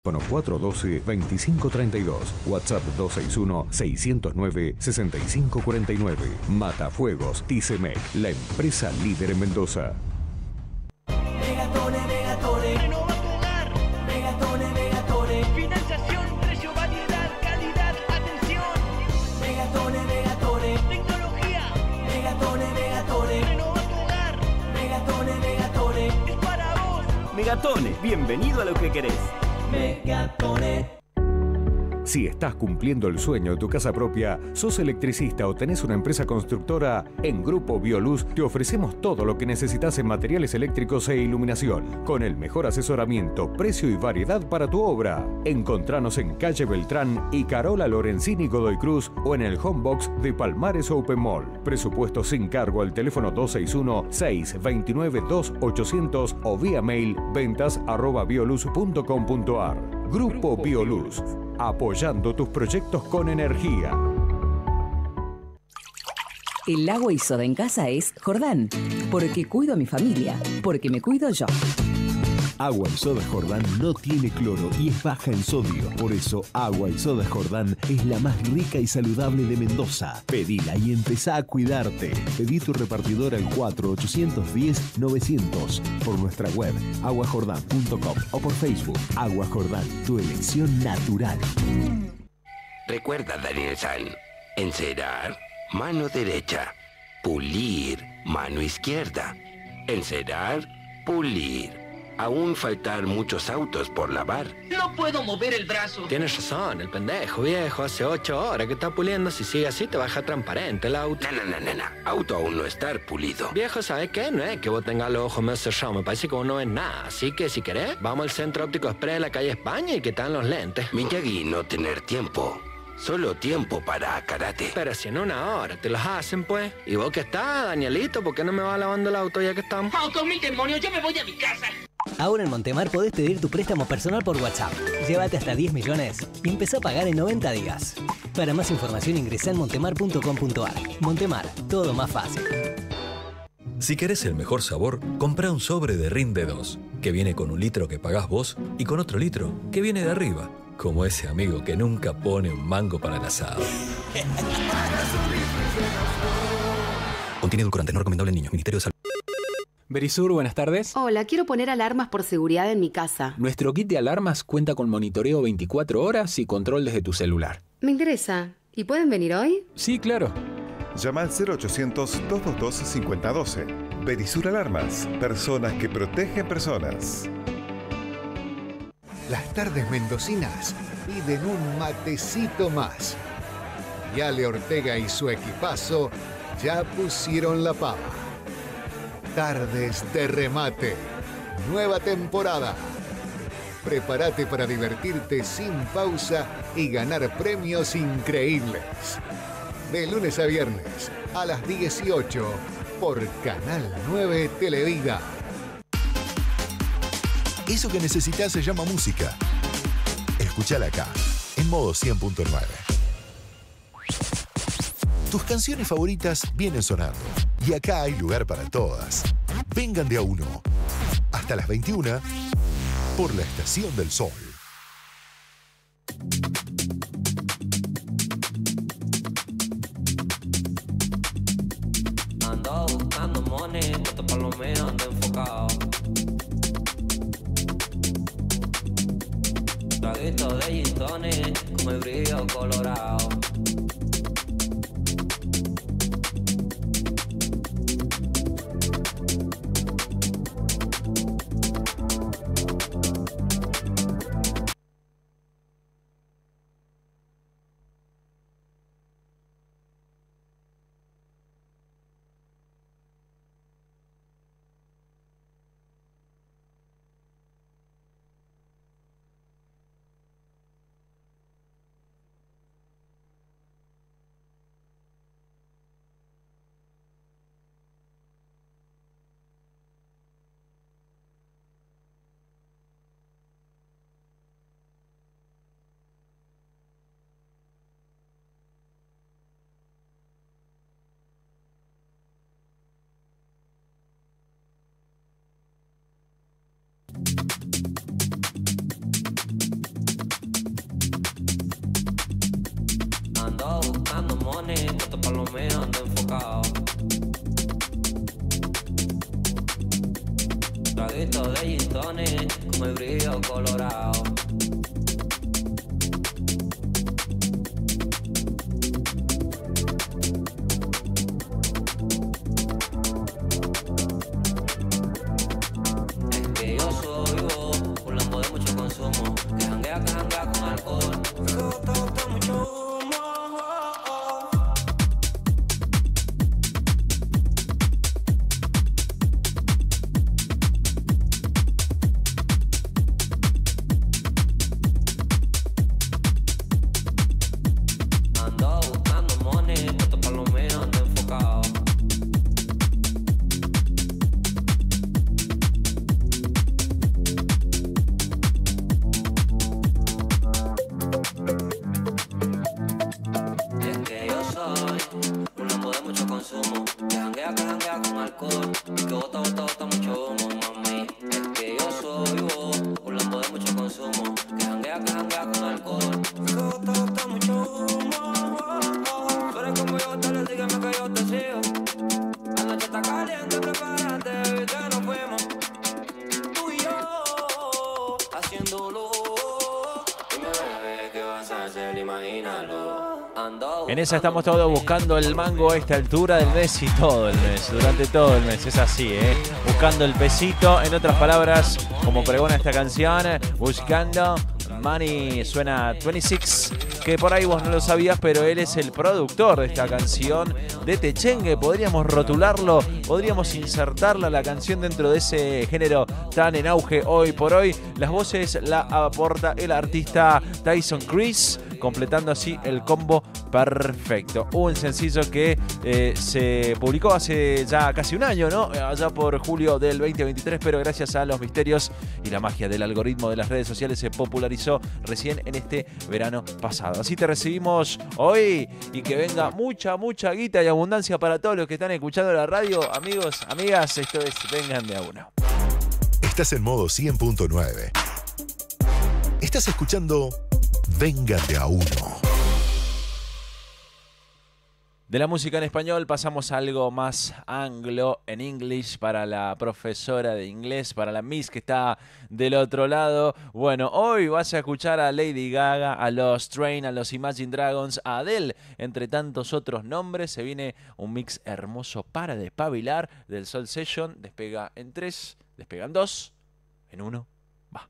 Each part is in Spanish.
Teléfono 412-2532, WhatsApp 261-609-6549. Matafuegos Ticemec, la empresa líder en Mendoza. Megatone, Megatone. Renova tu hogar. Megatone, Megatone. Financiación, precio, variedad, calidad, atención. Megatone, Megatone. Tecnología. Megatone, Megatone. Renova tu hogar. Megatone, Megatone. Es para vos. Megatone, bienvenido a lo que querés. Megatone. Si estás cumpliendo el sueño de tu casa propia, sos electricista o tenés una empresa constructora, en Grupo Bioluz te ofrecemos todo lo que necesitas en materiales eléctricos e iluminación, con el mejor asesoramiento, precio y variedad para tu obra. Encontranos en Calle Beltrán y Carola Lorenzini Godoy Cruz o en el Homebox de Palmares Open Mall. Presupuesto sin cargo al teléfono 261-629-2800 o vía mail ventas@bioluz.com.ar. Grupo Bioluz, apoyando tus proyectos con energía. El agua y soda en casa es Jordán, porque cuido a mi familia, porque me cuido yo. Agua y soda Jordán no tiene cloro y es baja en sodio. Por eso, Agua y soda Jordán es la más rica y saludable de Mendoza. Pedila y empezá a cuidarte. Pedí tu repartidor al 4810-900, por nuestra web aguajordán.com o por Facebook. Agua Jordán, tu elección natural. Recuerda, Daniel San, encerar, mano derecha, pulir, mano izquierda, encerar, pulir. Aún faltan muchos autos por lavar. No puedo mover el brazo. Tienes razón, el pendejo viejo. Hace 8 horas que está puliendo. Si sigue así, te baja transparente el auto. No. Auto aún no está pulido. Viejo, ¿sabes qué? No es que vos tengas los ojos medio cerrados. Me parece que vos no ves nada. Así que, si querés, vamos al Centro Óptico Express de la calle España y que están los lentes. Miyagi, no tener tiempo. Solo tiempo para karate. Pero si en 1 hora te los hacen, pues. ¿Y vos qué estás, Danielito? ¿Por qué no me vas lavando el auto ya que estamos? Auto, mil demonios, yo me voy a mi casa. Ahora en Montemar podés pedir tu préstamo personal por WhatsApp. Llévate hasta 10 millones y empezá a pagar en 90 días. Para más información ingresá en montemar.com.ar. Montemar, todo más fácil. Si querés el mejor sabor, compra un sobre de Rinde 2, que viene con 1 litro que pagás vos y con otro litro que viene de arriba, como ese amigo que nunca pone un mango para el asado. Contiene edulcorante no recomendable en niños. Ministerio de Salud. Verisur, buenas tardes. Hola, quiero poner alarmas por seguridad en mi casa. Nuestro kit de alarmas cuenta con monitoreo 24 horas y control desde tu celular. Me interesa. ¿Y pueden venir hoy? Sí, claro. Llama al 0800-222-5012. Verisur Alarmas. Personas que protegen personas. Las tardes mendocinas piden un matecito más. Y Ale Ortega y su equipazo ya pusieron la pava. Tardes de remate. Nueva temporada. Prepárate para divertirte sin pausa y ganar premios increíbles. De lunes a viernes a las 18 por Canal 9 Televida. Eso que necesitas se llama música. Escuchala acá, en modo 100.9. Tus canciones favoritas vienen sonando. Y acá hay lugar para todas. Vengan de a uno. Hasta las 21 por la Estación del Sol. Ando buscando money, puesto por lo mío, ando enfocado. Traguito de gin tonic, con el brillo colorado. megatones, como el brillo colorado. Es que yo soy vos, un lambo de mucho consumo, que janguea con alcohol. Me gusta mucho humo. Ando buscando money, puesto pa' lo mío, ando enfocado. Y es que yo soy un lambo de mucho consumo, que janguea con alcohol, que bota mucho humo, mami. Es que yo soy vos, un lambo de mucho consumo, que janguea con alcohol, que bota mucho humo. Tú eres como yo, dale, sígueme que yo te sigo. La noche está caliente, prepárate, baby, que nos fuimos. Tú y yo, haciéndolo. Dime, bebé, ¿qué vas a hacer? Imagínalo. En esa estamos todos buscando el mango a esta altura del mes y todo el mes, durante todo el mes, es así, buscando el pesito, en otras palabras, como pregona esta canción, buscando money, suena 26, que por ahí vos no lo sabías, pero él es el productor de esta canción de Techengue, podríamos rotularlo, podríamos insertarla la canción dentro de ese género tan en auge hoy por hoy. Las voces la aporta el artista Tyson Chris, completando así el combo perfecto. Un sencillo que se publicó hace ya casi un año, ¿no? Allá por julio del 2023, pero gracias a los misterios y la magia del algoritmo de las redes sociales se popularizó recién en este verano pasado. Así te recibimos hoy y que venga mucha guita y abundancia para todos los que están escuchando la radio. Amigos, amigas, esto es Vengan de a uno. Estás en modo 100.9. Estás escuchando Vengan de a uno. De la música en español pasamos a algo más anglo, en English, para la profesora de inglés, para la Miss que está del otro lado. Bueno, hoy vas a escuchar a Lady Gaga, a los Train, a los Imagine Dragons, a Adele, entre tantos otros nombres. Se viene un mix hermoso para despabilar del Soul Session. Despega en 3, despega en 2, en 1, va.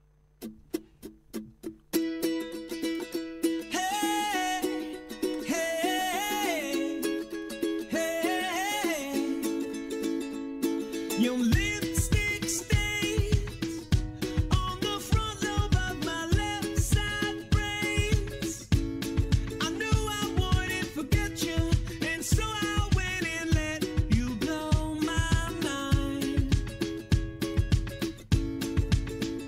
Your lipstick stains on the front lobe of my left side brains. I knew I wouldn't forget you, and so I went and let you blow my mind.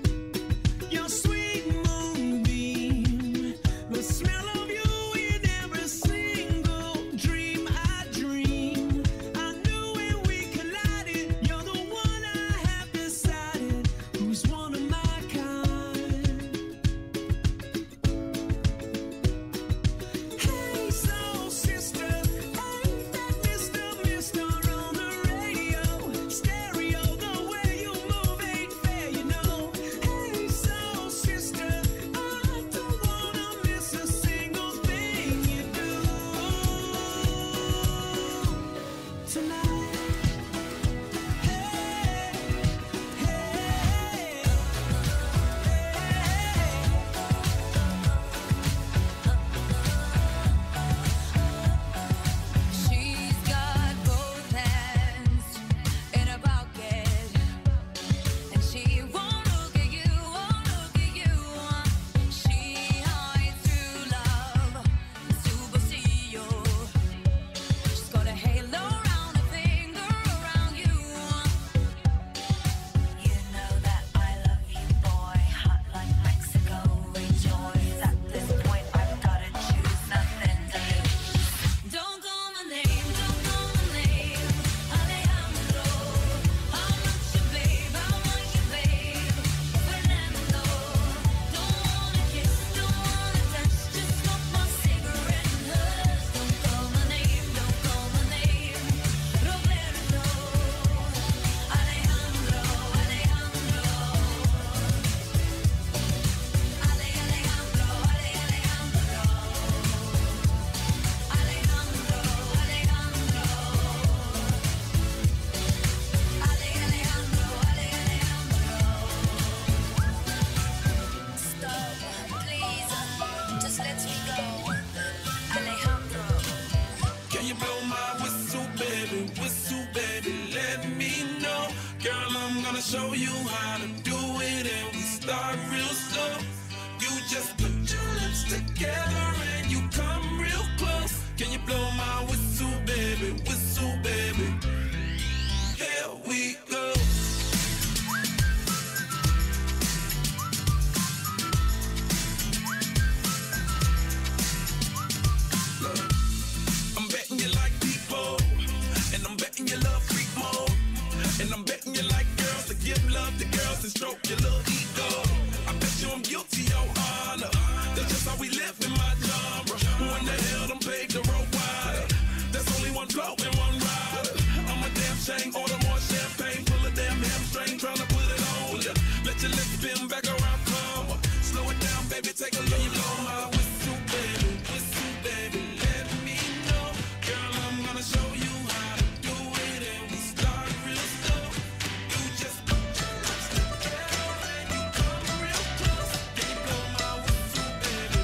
show you how to do it, and we start real slow. You just put your lips together and you come real close. Can you blow my whistle, baby? Whistle, baby. Here we go. Look, I'm betting you like people, and I'm betting you love freak mode, and I'm betting you like girls to give love to girls and stroke your little ego. I bet you I'm guilty, your honor. That's just how we live in my genre. Who in the hell done paved the road wider? There's only one blow and one rider. I'm a damn shame, order more champagne, pull a damn hamstring, tryna put it on ya. Let your lips spin back around, come on. Slow it down, baby, take a look. You blow my whistle, baby, let me know. Girl, I'm gonna show you how to do it, and we start real slow. You just put your lips together and you come real close. Can you blow my whistle, baby,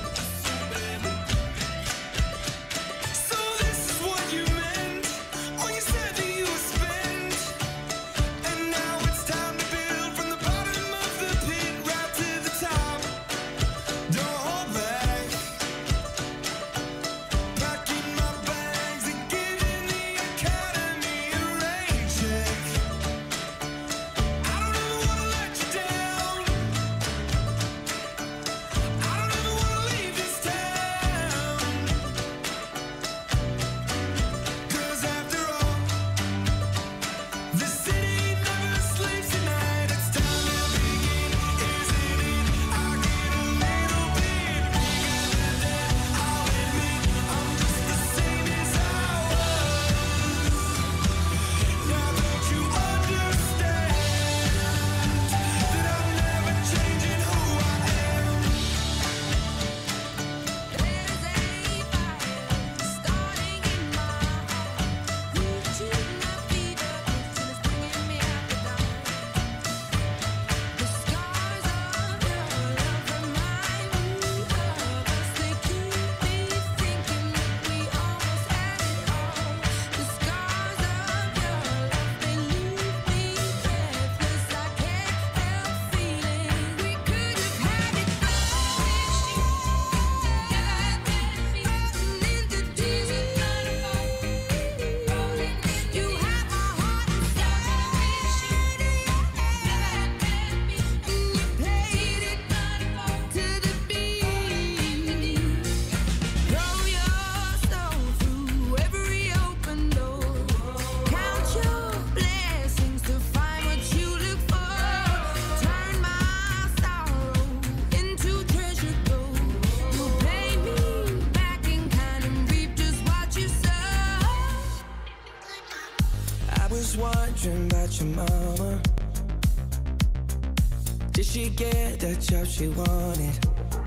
So this is what you meant when you said that you would spend. And now it's time to build from the bottom of the pit right to the top. Don't hold back. Packing my bags and giving the academy a rain check. I don't ever wanna let you down. I don't ever wanna leave this town. 'Cause after all, the city never sleeps at night. It's time to begin, isn't it? I get a little bit bigger than that. I'll admit I'm just the same as I was. Now don't you understand that I'm never changing who I am? I was wondering about your mama. Did she get the job she wanted?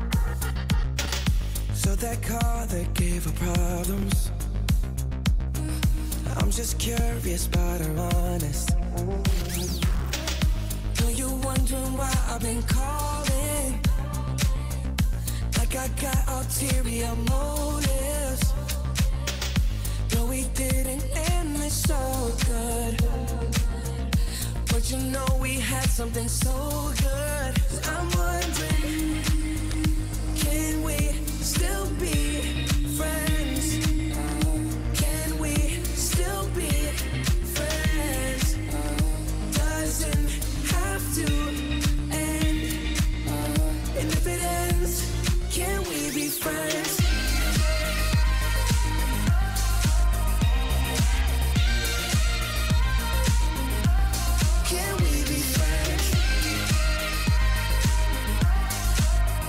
So that car that gave her problems. I'm just curious about her honest. Know you wondering why I've been calling, like I got ulterior motives. No, we didn't end this so good, but you know we had something so good. I'm wondering, can we still be friends? Can we still be friends? Doesn't have to end, and if it ends, can we be friends? Can we be friends?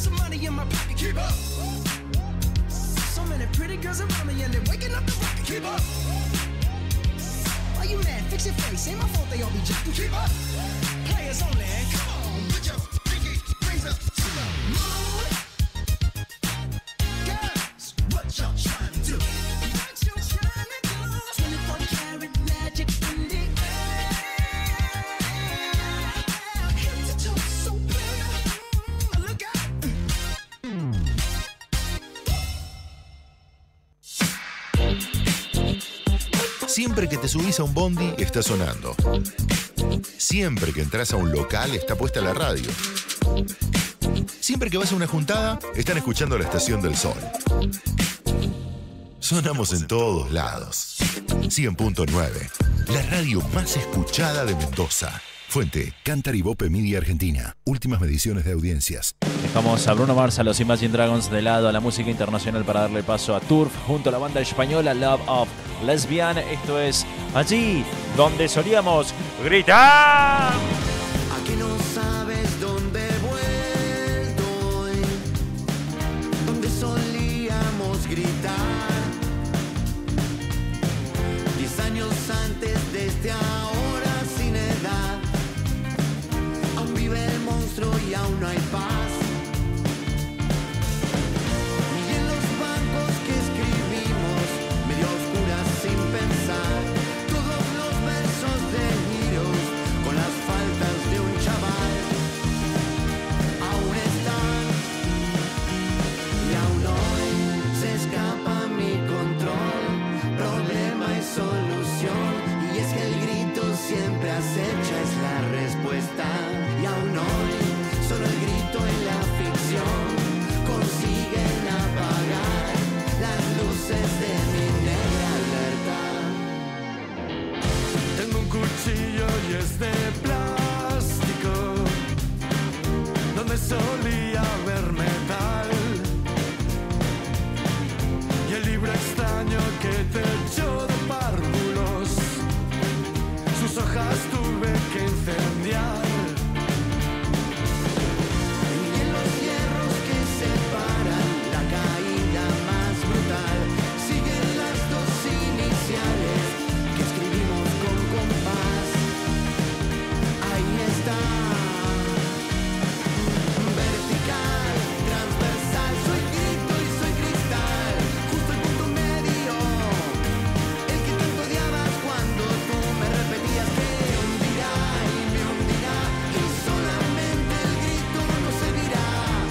some money in my pocket. Keep up. So many pretty girls around me and they're waking up the rocket. Keep up. Why you mad? Fix your face. Ain't my fault they all be jacking. Keep up. Players only. Come on, put your pinky rings up to the moon. Girls, what y'all trying to do? What you trying to do? 24 karat magic in the air. Head to toe so clear. Look out. Siempre que te subís a un bondi, está sonando. Siempre que entras a un local, está puesta la radio. Siempre que vas a una juntada, están escuchando la Estación del Sol. Sonamos en todos lados. 100.9, la radio más escuchada de Mendoza. Fuente, Cantar y Bope Media Argentina. Últimas mediciones de audiencias. Dejamos a Bruno Mars, a los Imagine Dragons de lado, a la música internacional para darle paso a Turf junto a la banda española Love of Lesbian. Esto es Allí donde solíamos gritar. Aquí no sabes dónde he vuelto hoy, donde solíamos gritar. 10 años antes de este ahora sin edad, aún vive el monstruo y aún no hay paz. Y en los bancos que escribimos, medio oscuras sin pensar, todos los versos de Heroes con las faltas de un chaval aún están, y aún hoy se escapa mi control, problema y solución, y es que el grito siempre acecha, es la respuesta, y aún hoy solo el grito en la ficción consiguen apagar las luces de mi negra alerta. Tengo un cuchillo y es de plástico, donde solía haber metal, y el libro extraño que te echó de párvulos, sus hojas tuve que incendiar. Y en los hierros que separan la caída más brutal, siguen las dos iniciales que escribimos con compás. Ahí está. Vertical, transversal, soy grito y soy cristal, justo el punto medio, el que tanto odiabas cuando tú me repetías que me hundirá, y solamente el grito no servirá.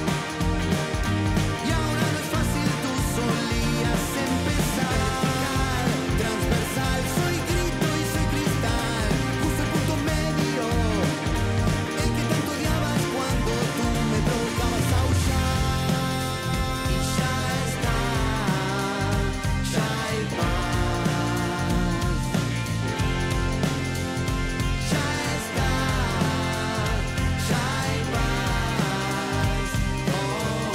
Y ahora no es fácil, tú solías empezar. Transversal, soy grito y soy cristal, justo el punto medio, el que tanto odiabas cuando tú me provocabas a aullar. Y ya está, ya hay paz. Ya está, ya hay paz. Oh,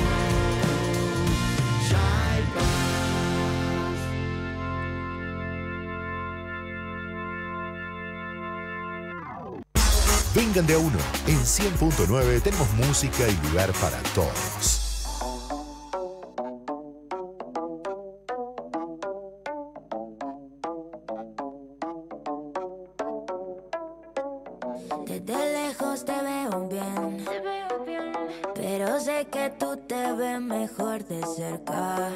ya hay Vengan de a uno. En 100.9 tenemos música y lugar para todos. Desde lejos te veo bien, pero sé que tú te ves mejor de cerca.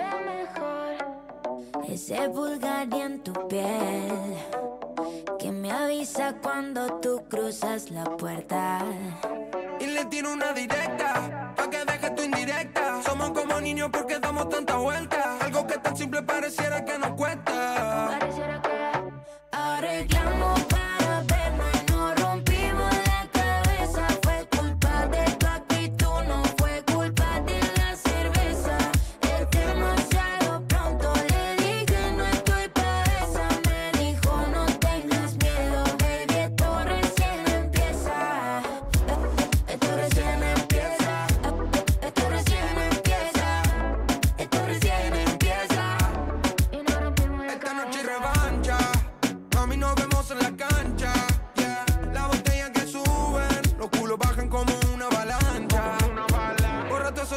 Ese Bulgari en tu piel que me avisa cuando tú cruzas la puerta. Y le tiro una directa, pa' que dejes tu indirecta. Somos como niños porque damos tanta vuelta. Algo que tan simple pareciera que nos cuesta. Arreglamos para vernos y nos rompimos la cabeza. Fue culpa de tu actitud, no fue culpa de la cerveza. Es demasiado pronto, le dije no estoy pa' esa. Me dijo no tengas miedo, baby, esto recién empieza. Esto recién empieza. Esto recién empieza. Esto recién empieza. Y no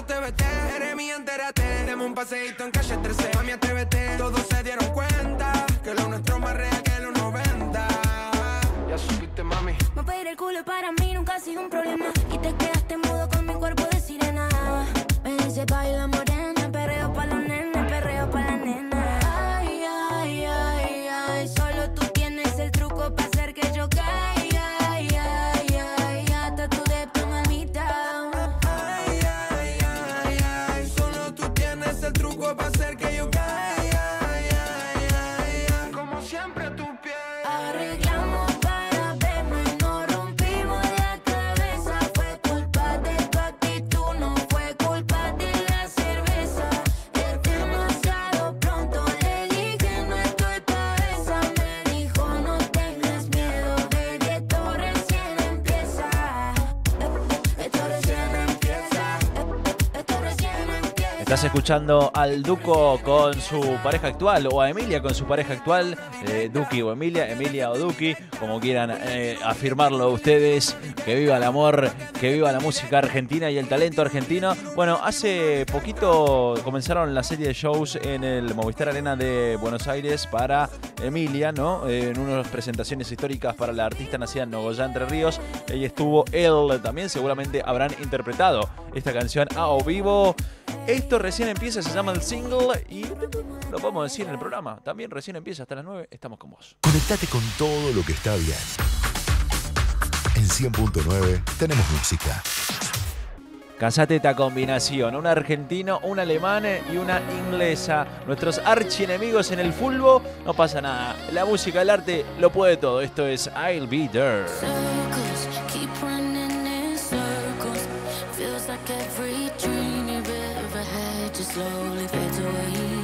cuando te vete. Eres mía, entérate. Demos un paseíto en calle 13. Mami, atrévete. Todos se dieron cuenta que lo nuestro más real que los 90. Ya supiste, mami. Mover el culo para mí nunca ha sido un problema. Y te quedaste mudo con mi cuerpo de sirena. Me dice baila morena, perreo pa' los nenes, perreo pa' la nena. Ay, ay, ay, ay, solo tú tienes el truco para hacer que yo caiga. Ay, ay, ay, hasta tú de tu mamita. Ay, ay, ay, ay, solo tú tienes el truco para hacer que yo caiga. Ay, ay, ay, ay, como siempre a tu pie. Arreglamos para vernos y nos rompimos la cabeza. Fue culpa de tu actitud, no fue culpa de la cerveza. Es demasiado pronto, le dije no estoy pa' esa. Me dijo no tengas miedo, baby, esto recién empieza. Esto recién empieza. Esto recién empieza. Estás escuchando al Duco con su pareja actual, o a Emilia con su pareja actual, Duki o Emilia, Emilia o Duki, como quieran afirmarlo ustedes. Que viva el amor, que viva la música argentina y el talento argentino. Bueno, hace poquito comenzaron la serie de shows en el Movistar Arena de Buenos Aires para Emilia, ¿no? En unas presentaciones históricas para la artista nacida en Nogoyá, Entre Ríos. Ella estuvo, él también, seguramente habrán interpretado esta canción a vivo. Esto recién empieza, se llama el single y lo podemos decir en el programa. También recién empieza hasta las 9, estamos con vos. Conectate con todo lo que está bien. En 100.9 tenemos música. Cansate esta combinación, un argentino, un alemán y una inglesa. Nuestros archienemigos en el fútbol, no pasa nada. La música, el arte, lo puede todo. Esto es I'll Be There. Circles keep running in circles. Feels like every dream you've ever had just slowly fades away.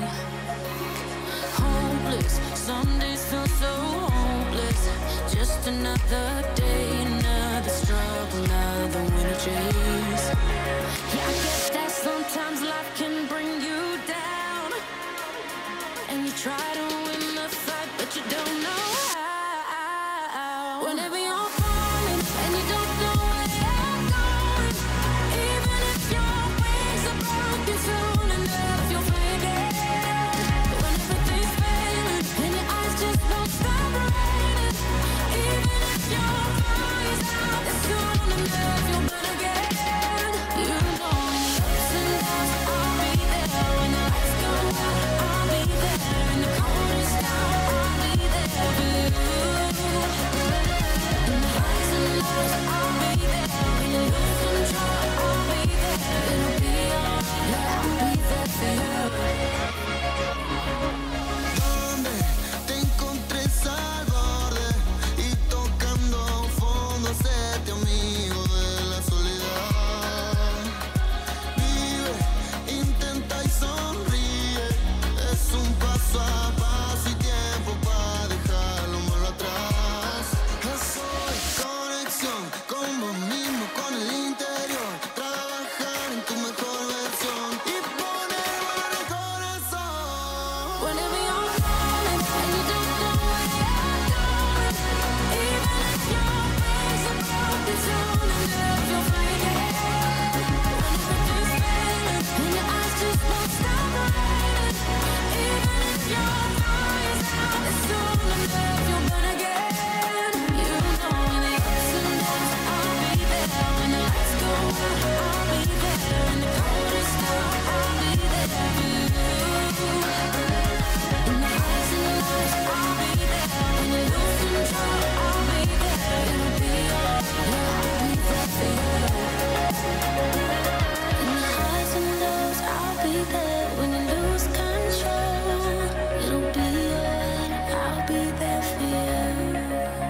Hopeless, some days feel so hopeless. Just another day, another struggle, another winter chase. Yeah, I guess that sometimes life can bring you down, and you try to win the fight, but you don't know how. Whenever you're falling and you don't know where you're going, even if your wings are broken soon enough, you'll find it. When everything's failing and your eyes just won't stop raining, even if your body's out, it's soon enough you'll burn again. You know the ups and downs, I'll be there when the lights go out. I'll be there in the coldest hour. I'll be there for you. In the highs and lows, I'll be there when you lose control. I'll be there, it'll be alright. I'll be there for you. Donde te encontres al borde y tocando fondo, séte amigo de la soledad. Vive, intenta y sonríe. Es un paso a paso y tiempo para dejarlo malo atrás. Soy conexión con vos mismo, con el interior. Trabajar en tu mejor versión y poner valor en el corazón. Whenever you're falling and you don't know where you're going, even if your wings are broken soon enough, you'll find it. When everything's failing and your eyes just won't stop raining, even if your body's out, it's soon enough you'll burn again. You know the ups and downs, I'll be there when the lights go out. I'll be there in the coldest hour. I'll be there for you. In the highs and lows, I'll be there when you lose control. I'll be there, it'll be alright. I'll be there for you. In the highs and lows, I'll be there when you lose control. It'll be alright. I'll be there for you.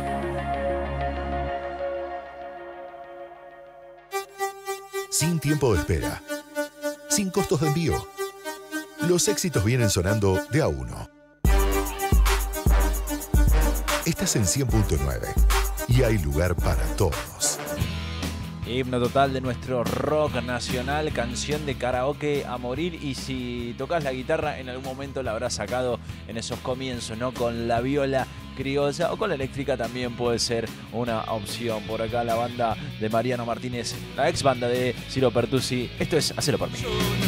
Sin tiempo de espera. Sin costos de envío. Los éxitos vienen sonando de a uno. Estás en 100.9 y hay lugar para todos. Himno total de nuestro rock nacional, canción de karaoke a morir. Y si tocas la guitarra, en algún momento la habrás sacado en esos comienzos, ¿no? Con la viola criolla o con la eléctrica también puede ser una opción. Por acá la banda de Mariano Martínez, la ex banda de Ciro Pertusi. Esto es Hacelo por mí.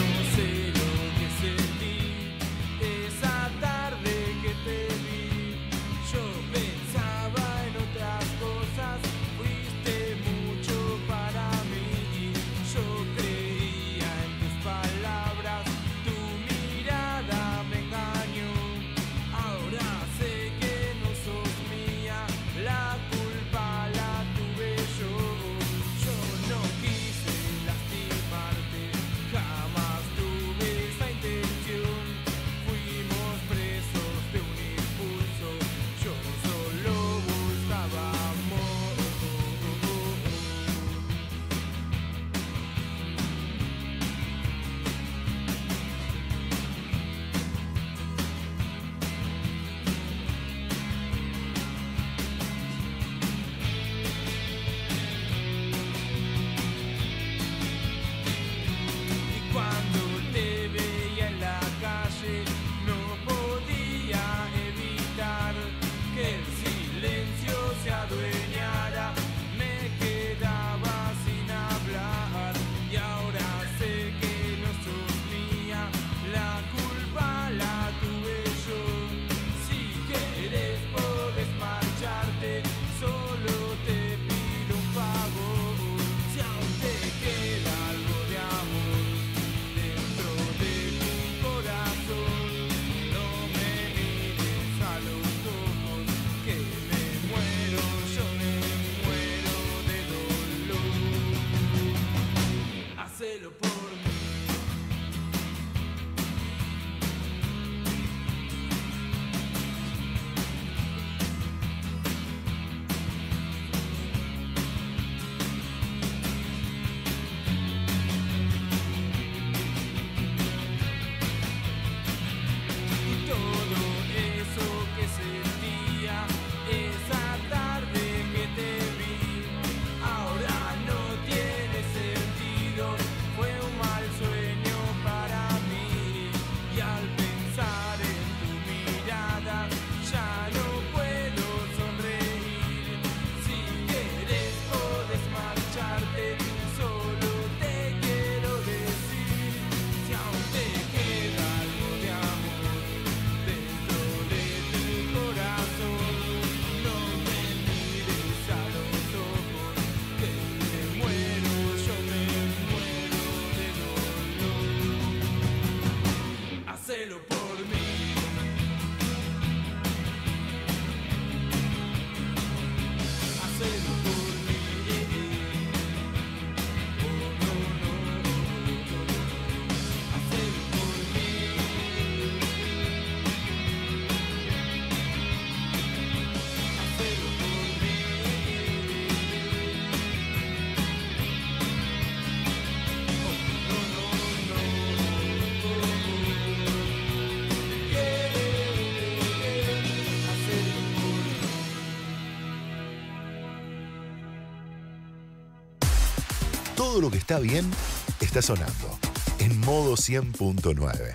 Todo lo que está bien está sonando en modo 100.9.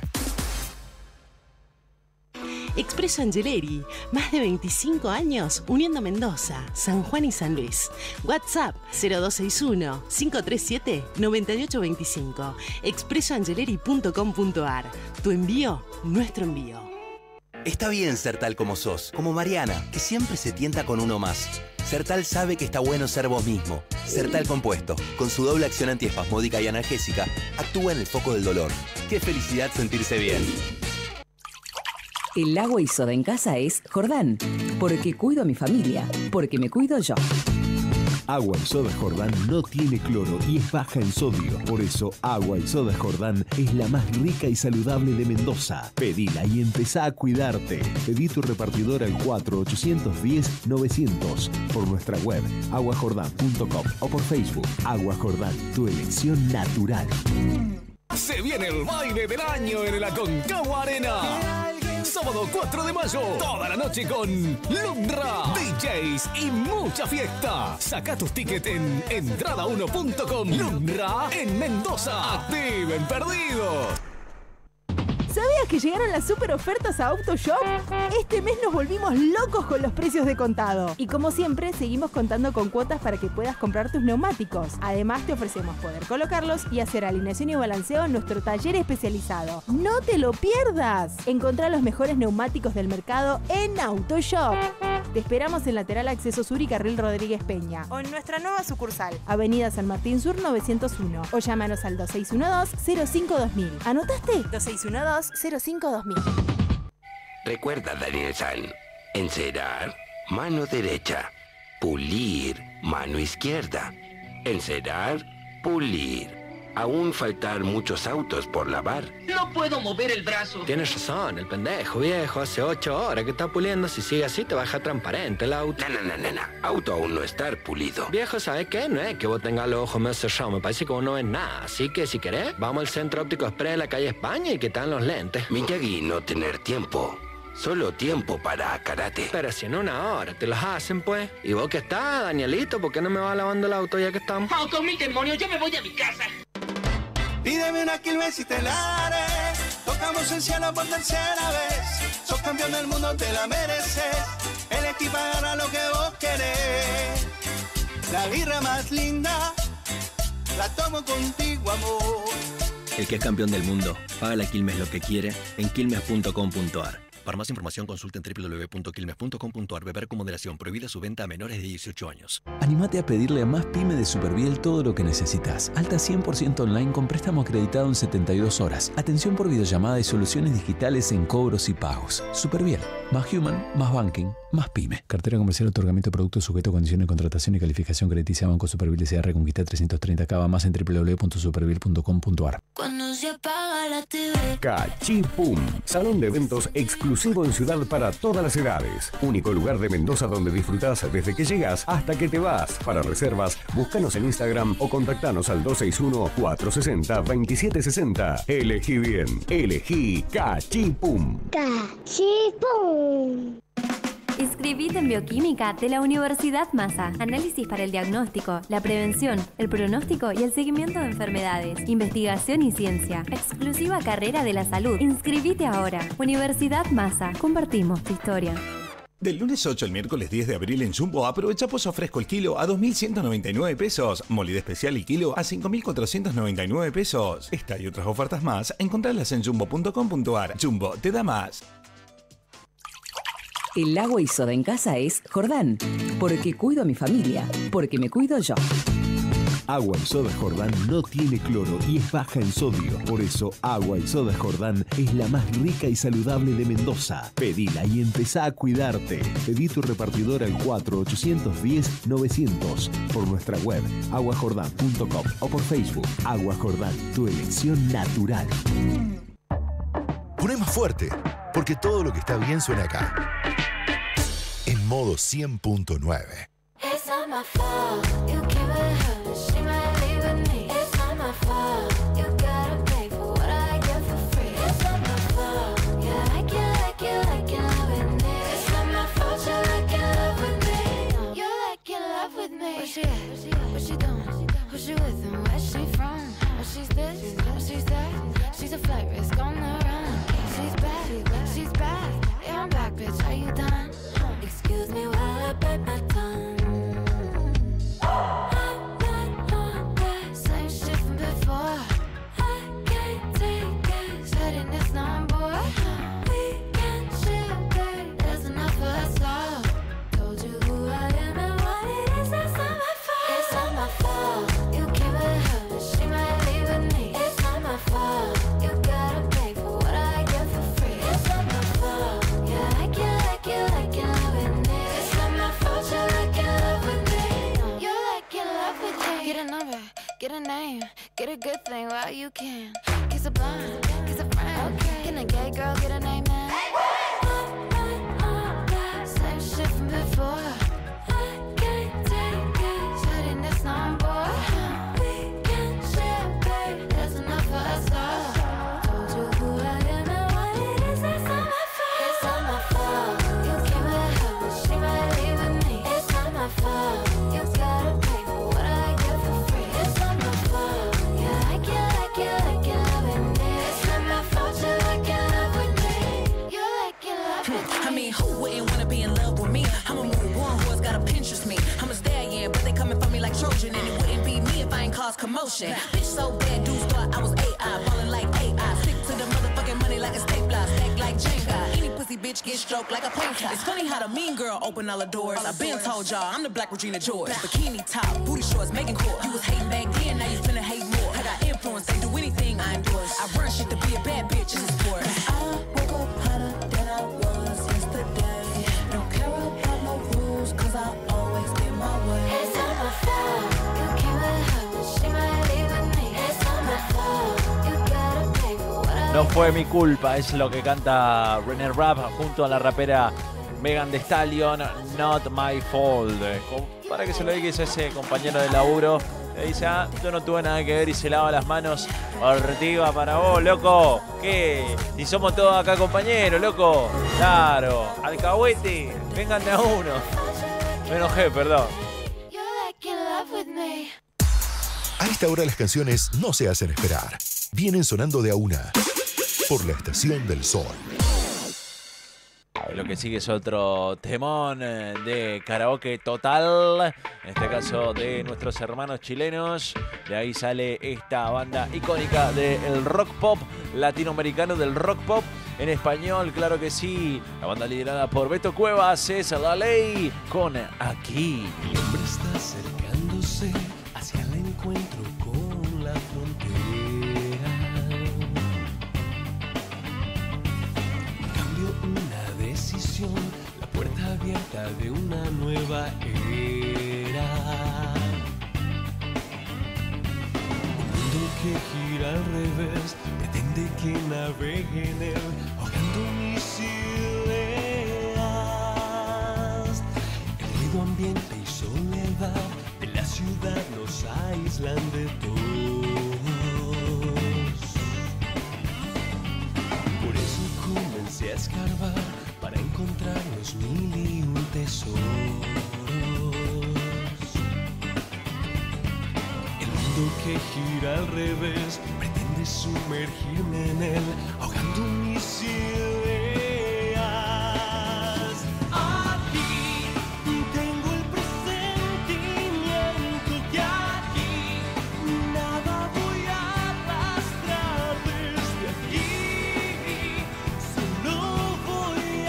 Expreso Angeleri, más de 25 años uniendo Mendoza, San Juan y San Luis. WhatsApp 0261-537-9825. expresoangeleri.com.ar. Tu envío, nuestro envío. Está bien ser tal como sos, como Mariana, que siempre se tienta con uno más. Sertal sabe que está bueno ser vos mismo. Sertal Compuesto, con su doble acción antiespasmódica y analgésica, actúa en el foco del dolor. ¡Qué felicidad sentirse bien! El agua y soda en casa es Jordán, porque cuido a mi familia, porque me cuido yo. Agua y soda Jordán no tiene cloro y es baja en sodio. Por eso, Agua y soda Jordán es la más rica y saludable de Mendoza. Pedila y empezá a cuidarte. Pedí tu repartidor al 4810-900. Por nuestra web, aguajordán.com o por Facebook. Agua Jordán, tu elección natural. Se viene el baile del año en el Aconcagua Arena. Son Sábado 4 de mayo, toda la noche con Lumra, DJs y mucha fiesta. Saca tus tickets en entrada1.com. Lumra en Mendoza. Activen perdidos. ¿Sabías que llegaron las super ofertas a AutoShop? Este mes nos volvimos locos con los precios de contado. Y como siempre, seguimos contando con cuotas para que puedas comprar tus neumáticos. Además, te ofrecemos poder colocarlos y hacer alineación y balanceo en nuestro taller especializado. ¡No te lo pierdas! Encontrá los mejores neumáticos del mercado en AutoShop. Te esperamos en Lateral Acceso Sur y Carril Rodríguez Peña. O en nuestra nueva sucursal, Avenida San Martín Sur 901. O llámanos al 2612-05-2000. ¿Anotaste? 2612-05-2000. Recuerda, Daniel San, encerar, mano derecha, pulir, mano izquierda, encerar, pulir. Aún faltar muchos autos por lavar. No puedo mover el brazo. Tienes razón, el pendejo viejo. Hace 8 horas que está puliendo. Si sigue así, te va a dejar transparente el auto. No. Auto aún no está pulido. Viejo, ¿sabes qué? No es que vos tengas los ojos medio cerrados. Me parece que vos no ves nada. Así que, si querés, vamos al Centro Óptico Express de la calle España y que están los lentes. Miyagi, no tener tiempo. Solo tiempo para karate. Pero si en 1 hora te los hacen, pues. ¿Y vos qué estás, Danielito? ¿Por qué no me vas lavando el auto ya que estamos? Auto, mi demonio, yo me voy a mi casa. Pídeme una Quilmes y te la haré. Tocamos el cielo por tercera vez. Sos campeón del mundo, te la mereces. El equipo agarra lo que vos querés. La birra más linda la tomo contigo, amor. El que es campeón del mundo, paga la Quilmes lo que quiere en quilmes.com.ar. Para más información consulten www.quilmes.com.ar. Beber con moderación. Prohibida su venta a menores de 18 años. Anímate a pedirle a Más Pyme de Superviel todo lo que necesitas. Alta 100% online con préstamo acreditado en 72 horas. Atención por videollamada y soluciones digitales en cobros y pagos. Superviel. Más human, más banking, más pyme. Cartera comercial, otorgamiento de productos sujeto a condiciones de contratación y calificación crediticia. Banco Superviel S.A. Reconquista 330K. Más en www.superviel.com.ar. Cuando se apaga la TV. Cachipum, salón de eventos exclusivo en ciudad para todas las edades. Único lugar de Mendoza donde disfrutás desde que llegas hasta que te vas. Para reservas, búscanos en Instagram o contactanos al 261-460-2760. Elegí bien, elegí Cachipum. Cachipum. Inscribite en Bioquímica de la Universidad Massa. Análisis para el diagnóstico, la prevención, el pronóstico y el seguimiento de enfermedades. Investigación y ciencia. Exclusiva carrera de la salud. Inscribite ahora. Universidad Massa. Compartimos tu historia. Del lunes 8 al miércoles 10 de abril en Jumbo aprovecha pollo fresco el kilo a 2.199 pesos. Molida especial el kilo a 5.499 pesos. Esta y otras ofertas más encontrarlas en jumbo.com.ar. Jumbo te da más. El agua y soda en casa es Jordán. Porque cuido a mi familia. Porque me cuido yo. Agua y soda Jordán no tiene cloro y es baja en sodio. Por eso, Agua y soda Jordán es la más rica y saludable de Mendoza. Pedila y empezá a cuidarte. Pedí tu repartidor al 4810-900. Por nuestra web, aguajordán.com o por Facebook. Agua Jordán, tu elección natural. Poné más fuerte, porque todo lo que está bien suena acá. En modo 100.9. It's not my fault. You give it her, she might leave with me. It's not my fault. You gotta pay for what I get for free. It's not my fault. You like love with me. It's not my fault. You like love with me. You like love with me. Where she at? What she doing? Who she with and where she from? Oh, she's this, oh, she's that. She's a flight risk on the run. She's back, yeah, I'm back, bitch. Are you done? Excuse me while I bite my tongue. I'm not on that same shit from before. I can't take it, setting this number. We can share, babe. There's enough for us all. Told you who I am and what it is. That's not my fault. It's not my fault. You give it her, she might leave with me. It's not my fault. You gotta pay for what I get for free. It's not my fault. Yeah, like love with me. It's not my fault. You like love with me. You like love with me. Get a number, get a name, get a good thing while you can. Kiss a blind, kiss a friend. Can a gay girl get a name man? Same shit from before. I can't take it. Shutting this number. We can share, babe. There's enough for us all. Told you who I am and what it is. That's not my fault. It's motion. Bitch so bad, dudes thought I was AI, ballin' like AI. Stick to the motherfucking money like a stapler, stack like Jenga. Any pussy bitch get stroked like a painter. It's funny how the mean girl open all the doors. I been told y'all I'm the Black Regina George. Bikini top, booty shorts, making court. You was hating back then, now you finna hate more. I got influence, they do anything I endorse. I run shit to be a bad bitch in the sport. I woke up hotter than I was yesterday. Don't care about no rules, cause I always did my way. It's not my fault. You came with her, but she might leave with me. It's not my fault. You gotta pay for what I No fue mi culpa, es lo que canta René Rapp junto a la rapera Megan Thee Stallion, Not My Fault. Para que se lo dediques a ese compañero de laburo, le dice, yo no tuve nada que ver y se lava las manos. Ortiva para vos, loco. ¿Qué? Si somos todos acá compañeros, loco. Claro, alcahuete, vengan de a uno. Me enojé, perdón. You're like in love with me. A esta hora las canciones no se hacen esperar. Vienen sonando de a una. Por la Estación del Sol. Lo que sigue es otro temón de karaoke total, en este caso de nuestros hermanos chilenos. De ahí sale esta banda icónica del rock pop latinoamericano, del rock pop en español, claro que sí. La banda liderada por Beto Cuevas es La Ley con Aquí. El hombre está acercándose hacia el encuentro con la frontera. Una decisión, la puerta abierta de una nueva era. Un mundo que gira al revés, pretende que navegue en él, ahogando mis ideas. El ruido ambiente y soledad de la ciudad nos aíslan de todos. Por eso comencé a escarbar para encontrar los 1001 tesoros. El mundo que gira al revés pretende sumergirme en él, ahogando mis ideas. Aquí tengo el presentimiento que aquí nada voy a arrastrar desde aquí. Solo voy a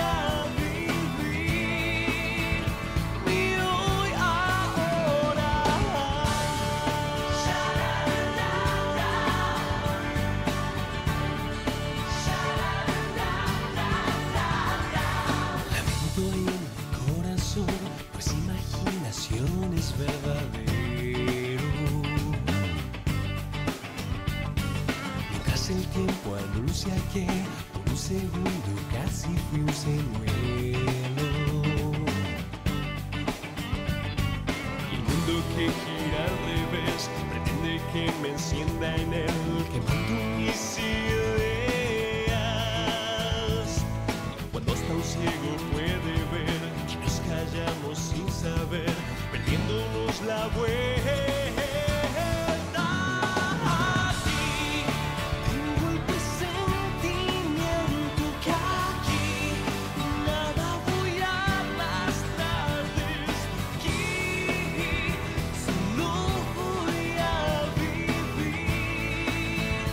vivir mi hoy ahora. Lamento en mi corazón, pues imaginación es verdadero. Mientras el tiempo anuncia que por un segundo casi fui un señuelo. Y el mundo que gira al revés pretende que me encienda en él, quemando mis ideas. Cuando hasta un ciego puede ver que nos callamos sin saber, perdiéndonos la vuelta. Aquí tengo el presentimiento que aquí nada voy a arrastrar desde aquí. Solo voy a vivir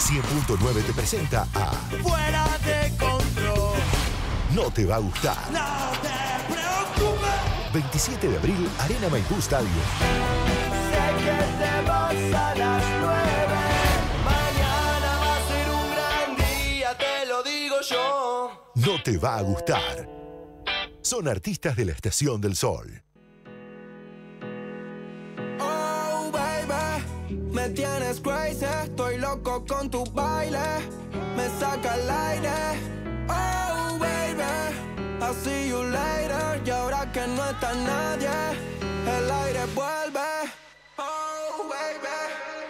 100.9 te presenta a Fuera de control. No te va a gustar. No te preocupes. 27 de abril, Arena Maipú Stadium. Sé que te vas a las 9. Mañana va a ser un gran día, te lo digo yo. No te va a gustar. Son artistas de la Estación del Sol. Oh, baby, me tienes crazy. Estoy loco con tu baile. Me saca el aire. Oh, baby, I'll see you later. Y ahora que no está nadie, el aire vuelve. Oh, baby,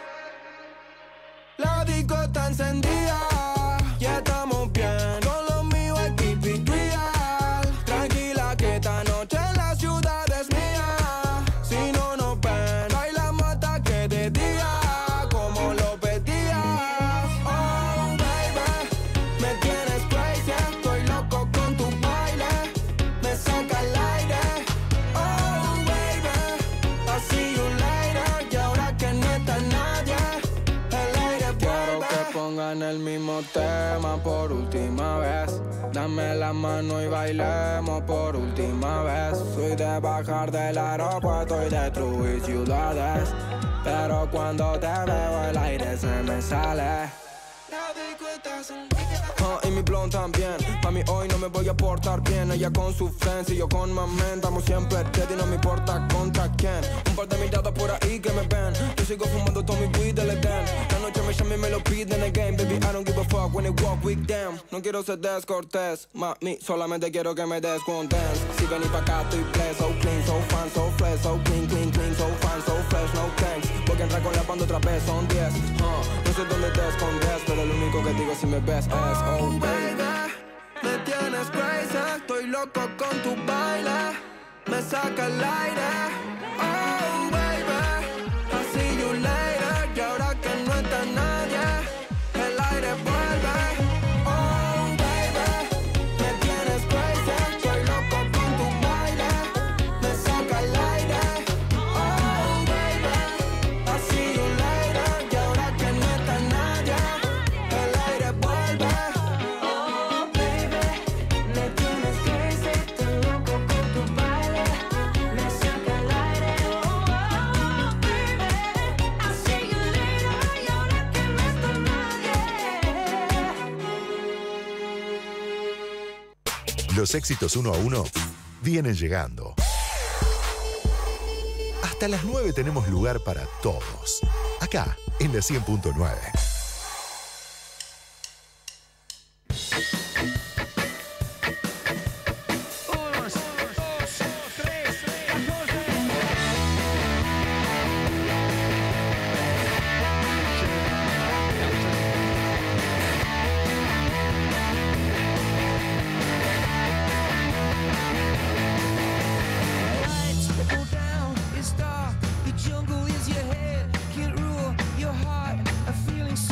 la disco está encendida. Ya estamos bien. Con lo mío hay keep it real. Tranquila que esta noche la ciudad es mía. Si no nos ven, bailamos hasta que de día, como lo pedías. Oh, baby, me tienes crazy. Estoy loco con tu baile. Me saca el aire. Oh, baby, I'll see you later. Y ahora que no está nadie, el aire vuelve. Quiero que pongan el mismo tema por última vez. Dame la mano y bailemos por última vez. Soy de bajar del aeropuerto y destruir ciudades, pero cuando te veo el aire se me sale. Y mi blon también. Mami, hoy no me voy a portar bien. Ella con su friends y yo con mamá. Estamos siempre ready, no me importa contra quién. Un par de miradas por ahí que me ven. Yo sigo fumando todo mi weed del Edén. La noche me llama y me lo piden again. Baby, I don't give a fuck when I walk with them. No quiero ser descortés, mami, solamente quiero que me des con dance. Si venís pa' acá estoy blessed, so clean, so fine, so fresh, so clean, clean, clean, so fine, so fresh, no thanks. Voy a entrar con la banda otra vez, son 10. No sé dónde te escondes, pero lo único que digo si me ves es oh baby, me tienes crazy. Estoy loco con tu baile. Me saca el aire. Oh baby, I'll see you later. Y ahora que no está nadie, el aire vuelve. Oh baby, me tienes crazy. Estoy loco con tu baile. Me saca el aire. Oh baby, I'll see you later. Y ahora que no está nadie, el aire vuelve. Oh baby, me tienes crazy. Estoy loco con tu baile. Me saca el aire. Oh baby, I'll see you later. Y ahora que no está nadie. Los éxitos uno a uno vienen llegando. Hasta las 9 tenemos lugar para todos. Acá, en la 100.9. Lights go down, it's dark. The jungle is your head. Can't rule your heart. A feeling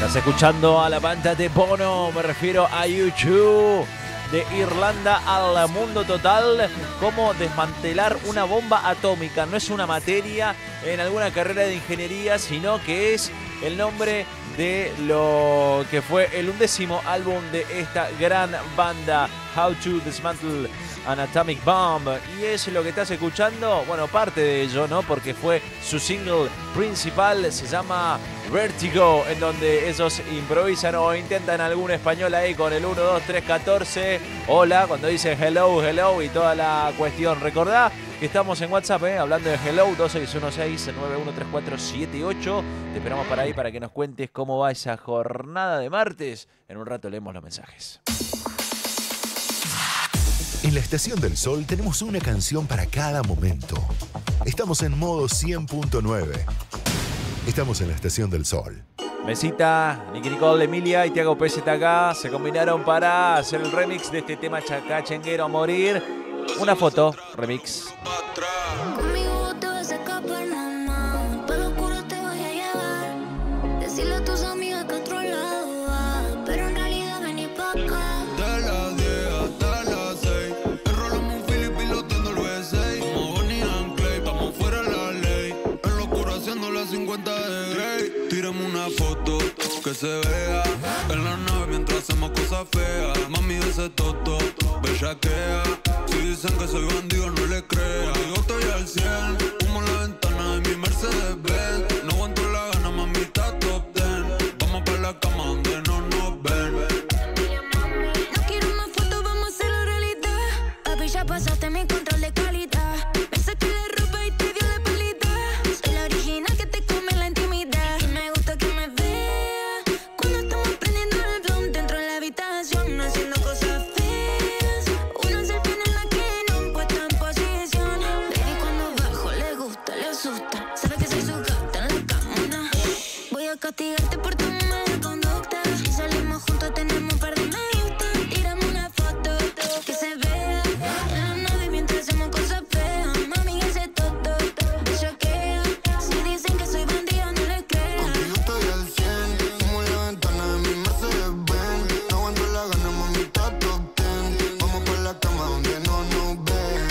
Estás escuchando a la banda de Bono, me refiero a U2. De Irlanda al mundo total, cómo desmantelar una bomba atómica. No es una materia en alguna carrera de ingeniería, sino que es el nombre de lo que fue el 11º álbum de esta gran banda, How to Dismantle an Atomic Bomb. Y es lo que estás escuchando, bueno, parte de ello, ¿no? Porque fue su single principal, se llama Vertigo, en donde ellos improvisan o intentan algún español ahí con el 1, 2, 3, 14. Hola, cuando dicen hello, hello y toda la cuestión. Recordá que estamos en WhatsApp, hablando de hello, 2616-913478. Te esperamos para ahí para que nos cuentes cómo va esa jornada de martes. En un rato leemos los mensajes. En la Estación del Sol tenemos una canción para cada momento. Estamos en modo 100.9. Estamos en la Estación del Sol. Mesita, Nicky Nicole, Emilia y Tiago PZK se combinaron para hacer el remix de este tema chacachenguero a morir. Una foto, remix. Conmigo te vas a escapar, mamá. Para lo oscuro te voy a llevar. Decirle a tus amigas que a otro lado va. Pero en realidad vení pa' acá. De las 10 hasta las 6. Enrolamos un Philip piloteando el V6. Como Bonnie and Clyde, estamos fuera de la ley. En lo oscuro haciendo las 50 de Grey. Tírame una foto que se vea en la nave mientras hacemos cosas feas. Mami, ese toto, bellaquea. Si dicen que soy bandido, no le crea. Yo estoy al 100, humo en la ventana de mi Mercedes-Benz. No aguanto la gana, mami, está top 10. Vamos pa' la cama donde no nos ven. No quiero más fotos, vamos a hacerlo realidad. Papi, ya pasaste mi control de calidad. Me saqué la ropa y te dio la espalda. Soy la original que te come en la intimidad. Y me gusta que me vea cuando estamos prendiendo el blunt dentro de la habitación, haciendo cosas feas. Una selfie en la que no puesta en posición. Baby, cuando bajo le gusta, le asusta. Sabe que soy su gata en la cama. Voy a castigarte por tu mala conducta. Si salimos juntos tenemos un par de me gusta. Tírame una foto que se vea en la nave mientras hacemos cosas feas. Mami, ese toto bellaquea. Si dicen que soy bandida, no le creas. Contigo estoy al 100, humo en la ventana de mi Mercedes-Benz. No aguanto la gana, mami, está top 10. Vamos pa' la cama donde no nos ven.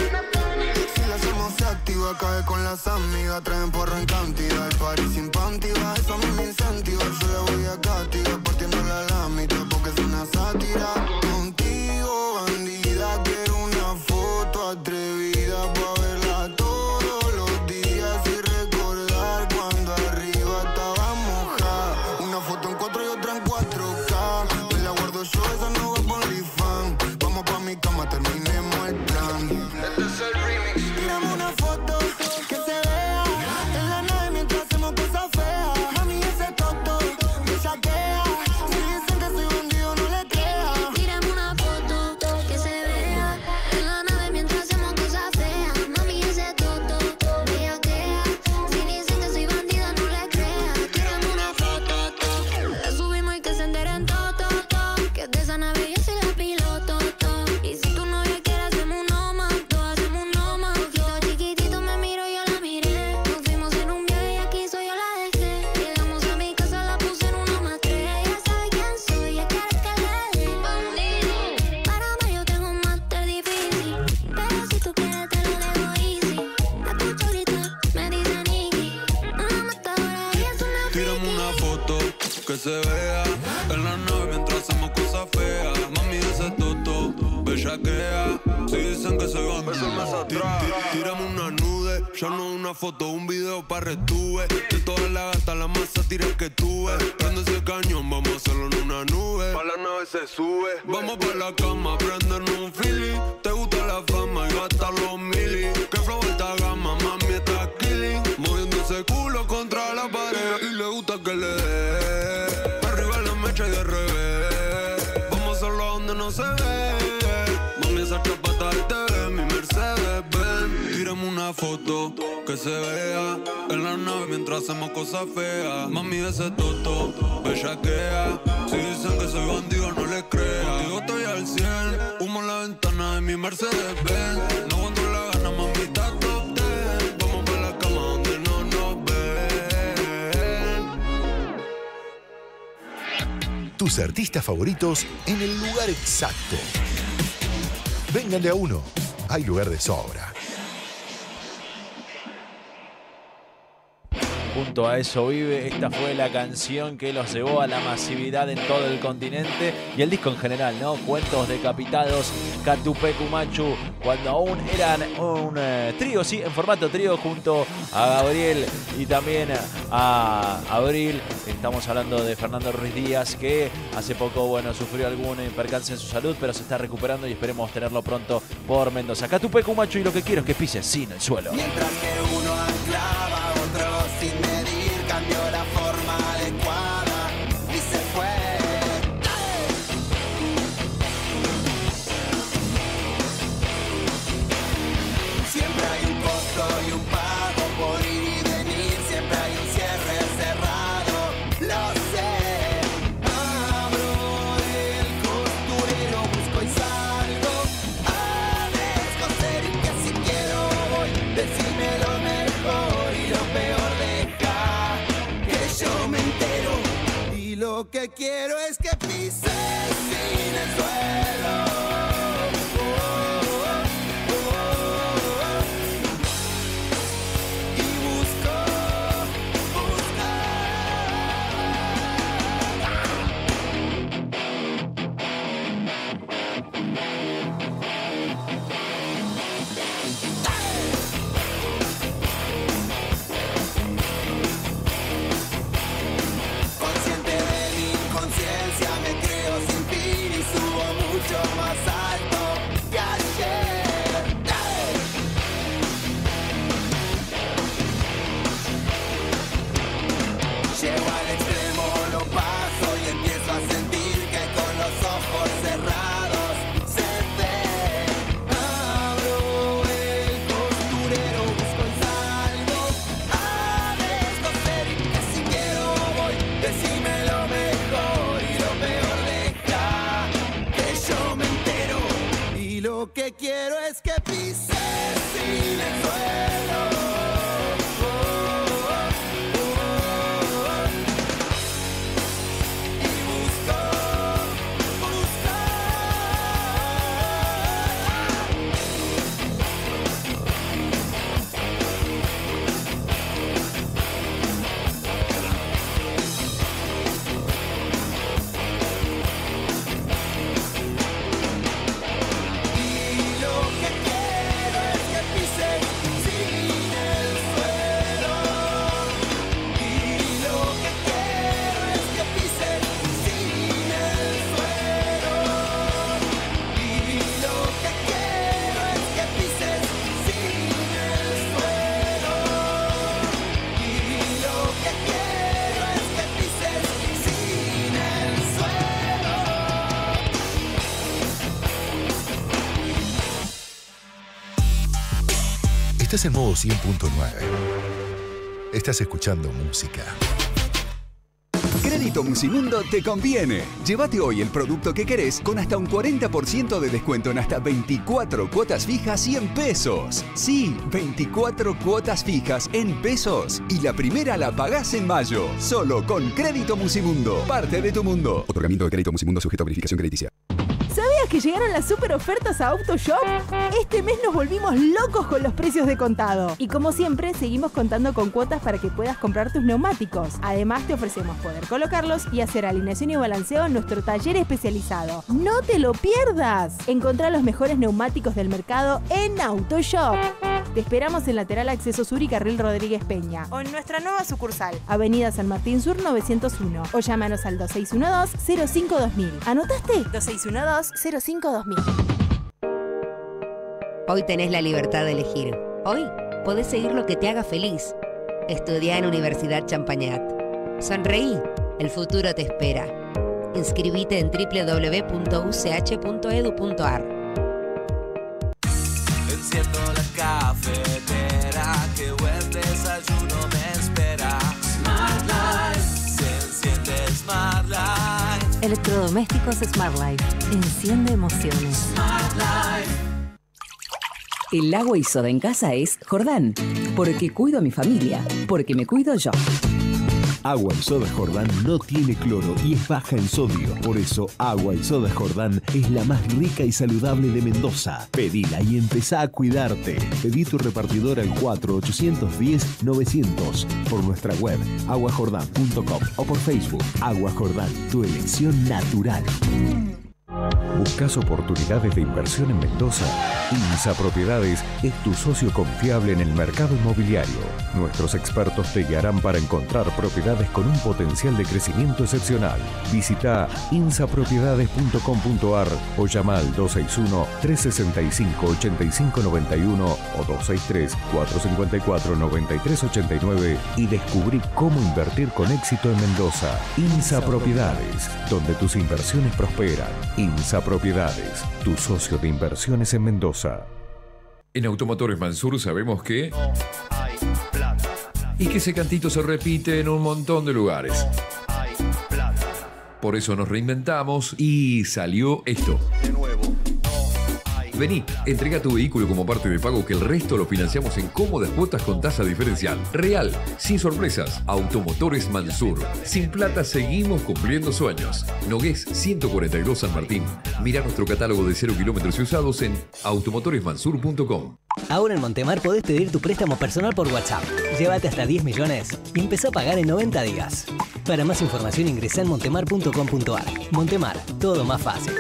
Si la hacemos se activa, cae con las amigas. Traen porro en cantidad, el party sin panty va. Eso a mí me incentiva, yo le voy a castigar partiéndola a la mitad porque es una sátira. Contigo, bandida, quiero una foto atrevida pa' verla todos los días y recordar cuando arriba estaba mojada. Una foto en 4 y otra en 4K. Me la guardo yo, esa no va por OnlyFans. Vamos pa' mi cama, terminemos el plan. Este es el remix. Tírame una foto que se vea en la nave mientras hacemos cosas feas. Mami, ese toto me saquea. Si dicen que soy bandido, no le creas. Tírame una foto que se vea en la nave mientras hacemos cosas feas. Mami, ese toto bellaquea. Si dicen que soy bandida, no le creas. Tírame una foto. La subimos y que se enteren todo. Que de esa nave yo soy la piloto. Y si tu novia quiere hacemos uno más. Hacemos uno más. Ojito chiquitito me miro, yo la miré. Nos fuimos en un viaje y aquí soy yo la dejé. Llegamos a mi casa, la puse en 1+3. Ella sabe quién soy, ella quiere que le dé. Para mí yo tengo un máster difícil. Pero si tú quieres te lo dejo easy. La escucho ahorita, me dice Nicky. Una matadora y es una Tírame una foto que se vea en la nave mientras hacemos cosas feas. Mami, ese toto bellaquea. Si dicen que soy bandido, tírame una nude. Ya no una foto, un video pa' retube. De todas las gatas, la más sátira que tuve. Prende ese cañón, vamos a hacerlo en una nube. Pa' la nave se sube. Vamos pa' la cama, prendernos un Philly. Te gusta la fama y gastar los mili. Que flow alta gama, mami está killing. Moviendo ese culo contra la pared. Y le gusta que le dé. Arriba la mecha y de revés. Vamos a hacerlo donde no se ve. Mami, esa chapata al TV, mi Mercedes-Benz. Tírame una foto que se vea en la nave mientras hacemos cosas feas. Mami, ese toto bellaquea. Si dicen que soy bandido, no le creas. Contigo estoy al 100, humo en la ventana de mi Mercedes-Benz. No aguanto la gana, mami, está top 10. Vamos pa' la cama donde no nos ven. tus artistas favoritos en el lugar exacto. Vengan de a uno, hay lugar de sobra. Junto a Eso Vive, esta fue la canción que los llevó a la masividad en todo el continente y el disco en general, ¿no? Cuentos decapitados, Catupecu Machu, cuando aún eran un trío, sí, en formato trío, junto a Gabriel y también a Abril. Estamos hablando de Fernando Ruiz Díaz, que hace poco, bueno, sufrió algún percance en su salud, pero se está recuperando y esperemos tenerlo pronto por Mendoza. Catupecu Machu, y lo que quiero es que pises sin el suelo. Mientras que uno anclaba, otro sin medir cambió la forma adecuada y se fue. Siempre hay un costo y un pago por ir y venir, siempre hay un cierre cerrado, lo sé. Abro el costurero, busco y salgo a descoser y que si quiero voy, decime lo mejor y lo peor deja que yo me entero. Y lo que quiero es que pises sin el suelo. Consciente de mi inconsciencia, me creo sin fin y subo mucho más alto que ayer. Llego al extremo, lo paso y empiezo a sentir que con los ojos cerrados se ve. Abro el costurero, busco y salgo a descoser y que si quiero voy, decime lo mejor y lo peor deja que yo me entero. Y lo que quiero es que pises sin el suelo. Y lo que quiero es que pises sin el suelo. Y lo que quiero es que pises sin el suelo. Y lo que quiero es que pises sin el suelo. Y lo que quiero es que pises sin el suelo. Estás en modo 100.9. Estás escuchando música. Crédito Musimundo te conviene. Llévate hoy el producto que querés con hasta un 40% de descuento en hasta 24 cuotas fijas y en pesos. Sí, 24 cuotas fijas en pesos. Y la primera la pagás en mayo. Solo con Crédito Musimundo. Parte de tu mundo. Otorgamiento de crédito Musimundo sujeto a verificación crediticia. ¿Sabías que llegaron las super ofertas a AutoShop? Este mes nos volvimos locos con los precios de contado. Y como siempre, seguimos contando con cuotas para que puedas comprar tus neumáticos. Además, te ofrecemos poder colocarlos y hacer alineación y balanceo en nuestro taller especializado. ¡No te lo pierdas! Encontrá los mejores neumáticos del mercado en AutoShop. Te esperamos en Lateral Acceso Sur y Carril Rodríguez Peña. O en nuestra nueva sucursal, Avenida San Martín Sur 901. O llámanos al 2612-05-2000. ¿Anotaste? 2612-05-2000. Hoy tenés la libertad de elegir. Hoy podés seguir lo que te haga feliz. Estudiá en Universidad Champañat. Sonreí, el futuro te espera. Inscribite en www.uch.edu.ar. Enciendo la cafetera, qué buen desayuno me espera. Smart Life, se enciende Smart Life. Electrodomésticos Smart Life. Enciende emociones. Smart Life. El agua y soda en casa es Jordán. Porque cuido a mi familia. Porque me cuido yo. Agua y Soda Jordán no tiene cloro y es baja en sodio. Por eso, Agua y Soda Jordán es la más rica y saludable de Mendoza. Pedila y empezá a cuidarte. Pedí tu repartidor al 4810-900 por nuestra web aguajordán.com o por Facebook. Agua Jordán, tu elección natural. ¿Buscas oportunidades de inversión en Mendoza? INSA Propiedades es tu socio confiable en el mercado inmobiliario. Nuestros expertos te guiarán para encontrar propiedades con un potencial de crecimiento excepcional. Visita insapropiedades.com.ar o llama al 261-365-8591 o 263-454-9389 y descubrí cómo invertir con éxito en Mendoza. INSA Propiedades, donde tus inversiones prosperan. INSA Propiedades, tu socio de inversiones en Mendoza. En Automotores Mansur sabemos que... y que ese cantito se repite en un montón de lugares. Por eso nos reinventamos y salió esto. Vení, entrega tu vehículo como parte de pago que el resto lo financiamos en cómodas cuotas con tasa diferencial. Real, sin sorpresas. Automotores Mansur. Sin plata seguimos cumpliendo sueños. Nogués 142 San Martín. Mira nuestro catálogo de 0 kilómetros y usados en automotoresmansur.com. Ahora en Montemar podés pedir tu préstamo personal por WhatsApp. Llévate hasta 10 millones y empezá a pagar en 90 días. Para más información ingresá en montemar.com.ar. Montemar, todo más fácil.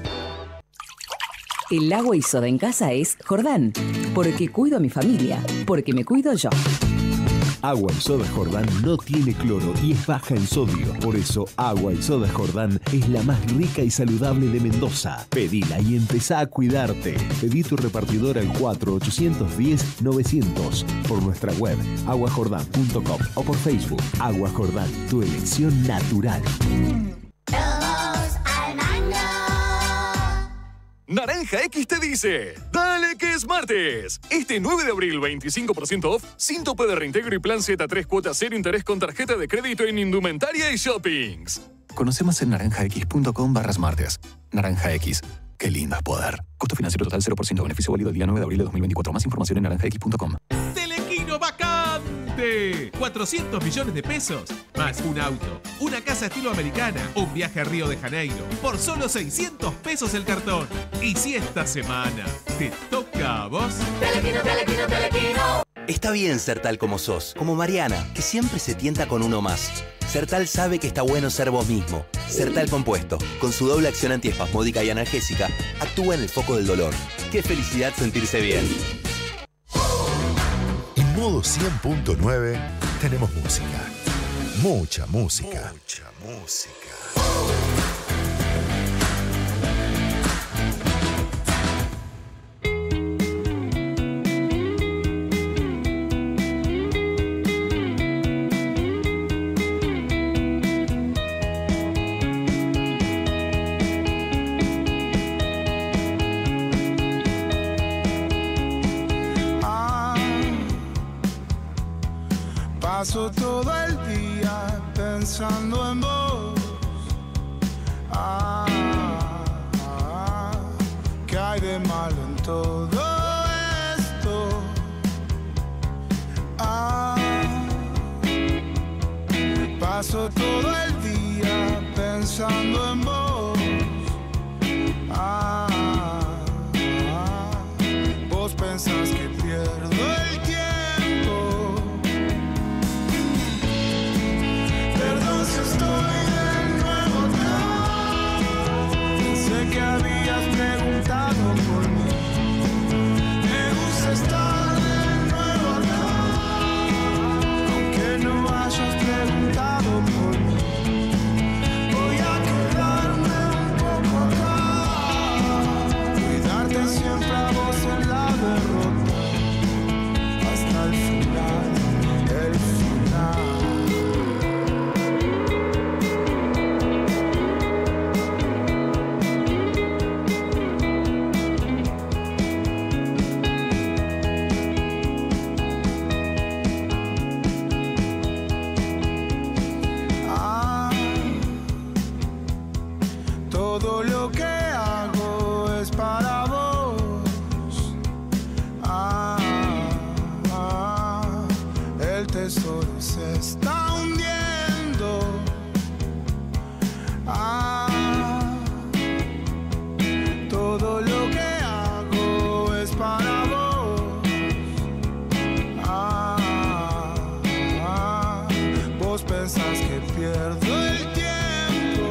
El agua y soda en casa es Jordán, porque cuido a mi familia, porque me cuido yo. Agua y Soda Jordán no tiene cloro y es baja en sodio. Por eso, Agua y Soda Jordán es la más rica y saludable de Mendoza. Pedila y empezá a cuidarte. Pedí tu repartidor al 4810-900 por nuestra web aguajordán.com o por Facebook. Agua Jordán, tu elección natural. Naranja X te dice, ¡dale que es martes! Este 9 de abril, 25% off, sin tope de reintegro y plan Z3 cuota 0 interés con tarjeta de crédito en indumentaria y shoppings. Conoce más en naranjax.com/martes. Naranja X. Qué lindo es poder. Costo financiero total 0%. Beneficio válido el día 9 de abril de 2024. Más información en naranjax.com. Telequino vacante. 400 millones de pesos. Más un auto, una casa estilo americana, un viaje a Río de Janeiro. Por solo 600 pesos el cartón. Y si esta semana te toca a vos... Telequino, Telequino, Telequino. Está bien ser tal como sos, como Mariana, que siempre se tienta con uno más. Sertal sabe que está bueno ser vos mismo. Sertal Compuesto, con su doble acción antiespasmódica y analgésica, actúa en el foco del dolor. ¡Qué felicidad sentirse bien! En modo 100.9 tenemos música. Mucha música. Mucha música. Paso todo el día pensando en vos. ¿Qué hay de malo en todo esto? Paso todo el día pensando en vos. Vos pensás que pierdo el tiempo. Perdón si estoy de nuevo acá. Sé que habías preguntado por mí. Me gusta estar de nuevo acá. Aunque no hayas preguntado por mí. Voy a quedarme un poco acá. Cuidarte siempre a vos en la derrota. Hasta el final, el final. Todo lo que hago es para vos. El tesoro se está hundiendo. piensas que pierdo el tiempo.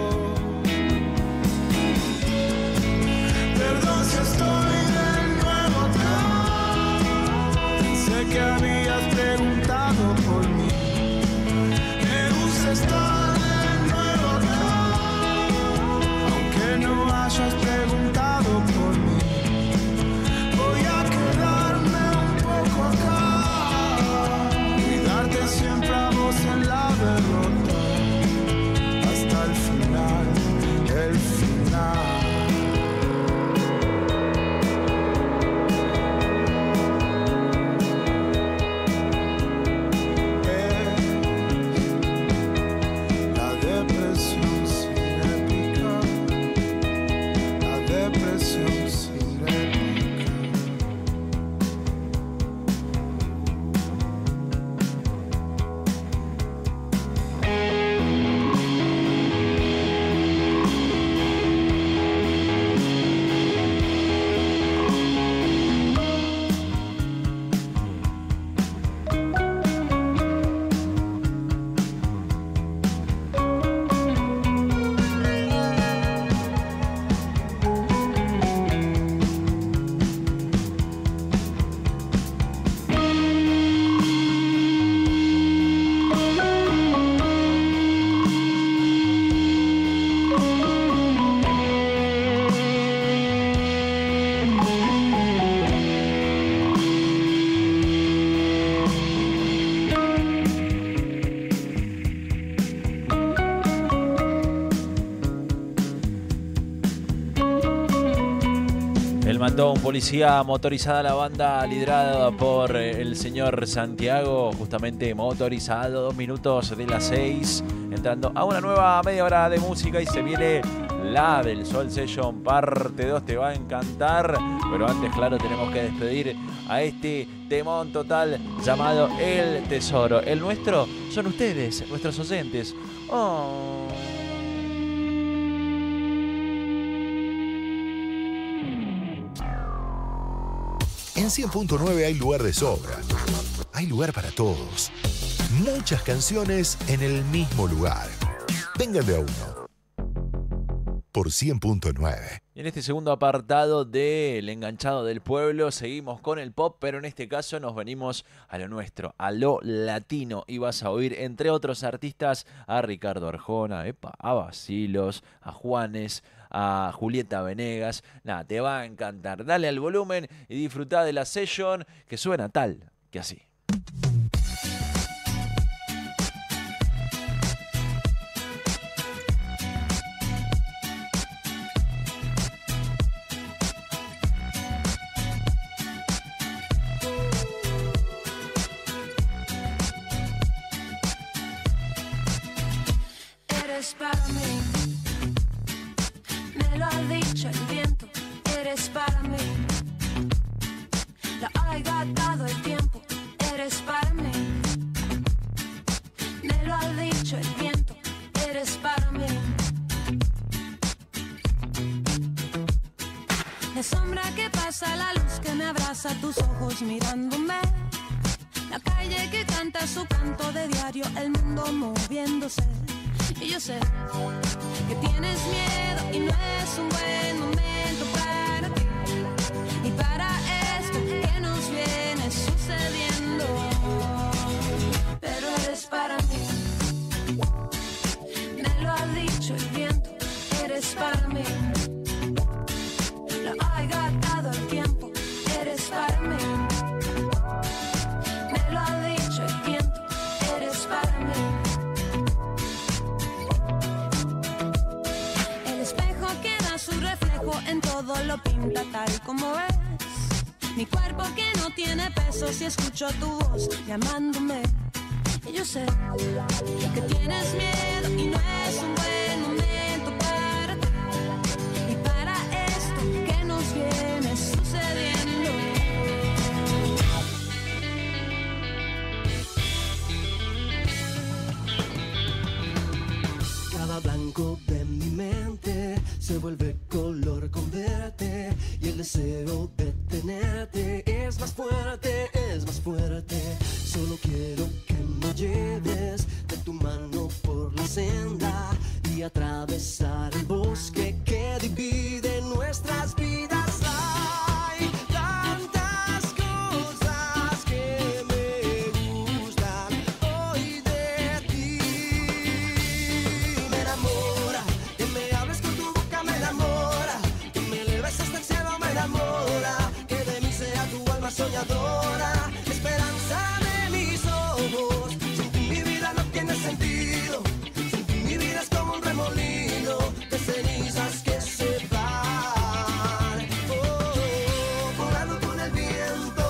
Perdón si estoy de nuevo acá. Pensé que habías preguntado por mí. Me gusta estar de nuevo acá, aunque no hayas preguntado por mí. Voy a quedarme un poco acá y darte siempre a vos en la derrota hasta el final, el final. La depresión sin épica, la depresión sin épica. Mandó un policía motorizada a la banda liderada por el señor Santiago, justamente motorizado, 2 minutos de las 6, entrando a una nueva media hora de música y se viene la del Soul Session parte 2, te va a encantar, pero antes, claro, tenemos que despedir a este temón total llamado El Tesoro. El nuestro son ustedes, nuestros oyentes. Oh. En 100.9 hay lugar de sobra. Hay lugar para todos. Muchas canciones en el mismo lugar. Vengan de a uno. Por 100.9. Y en este segundo apartado del Enganchado del Pueblo seguimos con el pop, pero en este caso nos venimos a lo nuestro, a lo latino. Y vas a oír, entre otros artistas, a Ricardo Arjona, a Bacilos, a Juanes, a Julieta Venegas. Nada, te va a encantar. Dale al volumen y disfrutá de la session que suena tal que así. Eres para mí, me lo ha dicho el viento, eres para mí. La ha dado el tiempo, eres para mí. Me lo ha dicho el viento, eres para mí. La sombra que pasa, la luz que me abraza, tus ojos mirándome. La calle que canta su canto de diario, el mundo moviéndose. Y yo sé que tienes miedo y no es un buen momento para ti y para esto que nos viene sucediendo. Pero eres para mí, me lo ha dicho el viento, eres para mí. Lo ha gastado el tiempo, eres para mí. Me lo ha dicho el viento, eres para mí. Su reflejo en todo lo pinta tal como es. Mi cuerpo que no tiene peso si escucho tu voz llamándome. Y yo sé que tienes miedo y no es un buen momento para ti y para esto que nos viene sucediendo. Cada blanco de mi mente se vuelve color con verte y el deseo de tenerte es más fuerte, es más fuerte. Solo quiero que me lleves de tu mano por la senda y atravesar el bosque que divide nuestras vidas. Hay tantas cosas que me gustan hoy de ti. Me enamora que me hables con tu boca, me enamora que me eleves hasta el cielo, me enamora que de mí sea tu alma soñadora, esperanza de mis ojos. Sin ti mi vida no tiene sentido, sin ti mi vida es como un remolino de cenizas que se van, volando con el viento.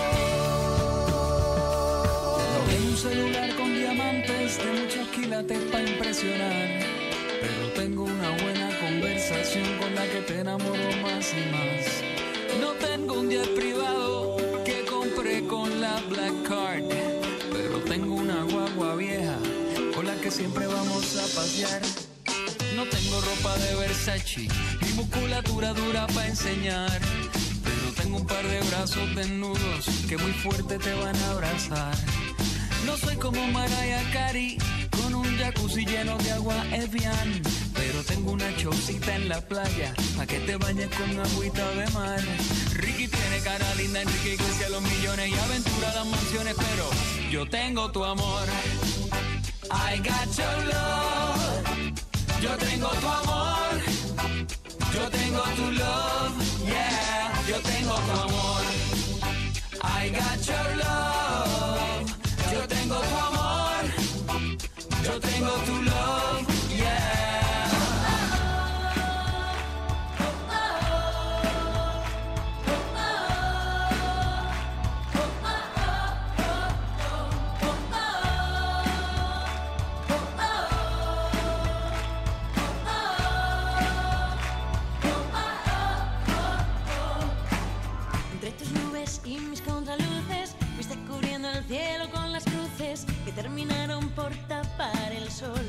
Tengo un celular con diamantes de muchos quilates para impresionar, pero tengo una buena conversación con la que te enamoro más y más. No tengo un jet privado que compré con la Black Card, pero tengo una guagua vieja con la que siempre vamos a pasear. No tengo ropa de Versace ni musculatura dura para enseñar, pero tengo un par de brazos desnudos que muy fuerte te van a abrazar. No soy como Mariah Carey con un jacuzzi lleno de agua Evian, pero tengo una chocita en la playa pa' que te bañes con agüita de mar. Ricky tiene cara linda, Enrique Iglesias los millones y aventura las mansiones, pero yo tengo tu amor. I got your love. Yo tengo tu amor. Yo tengo tu love. Yeah, yo tengo tu amor. I got your love. Yo tengo tu amor. Yo tengo tu love. Yeah. Entre tus nubes y mis contraluces fuiste cubriendo el cielo con las cruces que terminaron por tapar el sol.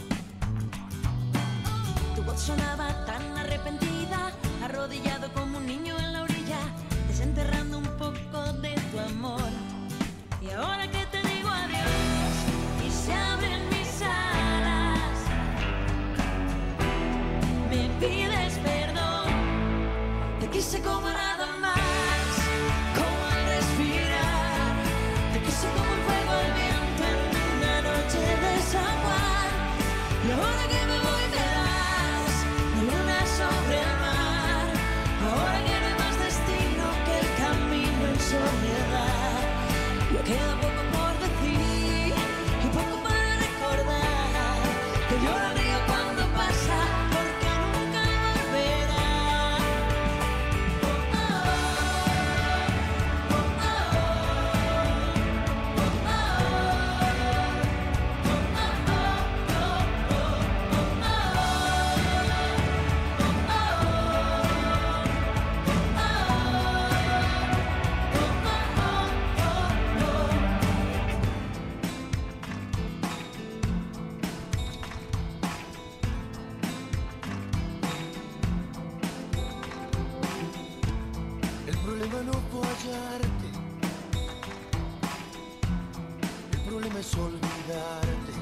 Tu voz sonaba tan arrepentida, arrodillado como un niño en la orilla, desenterrando un poco de tu amor. Y ahora que te digo adiós y se abren mis alas, me pides perdón. Te quise como nada más, como al respirar. Te quise como el fuego al viento en una noche de San Juan. Y ahora que me voy te das la luna sobre el mar. Ahora que no hay más destino que el camino en soledad. Yo queda poco por decir y poco para recordar. Que llora el río cuando pasa porque nunca volverá. El problema no fue hallarte, el problema es olvidarte.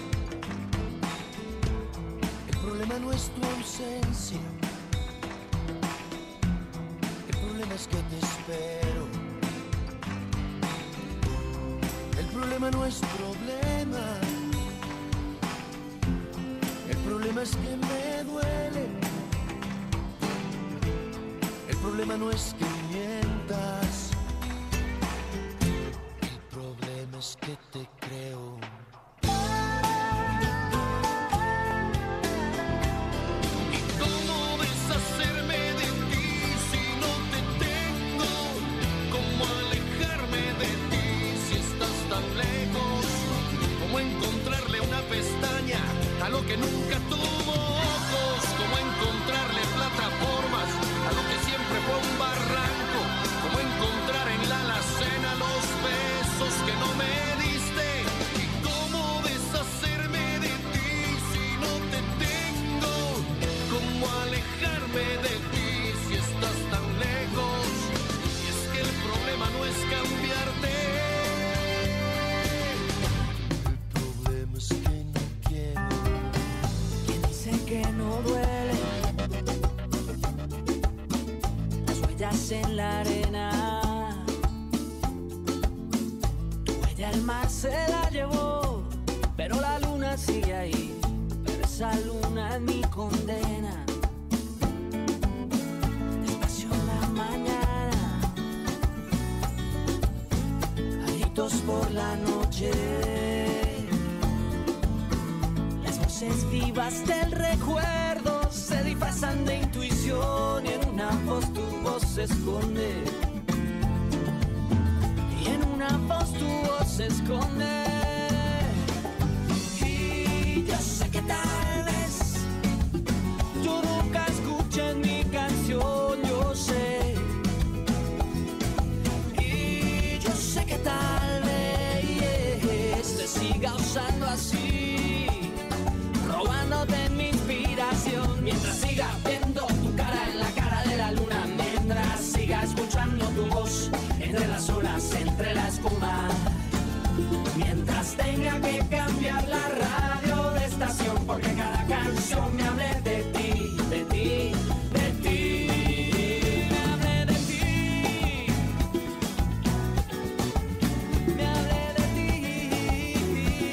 El problema no es tu ausencia, el problema es que te espero. El problema no es problema, el problema es que me duele. El problema no es que mientas, el problema es que te creo. ¿Y cómo deshacerme de ti si no te tengo? ¿Cómo alejarme de ti si estás tan lejos? ¿Cómo encontrarle una pestaña a lo que nunca tuvo ojos? ¿Cómo encontrarle plataformas a lo que siempre fue un barranco? huellas en la arena. Tu huella el mar se la llevó, pero la luna sigue ahí. Pero esa luna es mi condena. Despacio en la mañana, gritos por la noche. Las voces vivas del recuerdo se disfrazan de intuición y en una voz tu voz se esconde. Y en una voz tu voz se esconde. Y yo sé que tal vez tú nunca escuches mi canción, yo sé. Y yo sé que tal vez te siga usando así, robándote mi inspiración. Mientras siga viendo tu cara en la cara de la luna, mientras siga escuchando tu voz entre las olas, entre la espuma, mientras tenga que cambiar la radio de estación, porque cada canción me hable de ti, de ti, de ti. Me hable de ti, me hable de ti.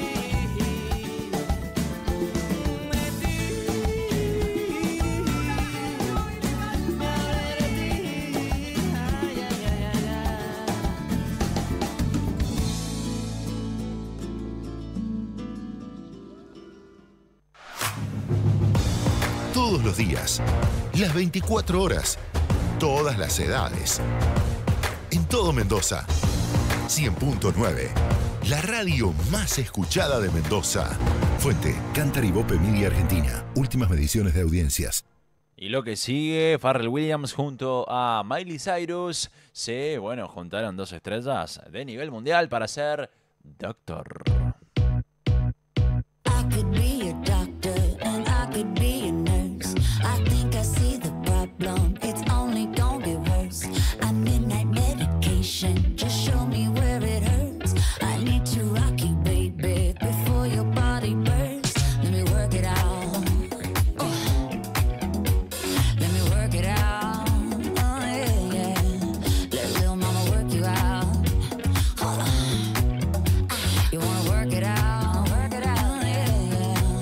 Todos los días, las 24 horas, todas las edades. En todo Mendoza, 100.9, la radio más escuchada de Mendoza. Fuente, Cantar y Bope Media Argentina. Últimas mediciones de audiencias. Y lo que sigue, Pharrell Williams junto a Miley Cyrus se, juntaron dos estrellas de nivel mundial para ser Doctor. I could be a doctor and I could be a nurse. I think I see the problem, it's only gonna get worse. I need that medication, just show me where it hurts. I need to rock you, baby, before your body bursts. Let me work it out. Let me work it out. Oh, yeah, yeah. Let little mama work you out. Hold on. You wanna work it out? Work it out, yeah, yeah.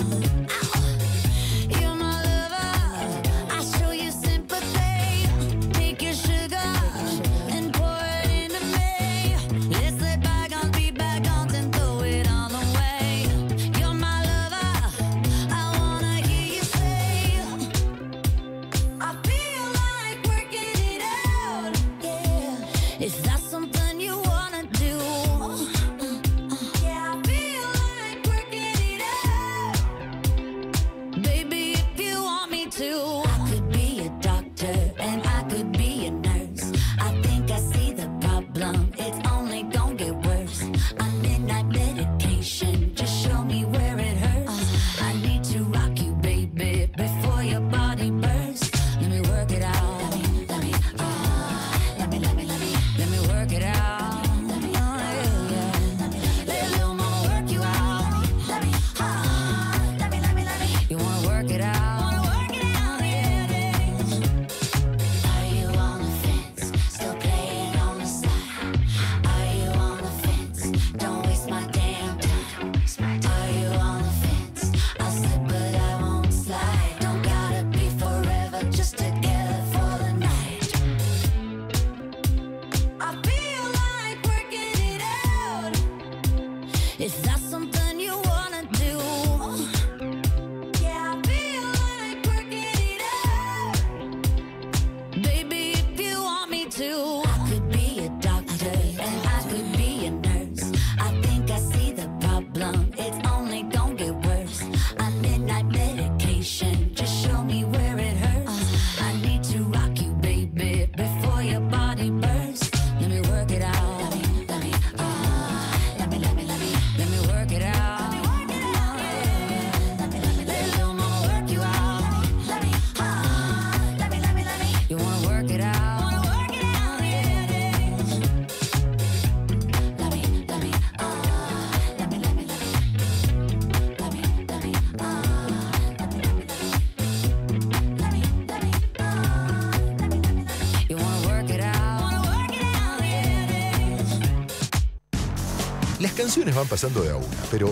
canciones van pasando de a una, pero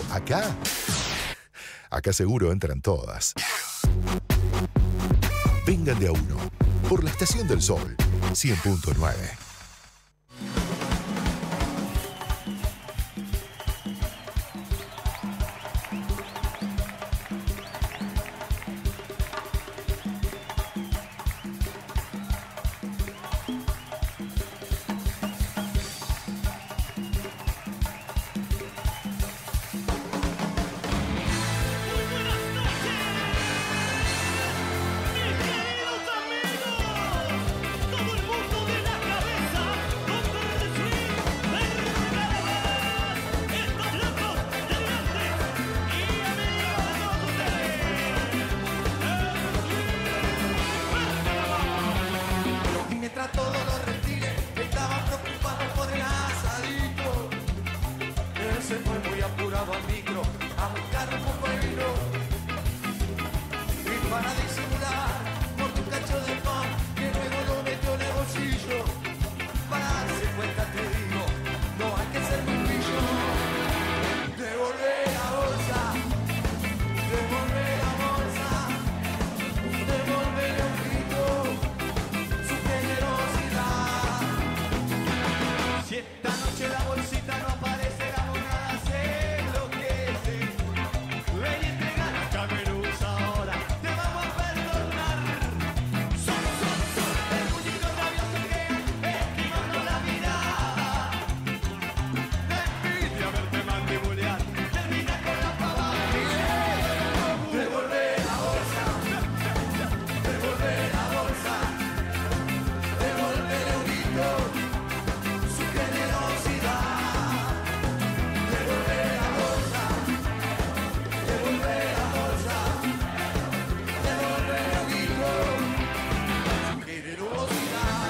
acá seguro entran todas. Vengan de a uno, por la Estación del Sol, 100.9. Mientras todos los reptiles estaban preocupados por el asadito, él se fue muy apurado al micro a buscar un poco de vino. Y para disimular, mordió un cacho de pan que luego lo metió en el bolsillo. Para darse cuenta te digo, no hay que ser muy pillo. Devolver la bolsa, devolver la bolsa, devolver un grito. Si esta noche la bolsita no aparece, la monada se enloquece. Ven y entrega la cameruza ahora, te vamos a perdonar. Son, el muñeco rabioso que esquivando la mirada. La envidia verte mandibulear, termina con la pavada. Devolver la bolsa, devolver la bolsa, devolver el grito. Su generosidad, devolver la bolsa, devolver la bolsa, devolver el grito, su generosidad.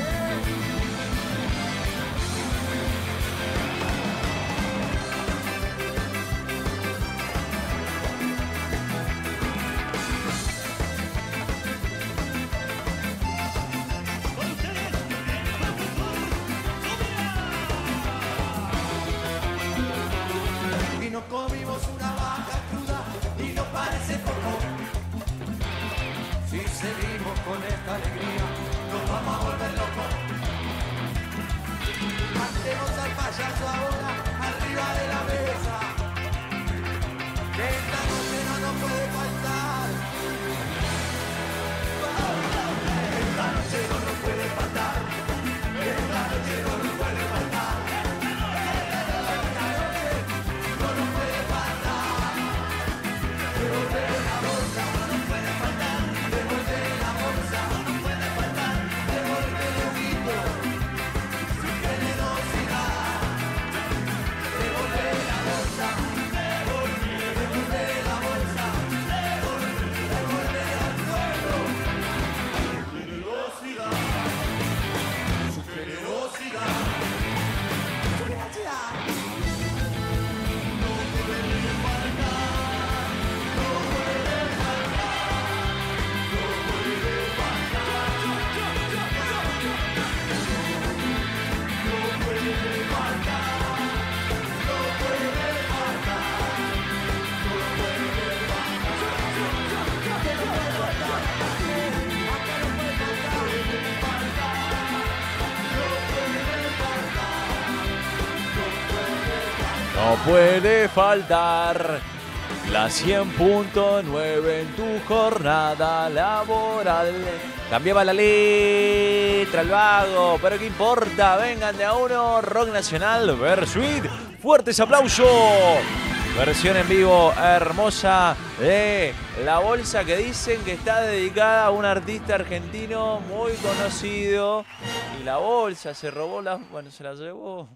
Y nos comimos una vaca cruda y nos parece poco. Si seguimos con esta alegría, nos vamos a volver locos. Matemos al payaso ahora arriba de la mesa, que esta noche no nos puede faltar. Esta noche no nos puede faltar. Esta noche no nos puede faltar. Devolver la bolsa, no nos puede faltar. Devolver la bolsa, no nos puede faltar. Devolver el grito, su generosidad. Devolver la bolsa, devolver la bolsa, devolver al pueblo su generosidad, su generosidad, su generosidad. No puede faltar. No puede faltar la 100.9 en tu jornada laboral. Cambiaba la letra, el vago, pero qué importa, vengan de a uno, rock nacional, Versuit, fuertes aplausos. Versión en vivo hermosa de La Bolsa, que dicen que está dedicada a un artista argentino muy conocido. Y La Bolsa se robó bueno, se la llevó.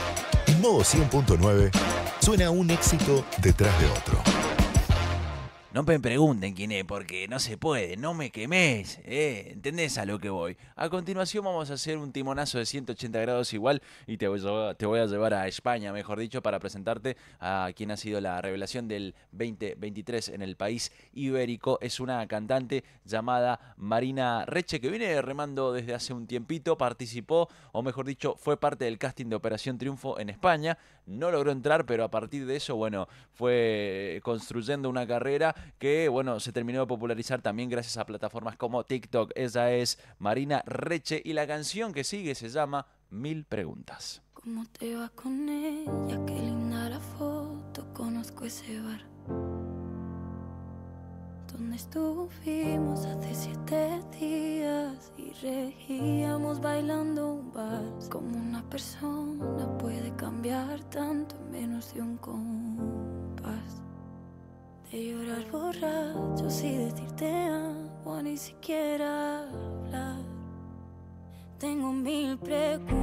En modo 100.9 suena un éxito detrás de otro. No me pregunten quién es, porque no se puede, no me quemes, ¿entendés a lo que voy? A continuación vamos a hacer un timonazo de 180 grados igual y te voy a llevar a España, mejor dicho, para presentarte a quien ha sido la revelación del 2023 en el país ibérico. Es una cantante llamada Marina Reche, que viene remando desde hace un tiempito, participó, o mejor dicho, fue parte del casting de Operación Triunfo en España. No logró entrar, pero a partir de eso, bueno, fue construyendo una carrera que, bueno, se terminó de popularizar también gracias a plataformas como TikTok. Ella es Marina Reche y la canción que sigue se llama 1000 preguntas. ¿Cómo te va con ella? Qué linda la foto, conozco ese bar donde estuvimos hace 7 días y regíamos bailando un vals. Como una persona puede cambiar tanto en menos de un compás. De llorar borrachos y decirte amo, ni siquiera hablar. Tengo 1000 preguntas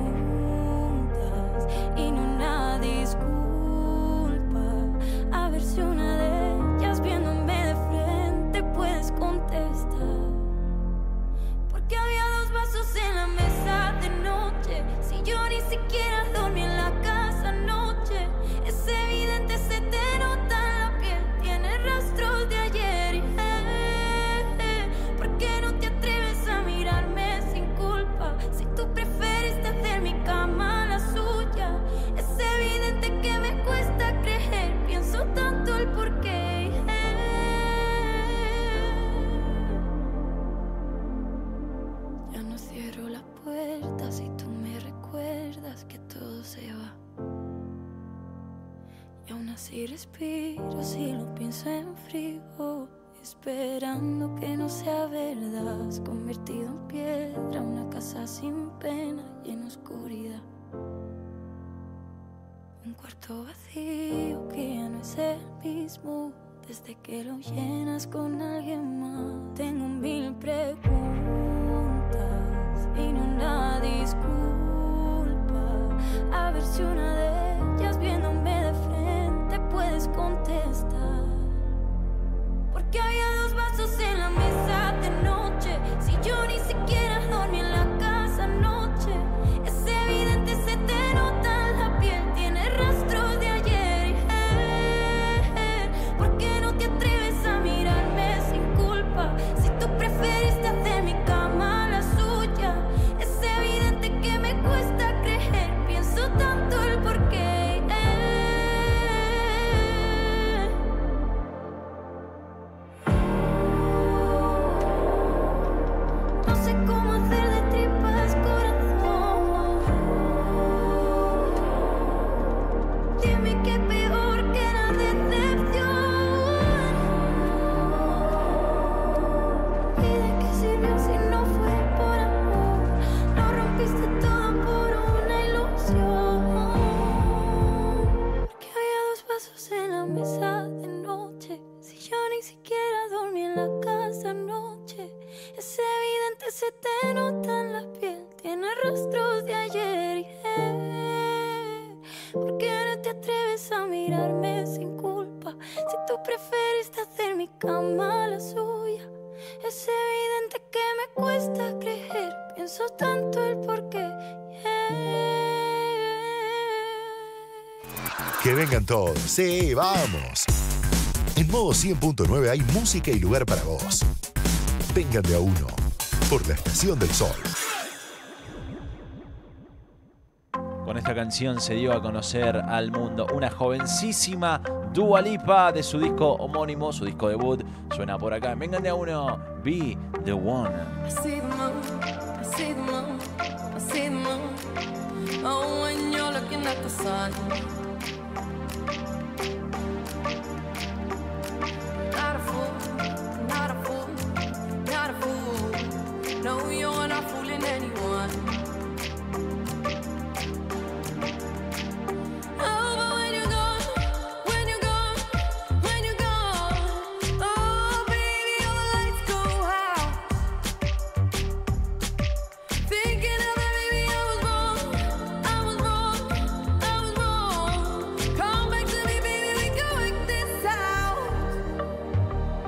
y no una disculpa. A ver si una de ellas viéndome de frente puedes contestar. Porque había 2 vasos en la mesa de noche. Si yo ni siquiera dormí en la casa anoche. Es evidente, se te nota en la piel. Tiene rastros de ayer. ¿Por qué no te atreves a mirarme sin culpa? Si tú prefieres hacer mi cama la suya. Es evidente que me cuesta creer. Pienso tanto el porqué. Ya no cierro la puerta si tú me recuerdas que todo se va. Y aún así respiro si lo pienso en frío. Esperando que no sea verdad. Has convertido en piedra una casa sin pena y en oscuridad. Un cuarto vacío que ya no es el mismo desde que lo llenas con alguien más. Tengo 1000 preguntas y no una disculpa. A ver si una de ellas viéndome de frente puedes contestar. Porque había 2 vasos en la mesa de noche. Si yo ni siquiera dormí en la casa anoche. Es evidente, se te nota en la piel. Tiene rastros de ayer. ¿Por qué no te atreves a mirarme sin culpa? Si tú preferiste hacer mi cama la suya. Es evidente que me cuesta creer. Pienso tanto el porqué. No sé cómo hacer de tripas corazón. Dime qué peor que la decepción. ¿Y de qué sirvió si no fue por amor? Lo rompiste todo por una ilusión. Porque había 2 vasos en la mesa de noche. Si yo ni siquiera dormí en la casa anoche. Es evidente, se te nota en la piel. Tiene rastros de ayer. ¿Por qué no te atreves a mirarme sin culpa? Si tú preferiste hacer mi cama la suya. Es evidente que me cuesta creer. Pienso tanto el porqué. Que vengan todos. Sí, vamos. En Modo 100.9 hay música y lugar para vos. Vengan de a uno. Por la Estación del Sol. Con esta canción se dio a conocer al mundo una jovencísima Dua Lipa de su disco homónimo, su disco debut. Suena por acá. Vengan de a uno. Be the one. I see the moon, I see the moon, I see the moon. Oh, when you're looking at the sun. Not a fool, not a fool, not a fool. No, you're not fooling anyone. Oh, but when you're gone, when you're gone, when you're gone. Oh, baby, all the lights go out. Thinking of it, maybe I was wrong, I was wrong, I was wrong. Come back to me, baby, we can work this out.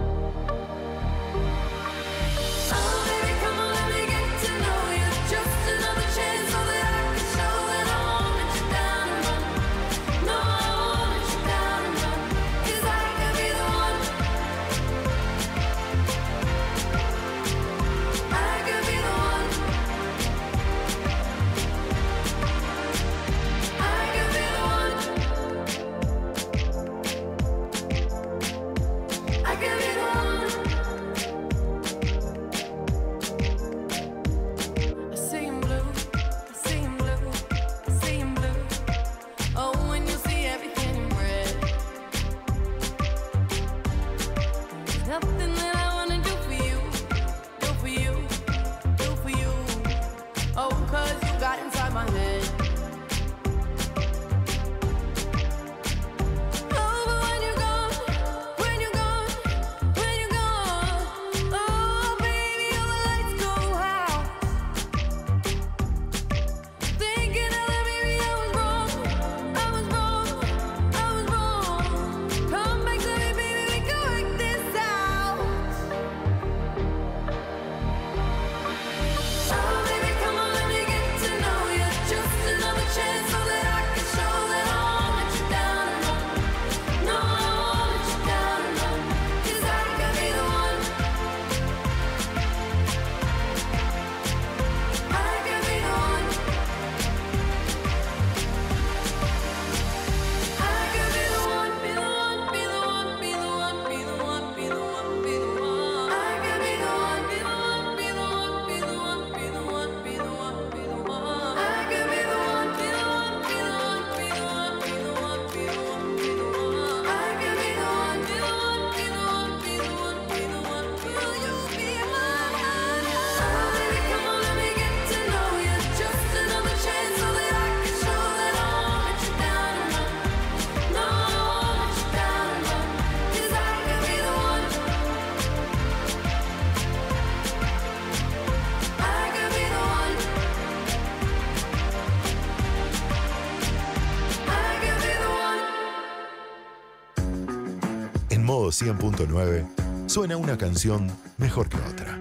100.9 suena una canción mejor que otra.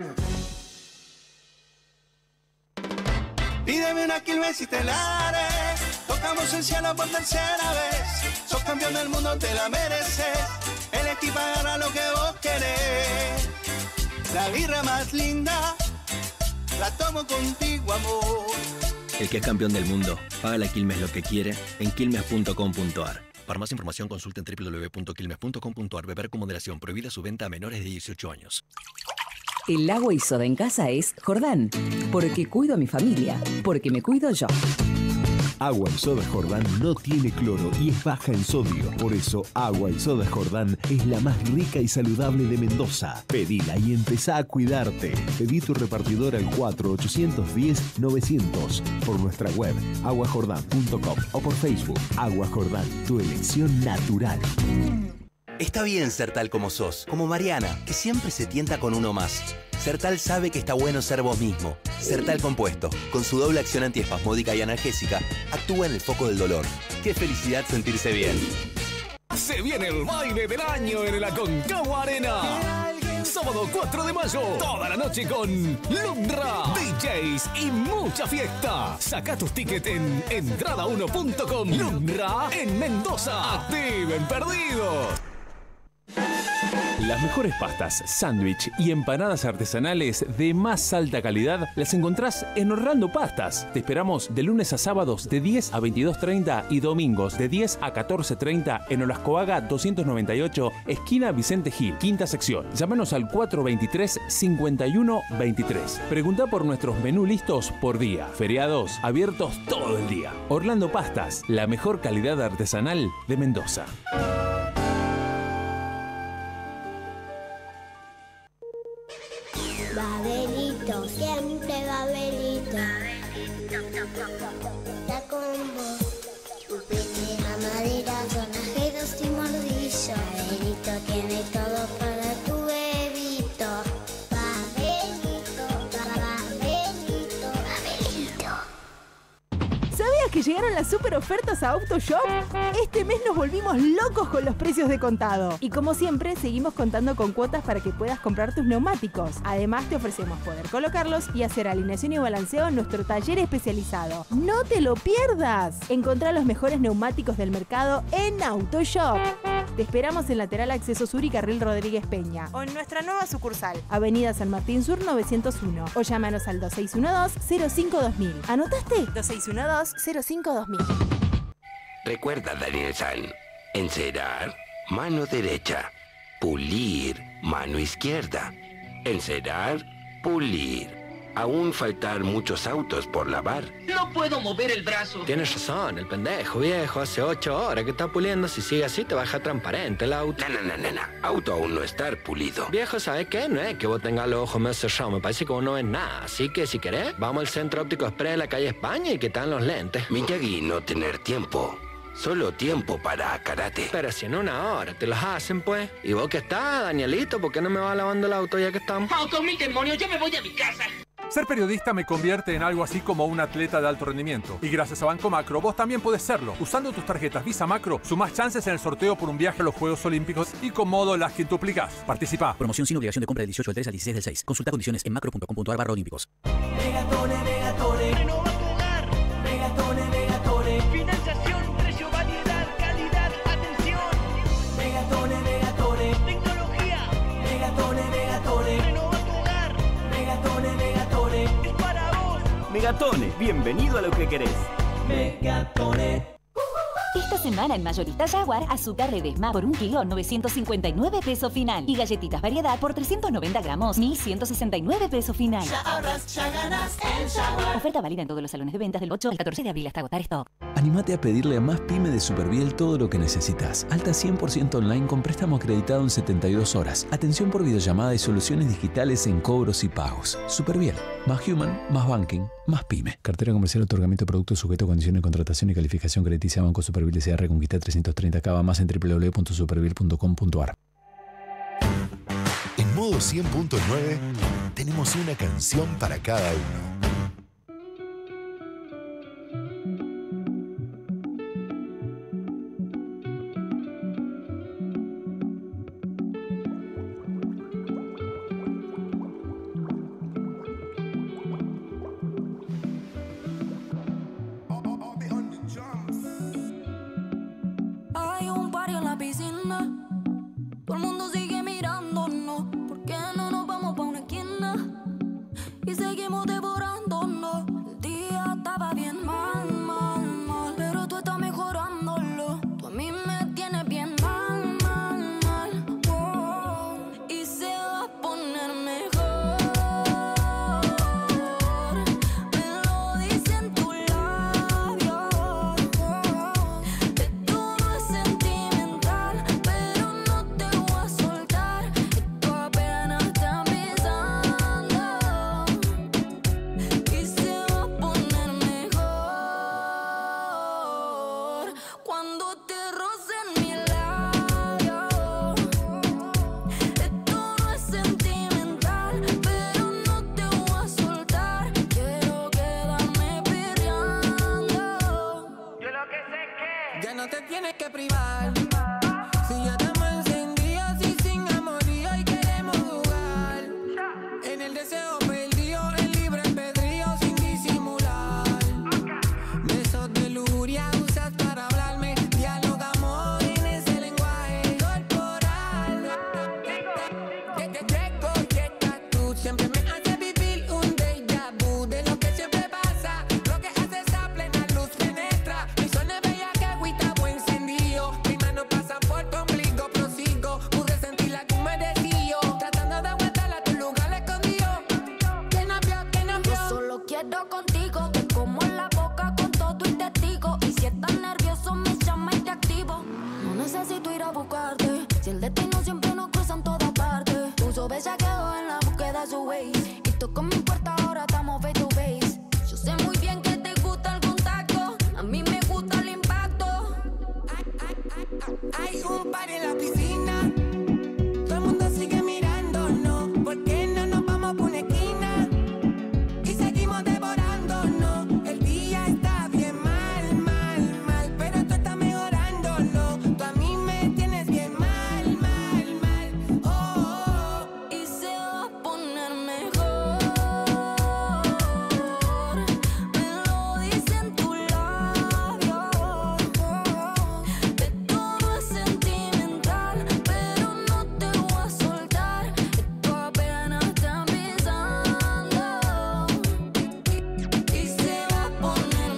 Pídeme una Quilmes y te la haré. Tocamos el cielo por tercera vez. Sos campeón del mundo, te la mereces. Elegí para lo que vos querés. La birra más linda la tomo contigo, amor. El que es campeón del mundo, paga la Quilmes lo que quiere en quilmes.com.ar. Para más información consulten www.quilmes.com.ar. Beber con moderación. Prohibida su venta a menores de 18 años. El agua y soda en casa es Jordán. Porque cuido a mi familia. Porque me cuido yo. Agua y soda Jordán no tiene cloro y es baja en sodio. Por eso, Agua y soda Jordán es la más rica y saludable de Mendoza. Pedila y empezá a cuidarte. Pedí tu repartidor al 4810-900. Por nuestra web, aguajordán.com o por Facebook. Agua Jordán, tu elección natural. Está bien ser tal como sos, como Mariana, que siempre se tienta con uno más. Sertal sabe que está bueno ser vos mismo. Sertal Compuesto, con su doble acción antiespasmódica y analgésica, actúa en el foco del dolor. ¡Qué felicidad sentirse bien! Se viene el baile del año en el Aconcagua Arena. Sábado 4 de mayo, toda la noche con Lundra, DJs y mucha fiesta. Saca tus tickets en entrada1.com. Lundra en Mendoza. Activen perdidos. Las mejores pastas, sándwich y empanadas artesanales de más alta calidad las encontrás en Orlando Pastas. Te esperamos de lunes a sábados de 10 a 22:30 y domingos de 10 a 14:30 en Olascoaga 298, esquina Vicente Gil, quinta sección. Llámanos al 423-5123. Preguntá por nuestros menú listos por día. Feriados abiertos todo el día. Orlando Pastas, la mejor calidad artesanal de Mendoza. Babelito, siempre Babelito. Está con vos. Tu primera madera, sonajeros y mordillo. Babelito tiene todo para tu bebito. Babelito, Babelito, Babelito. ¿Sabías que llegaron las super ofertas a AutoShop? Este mes nos volvimos locos con los precios de contado. Y como siempre, seguimos contando con cuotas para que puedas comprar tus neumáticos. Además, te ofrecemos poder colocarlos y hacer alineación y balanceo en nuestro taller especializado. ¡No te lo pierdas! Encontrá los mejores neumáticos del mercado en AutoShop. Te esperamos en Lateral Acceso Sur y Carril Rodríguez Peña. O en nuestra nueva sucursal, Avenida San Martín Sur 901. O llámanos al 2612-05-2000. ¿Anotaste? 2612-05-2000. Recuerda, Daniel San, encerar, mano derecha, pulir, mano izquierda, encerar, pulir. Aún faltan muchos autos por lavar. No puedo mover el brazo. Tienes razón, el pendejo viejo hace 8 horas que está puliendo. Si sigue así te baja transparente el auto. No, auto aún no está pulido. Viejo, ¿sabes qué? No es que vos tengas los ojos medio cerrados, me parece que vos no ves nada. Así que si querés, vamos al Centro Óptico Express de la calle España y que están los lentes. Miyagi, no tener tiempo. Solo tiempo para karate. Pero si en 1 hora te los hacen, pues. ¿Y vos qué estás, Danielito? ¿Por qué no me vas lavando el auto ya que estamos? ¡Auto, mil demonios! ¡Ya me voy a mi casa! Ser periodista me convierte en algo así como un atleta de alto rendimiento. Y gracias a Banco Macro, vos también podés serlo. Usando tus tarjetas Visa Macro, sumás chances en el sorteo por un viaje a los Juegos Olímpicos y con modo las quintuplicás. Participá. Promoción sin obligación de compra del 18 del 3 al 16 del 6. Consulta condiciones en macro.com.ar/olímpicos. Megatone, renova tu hogar. Megatone, financiación, precio, variedad, calidad, atención. Megatone, tecnología. Megatone, renova tu hogar. Megatone, es para vos. Megatone, bienvenido a lo que querés. Megatone. Esta semana en Mayorista Jaguar, azúcar Redesma por 1 kilo 959 pesos final. Y galletitas variedad por 390 gramos 1169 pesos final. Ya ahorras, ya ganas en Jaguar. Oferta válida en todos los salones de ventas del 8 al 14 de abril hasta agotar stock. Anímate a pedirle a Más Pyme de Superviel todo lo que necesitas. Alta 100% online con préstamo acreditado en 72 horas. Atención por videollamada y soluciones digitales en cobros y pagos. Superviel. Más human, más banking, más pyme. Cartera comercial, otorgamiento de productos sujeto a condiciones de contratación y calificación crediticia Banco Superviel S.A. Reconquista 330 Cava más en www.superviel.com.ar. En modo 100.9 tenemos una canción para cada uno. que privar. Si ya estamos encendidos y sin amorío y queremos jugar. En el deseo perdido, en libre albedrío sin disimular. Besos de lujuria usas para hablarme. Dialogamos en ese lenguaje corporal. Llego y estás tú. Siempre me hace vivir un déjà vu de lo que siempre pasa. Lo que hace esa plena luz penetra. Mi sol es bella que agüita buen encendido. Mi mano pasa por tu ombligo, prosigo. Pude sentir la que humedecillo. Tratando de aguantar a tu lugar escondido. Que no vio, que no vio. Yo solo quiero contigo, te como en la boca con todo y testigo. Y si estás nervioso me llama y te activo. No necesito ir a buscarte, si el destino siempre nos cruza en todas partes. Uso bella quedo en la búsqueda de su ways. Y toco mi puerta, ahora estamos face to face. Yo sé muy bien que te gusta el contacto, a mí me gusta el impacto. Hay un par en la piscina. Todo el mundo sigue mirándonos. ¿Por qué no nos vamos por una esquina? Y seguimos devorándonos. El día está bien mal, mal, mal. Pero tú estás mejorándolo. Tú a mí me tienes bien mal, mal, mal. Oh, oh, oh. Y se va a poner mejor. Me lo dicen tus labios. De todo es sentimental, pero no te voy a soltar. Esto apenas está empezando. Y se va a poner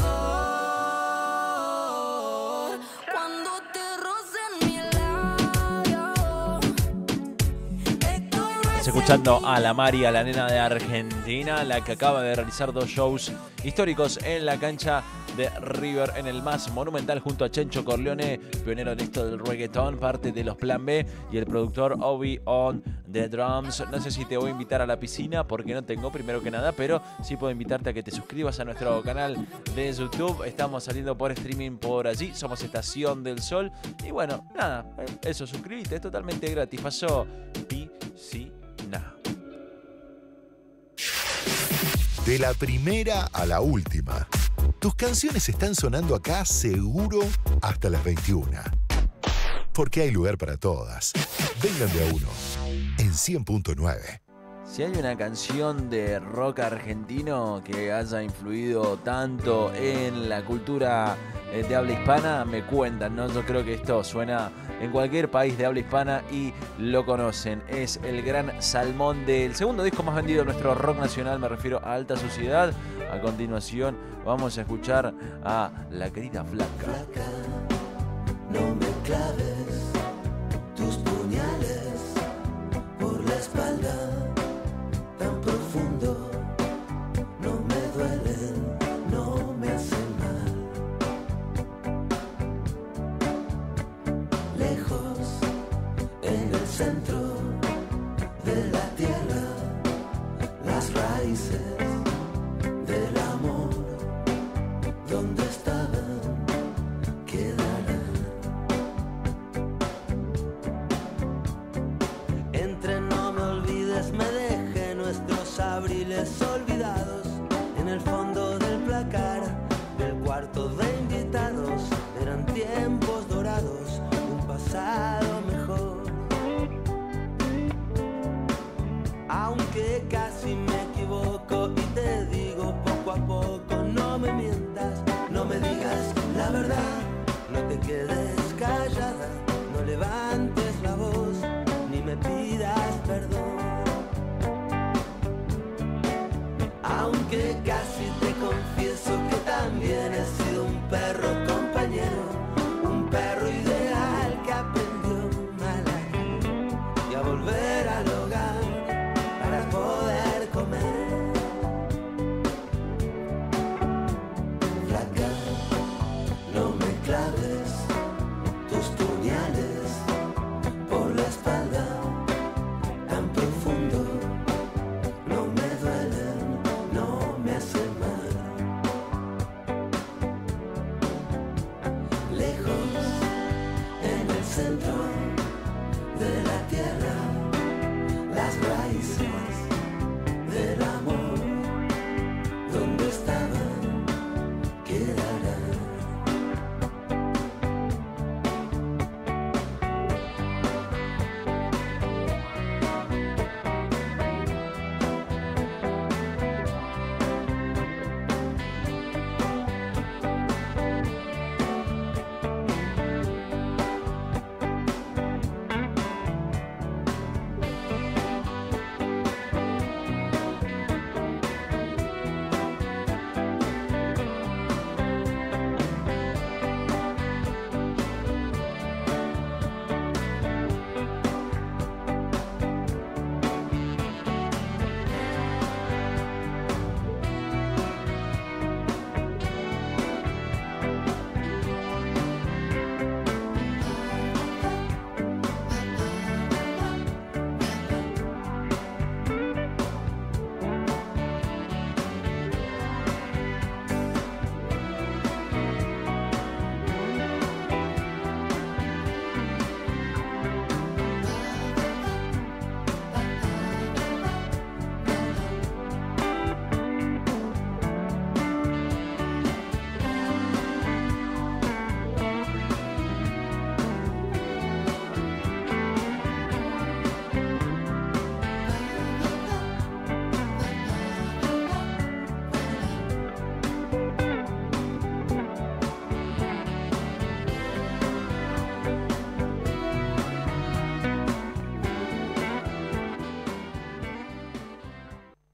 mejor cuando te rocen mi labio. Estás escuchando a la Mari, a la nena de Argentina, la que acaba de realizar 2 shows históricos en la cancha de River, en el más monumental, junto a Chencho Corleone, pionero en esto del reggaetón, parte de los Plan B, y el productor Obi on the drums. No sé si te voy a invitar a la piscina porque no tengo, primero que nada, pero sí puedo invitarte a que te suscribas a nuestro canal de YouTube. Estamos saliendo por streaming por allí, somos Estación del Sol. Y bueno, nada, eso, suscríbete, es totalmente gratis. Pasó Piscina. De la primera a la última. Tus canciones están sonando acá seguro hasta las 21. Porque hay lugar para todas. Vengan de a uno en 100.9. Si hay una canción de rock argentino que haya influido tanto en la cultura de habla hispana, me cuentan, ¿no? Yo creo que esto suena en cualquier país de habla hispana y lo conocen. Es el Gran Salmón, del segundo disco más vendido de nuestro rock nacional, me refiero a Alta Sociedad. A continuación vamos a escuchar a la querida Flaca. No me claves tus puñales por la espalda tan profundo. No me duelen, no me hacen mal. Lejos, en el centro de la tierra, las raíces del amor, donde estaban, quedarán. Entre no me olvides, me dejé nuestros abriles olvidados en el fondo del placar del cuarto de invitados. Eran tiempos dorados, un pasado mejor. Aunque casi me equivoco y te digo poco a poco, no me mientas, no me digas la verdad, no te quedes callada, no levantes la voz, ni me pidas perdón. Aunque casi te confieso que también he sido un perro compañero, un perro ideal que aprendió a ladrar y a volver al hogar para poder comer. Flaca, no me claves tus puñales por la espalda tan profundo. No me duelen, no me hacen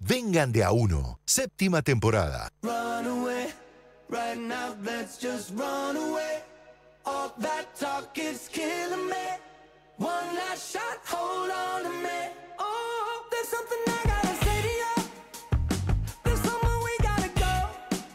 Vengan de a uno. 7ª temporada. Run away, right now let's just run away. All that talk is killing me. One last shot, hold on to me. Oh, there's something I gotta say to you. There's somewhere we gotta go.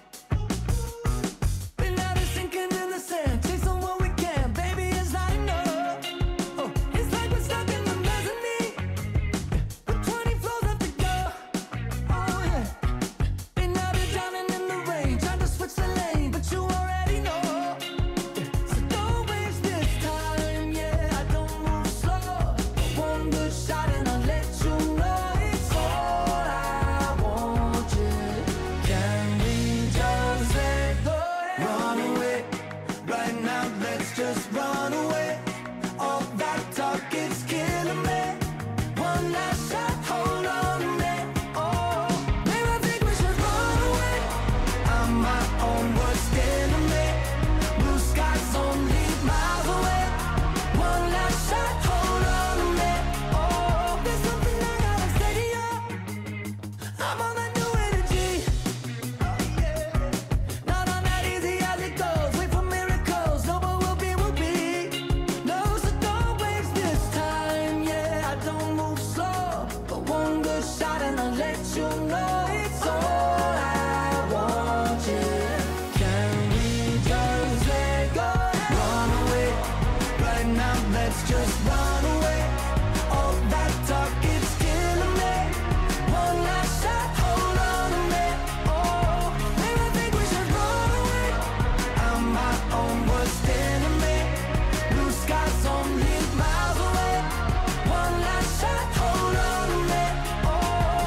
Been out of sinking in the sand, chasing what we can, baby, it's not enough. Oh, it's like we're stuck in the mezzanine, with 20 floors left to go. Oh yeah, been out of drowning in the rain, trying to switch the lane, but you already know. So don't waste this time, yeah, I don't move slow. One good shot and I'll let you know it's all I want you. Can we just let go? Run away, right now let's just run away. All that talk is killing me. One last shot, hold on to me. Oh, maybe I think we should run away. I'm my own worst enemy. Blue skies only miles away. One last shot, hold on to me. Oh, there's something I gotta say to you. I'm on that new energy. Oh yeah, not on that easy as it goes. Wait for miracles, no, but we'll be. No, so don't waste this time. Yeah, I don't move slow, but one good shot and I'll let you know it's all I want. Yeah, can we just let go? Run away, right now let's just run away. All that talk is killing me. One last shot, hold on to me. Oh, maybe I think we should run away. I'm my own worst enemy. Blue skies only miles away. One last shot, hold on to me. Oh,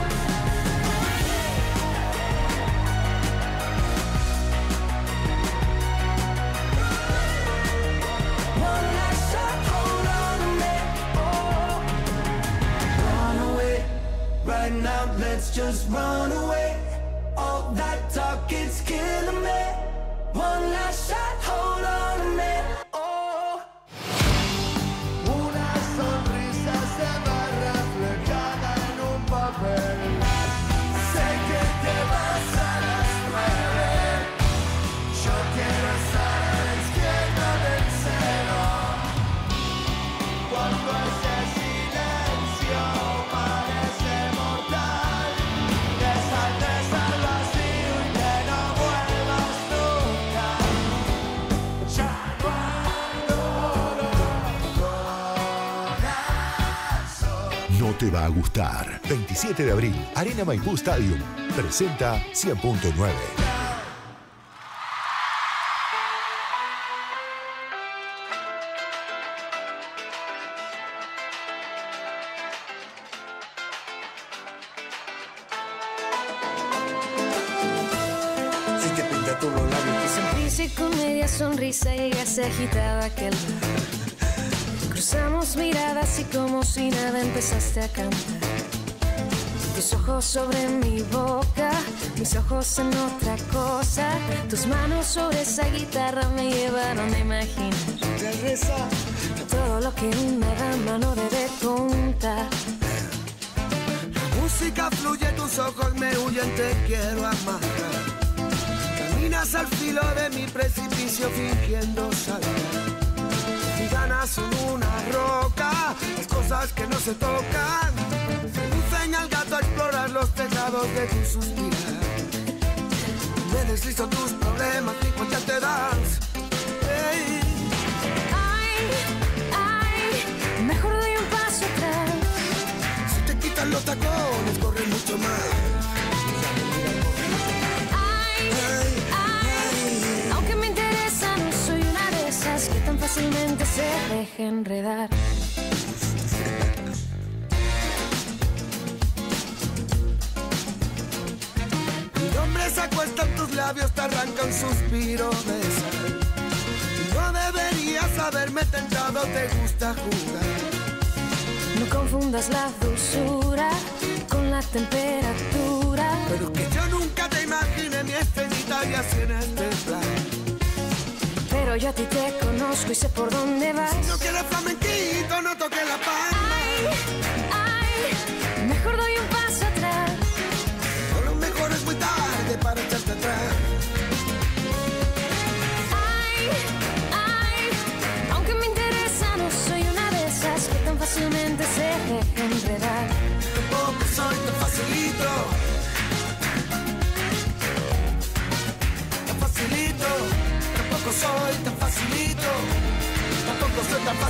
one last shot, hold on to me. Oh, run away, right now let's just run away. All that talk is killing me. One last shot, hold on to me. Oh, una sonrisa se va reflejada en un papel. Sé que te vas a las 9. Yo quiero estar a la izquierda del cero. Cuando ese silencio parece mortal, desates al vacío y que no vuelvas nunca. Ya no adoro corazón. No te va a gustar. 27 de abril, Arena Maipú Stadium presenta 100.9. Si te pintas tú los labios, te Sonrisa y con media sonrisa ella se agitaba aquel bar. Cruzamos miradas y como si nada empezaste a cantar. Tus ojos sobre mi boca, mis ojos en otra cosa. Tus manos sobre esa guitarra me llevaron a imaginar todo lo que una dama no debe contar. La música fluye, tus ojos me huyen, te quiero amar. Caminas al filo de mi precipicio fingiendo saltar. Mis ganas son una roca, las cosas que no se tocan. Seducen al gato a explorar los tejados de tu suspirar. Me deslizo tus problemas y cuenta te das. Hey. Ay, mejor doy un paso atrás. Si te quitan los tacones, corre mucho más. Aunque me interesa, no soy una de esas que tan fácilmente se deja enredar. Mi nombre se acuesta en tus labios, te arranca un suspiro de sal. No deberías haberme tentado, te gusta jugar. No confundas la dulzura con la temperatura. Pero que yo nunca te imaginé mi estrellita y así en este plan. Pero yo a ti te conozco y sé por dónde vas. Si no quieres flamenquito, no toques la palma. Ay, mejor doy un paso atrás.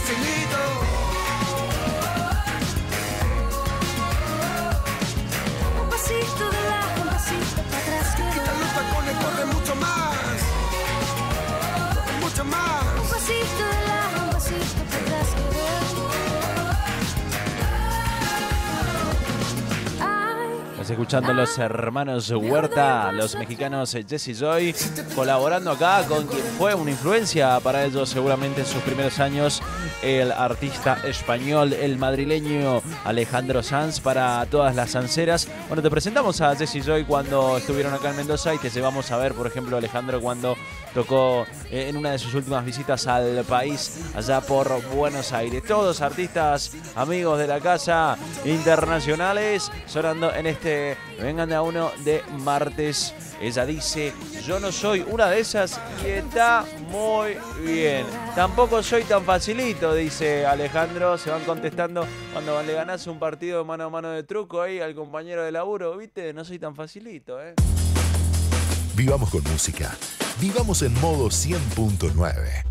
infinito. Un pasito de lado, un pasito para atrás. Quita los tacones, corre mucho más. Mucho más. Un pasito de lado, un pasito para atrás. Estás escuchando los hermanos Huerta, los mexicanos Jesse y Joy, colaborando acá con quien fue una influencia para ellos seguramente en sus primeros años, el artista español, el madrileño Alejandro Sanz, para todas las sanceras. Bueno, te presentamos a Jesse y Joy cuando estuvieron acá en Mendoza y te llevamos a ver, por ejemplo, Alejandro cuando tocó en una de sus últimas visitas al país, allá por Buenos Aires. Todos artistas amigos de la casa, internacionales, sonando en este Vengan de a uno de martes. Ella dice, yo no soy una de esas y está muy bien. Tampoco soy tan facilito, dice Alejandro. Se van contestando cuando le ganás un partido de mano a mano de truco ahí al compañero de laburo, ¿viste? No soy tan facilito, ¿eh? Vivamos con música. Vivamos en modo 100.9.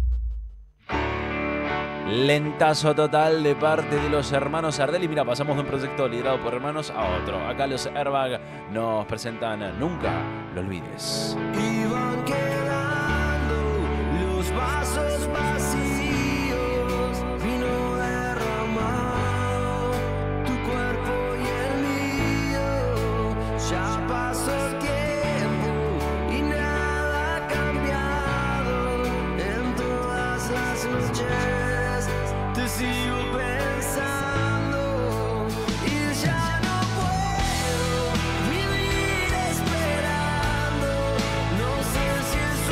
Lentazo total de parte de los hermanos Ardelli. Mira, pasamos de un proyecto liderado por hermanos a otro. Acá los Airbag nos presentan Nunca lo olvides. Iban quedando los vasos vacíos, vino derramado, tu cuerpo y el mío. Ya pasó el tiempo y nada ha cambiado en todas las noches. Te sigo pensando y ya no puedo vivir esperando. No sé si es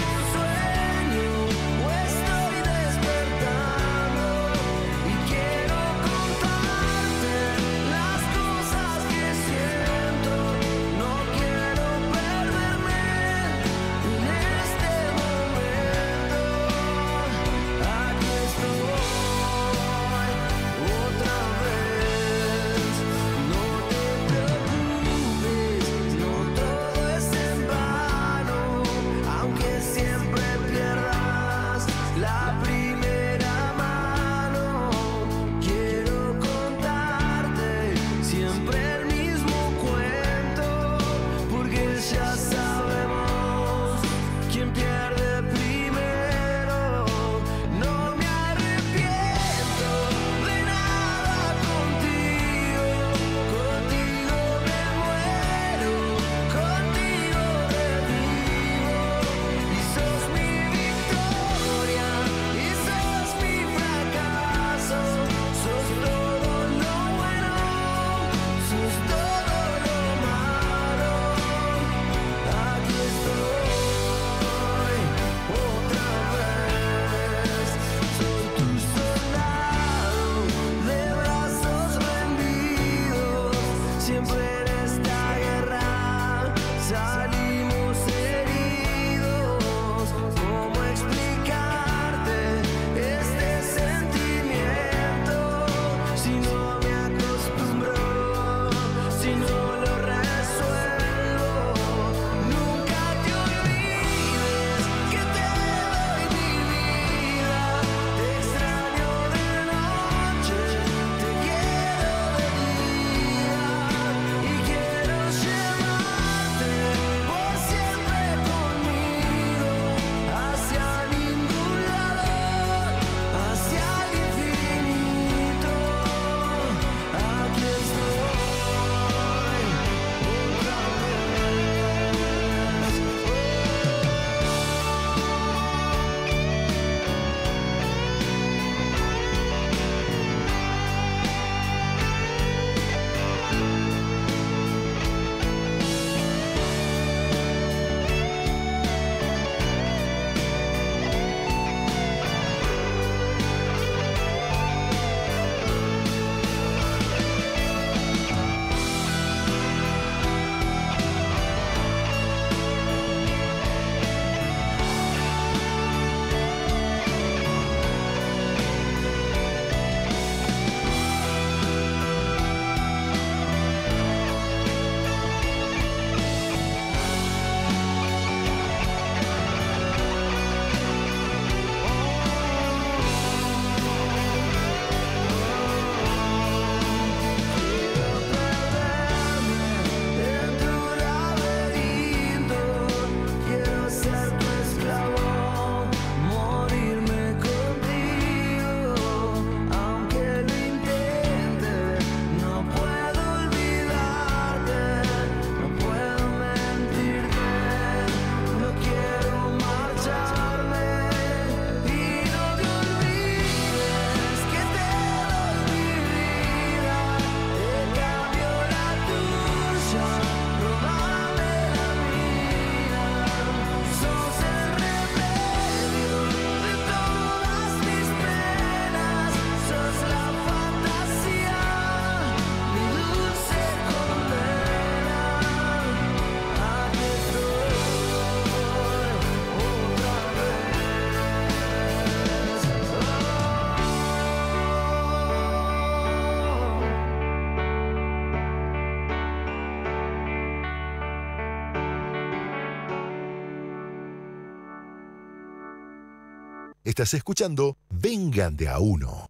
Estás escuchando Vengan de a uno.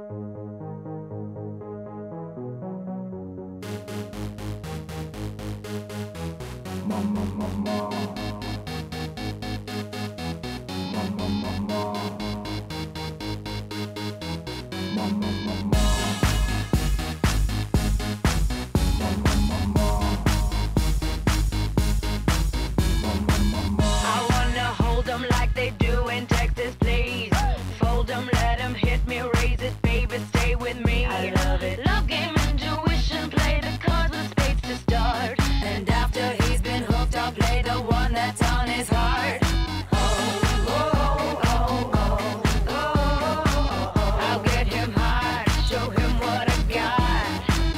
I wanna hold them like they do in Texas, please. Fold them, let them hit me, raise it, baby, stay with me. I love it. Love game, intuition, play the cards with spades to start. And after he's been hooked, I'll play the one that's on his heart. I'll get him high, show him what I got.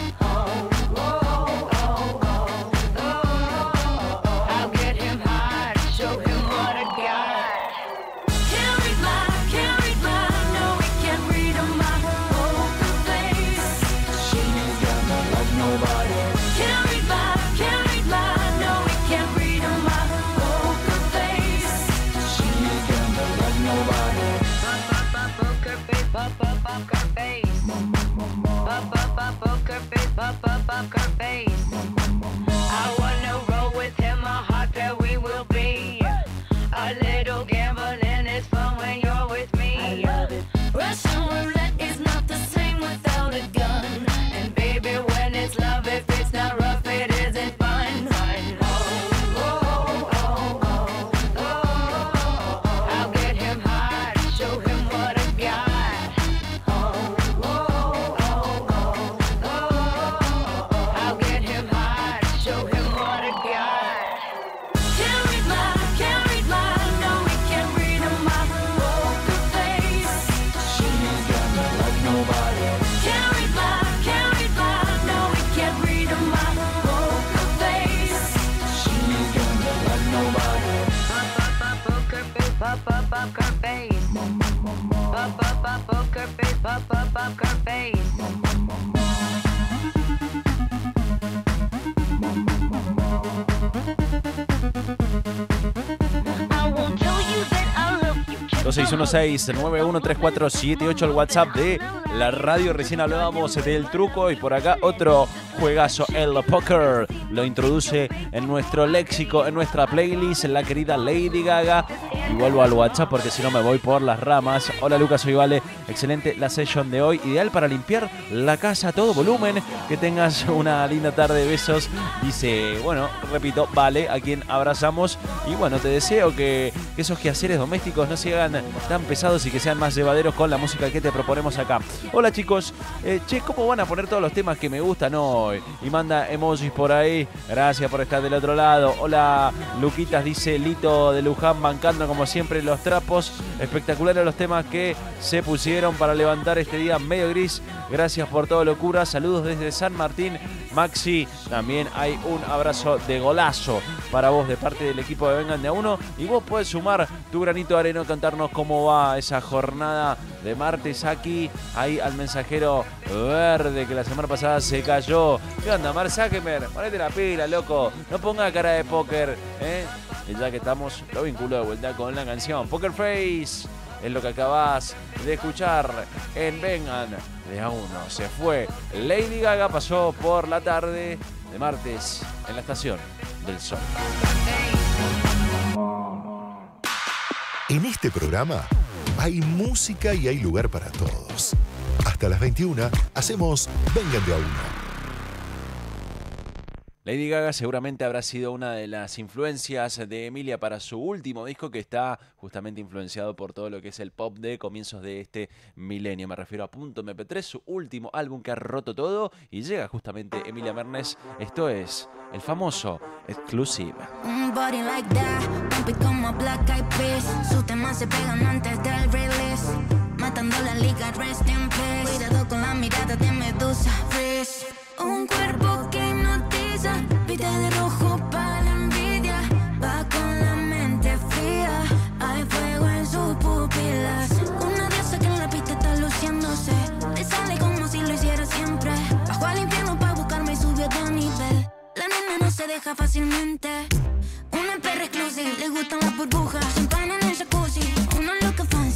I'll get him high, show him what I got. Can't read my, no, we can't read my poker face. She ain't got no like nobody. Can't read my, no, we can't read my poker face. She ain't got no like nobody. Poker face, poker face. Poker face, poker face. I wanna roll with him, a hot pair we will be. A little gambling is fun when you're with me. I love it. Russian roulette is not the same without a gun. And baby, when it's love, if it's not rough, it isn't fun. I'll get him high, show him what I got. I'll get him high, show him what I got. Can't read my, no, we can't read my poker face. She ain't got no like nobody. Can't read my, no, we can't read my poker face. She ain't got no like nobody. Poker face, poker face. Poker face, poker face. I won't tell you that I love you. 2616-913478, el WhatsApp de la radio. Recién hablábamos del truco y por acá otro juegazo, el poker. Lo introduce en nuestro léxico, en nuestra playlist, la querida Lady Gaga. Y vuelvo al WhatsApp porque si no me voy por las ramas. Hola Lucas, soy Vale. Excelente la session de hoy. Ideal para limpiar la casa a todo volumen. Que tengas una linda tarde. Besos. Dice, bueno, repito, Vale, a quien abrazamos. Y bueno, te deseo que esos quehaceres domésticos no se hagan tan pesados y que sean más llevaderos con la música que te proponemos acá. Hola chicos, che, ¿cómo van a poner todos los temas que me gustan hoy? Y manda emojis por ahí. Gracias por estar del otro lado. Hola Luquitas, dice Lito de Luján, bancando como siempre los trapos. Espectaculares los temas que se pusieron para levantar este día medio gris. Gracias por todo, locura. Saludos desde San Martín. Maxi, también hay un abrazo de golazo para vos de parte del equipo de Vengan de a uno. Y vos podés sumar tu granito de arena, contarnos cómo va esa jornada de martes aquí. Ahí al mensajero verde que la semana pasada se cayó. ¿Qué onda, Mark Zuckerberg? Ponete la pila, loco. No ponga cara de póker, ¿eh? Y ya que estamos, lo vinculo de vuelta con la canción Poker Face. Es lo que acabas de escuchar en Vengan de a uno. Se fue Lady Gaga, pasó por la tarde de martes en la Estación del Sol. En este programa hay música y hay lugar para todos. Hasta las 21 hacemos Vengan de a uno. Lady Gaga seguramente habrá sido una de las influencias de Emilia para su último disco, que está justamente influenciado por todo lo que es el pop de comienzos de este milenio. Me refiero a Punto MP3, su último álbum que ha roto todo, y llega justamente Emilia Mernes. Esto es el famoso Exclusive. Un body like that, pumpy como Black Eyed Peas. Sus temas se pegan antes del release, matando la liga, rest in peace. Cuidado con la mirada de Medusa, freeze. Un cuerpo que hipnotiza, viste de rojo para la envidia. Va con la mente fría, hay fuego en sus pupilas. Una diosa que en la pista está luciéndose, le sale como si lo hiciera siempre. Bajó al infierno para buscarme y subió de nivel. La nena no se deja fácilmente. Una perra exclusiva, le gustan las burbujas. Champán en el jacuzzi, una loca fancy.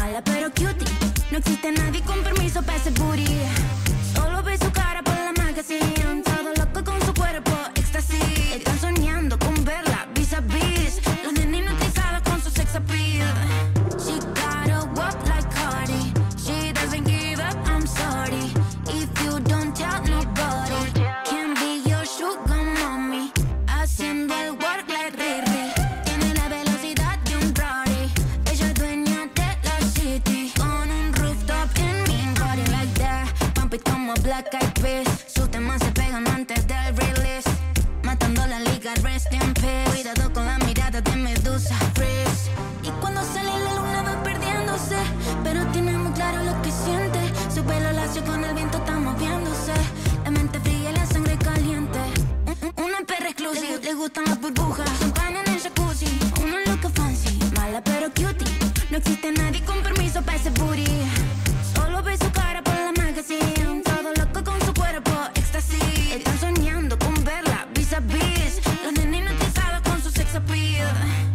Mala pero cutie, no existe nadie con permiso para ese booty. Solo ve su cara por la magazine, todo loco con su cuerpo, éxtasis. Están soñando con verla vis a vis, los nenes hipnotizados con su sex appeal. She gotta walk like Cardi, she doesn't give up, I'm sorry. If you don't tell nobody, can be your sugar mommy. Haciendo el work like Riri, tiene la velocidad de un Rari. Ella es dueña de la city, con un rooftop en mi body like that. Pump it como Black Eyed Peas, sus temas se pegan antes del release. Matando la liga, rest in peace. Cuidado con la mirada de Medusa, freeze. Y cuando sale la luna va perdiéndose, pero tiene muy claro lo que siente. Su pelo lacio con el viento está moviéndose, la mente fría y la sangre caliente. Una perra exclusiva, le gustan las burbujas, champán en el jacuzzi, una loca fancy. Mala pero cutie, no existe nadie con permiso para ese booty. Solo ve su cara por la magazine, todo loco con su cuerpo, éxtasis. Están soñando con verla vis a vis, los nenes hipnotizados con su sex appeal.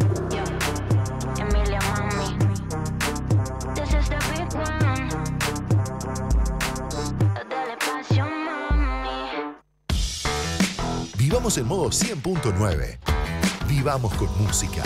Emilia mami, this is the big one. Dale pasión mami. Vivamos en modo 100.9. Vivamos con música.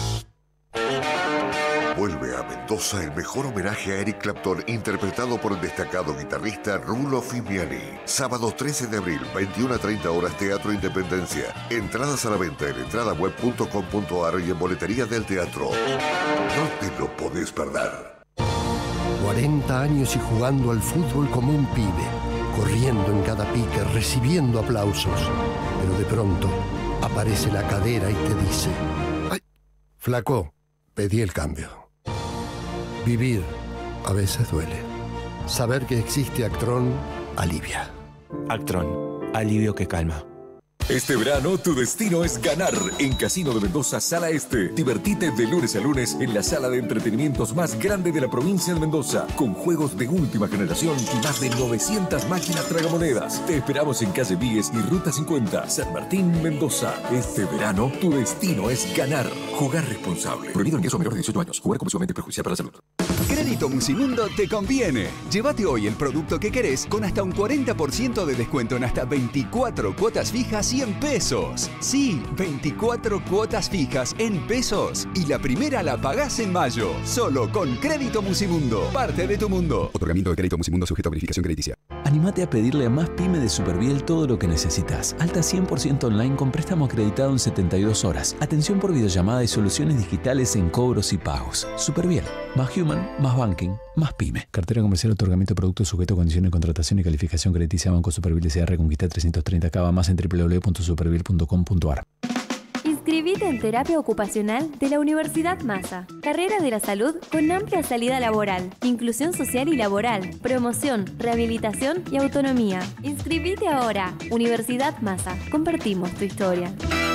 Vuelve a Mendoza el mejor homenaje a Eric Clapton, interpretado por el destacado guitarrista Rulo Fimiani. Sábado 13 de abril, 21 a 30 horas, Teatro Independencia. Entradas a la venta en entradaweb.com.ar y en boletería del teatro. No te lo podés perder. 40 años y jugando al fútbol como un pibe, corriendo en cada pique, recibiendo aplausos. Pero de pronto aparece la cadera y te dice: ¡ay, flaco! Pedí el cambio. Vivir a veces duele. Saber que existe Actron alivia. Actron, alivio que calma. Este verano tu destino es ganar en Casino de Mendoza Sala Este. Divertite de lunes a lunes en la sala de entretenimientos más grande de la provincia de Mendoza, con juegos de última generación y más de 900 máquinas tragamonedas. Te esperamos en calle Víguez y Ruta 50, San Martín, Mendoza. Este verano tu destino es ganar. Jugar responsable. Prohibido ingreso a menores de 18 años. Jugar compulsivamente perjudicial para la salud. Crédito Musimundo te conviene. Llévate hoy el producto que querés con hasta un 40% de descuento en hasta 24 cuotas fijas y en pesos. Sí, 24 cuotas fijas en pesos. Y la primera la pagás en mayo. Solo con Crédito Musimundo. Parte de tu mundo. Otorgamiento de crédito Musimundo sujeto a verificación crediticia. Animate a pedirle a Más Pyme de Superviel todo lo que necesitas. Alta 100% online con préstamo acreditado en 72 horas. Atención por videollamada y soluciones digitales en cobros y pagos. Superviel. Más human, más banking, más pyme. Cartera comercial, otorgamiento de productos sujeto a condiciones de contratación y calificación crediticia. Banco Superviel S.A. Reconquista 330 Cava. Más en www.superviel.com.ar. Inscribite en Terapia Ocupacional de la Universidad Massa. Carrera de la salud con amplia salida laboral, inclusión social y laboral, promoción, rehabilitación y autonomía. Inscribite ahora. Universidad Massa. Compartimos tu historia.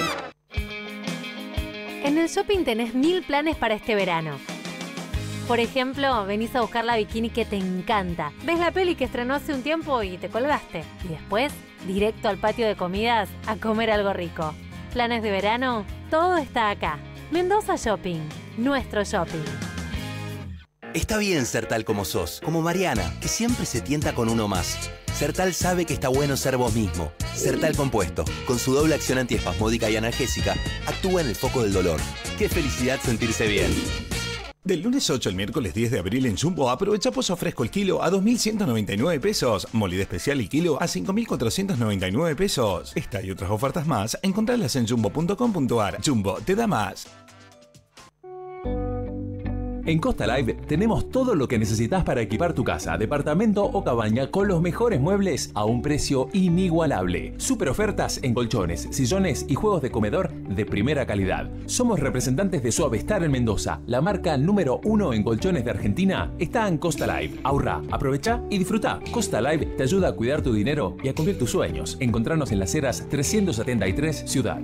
En el shopping tenés 1000 planes para este verano. Por ejemplo, venís a buscar la bikini que te encanta. Ves la peli que estrenó hace un tiempo y te colgaste. Y después, directo al patio de comidas a comer algo rico. Planes de verano, todo está acá. Mendoza Shopping, nuestro shopping. Está bien ser tal como sos, como Mariana, que siempre se tienta con uno más. Sertal sabe que está bueno ser vos mismo. Sertal Compuesto, con su doble acción antiespasmódica y analgésica, actúa en el foco del dolor. ¡Qué felicidad sentirse bien! Del lunes 8 al miércoles 10 de abril en Jumbo aprovecha pollo fresco el kilo a 2.199 pesos. Molida especial el kilo a 5.499 pesos. Esta y otras ofertas más, encontrarlas en jumbo.com.ar. Jumbo te da más. En Costa Live tenemos todo lo que necesitas para equipar tu casa, departamento o cabaña con los mejores muebles a un precio inigualable. Super ofertas en colchones, sillones y juegos de comedor de primera calidad. Somos representantes de Suavestar en Mendoza. La marca número 1 en colchones de Argentina está en Costa Live. Ahorra, aprovecha y disfruta. Costa Live te ayuda a cuidar tu dinero y a cumplir tus sueños. Encontranos en Las Heras 373 Ciudad.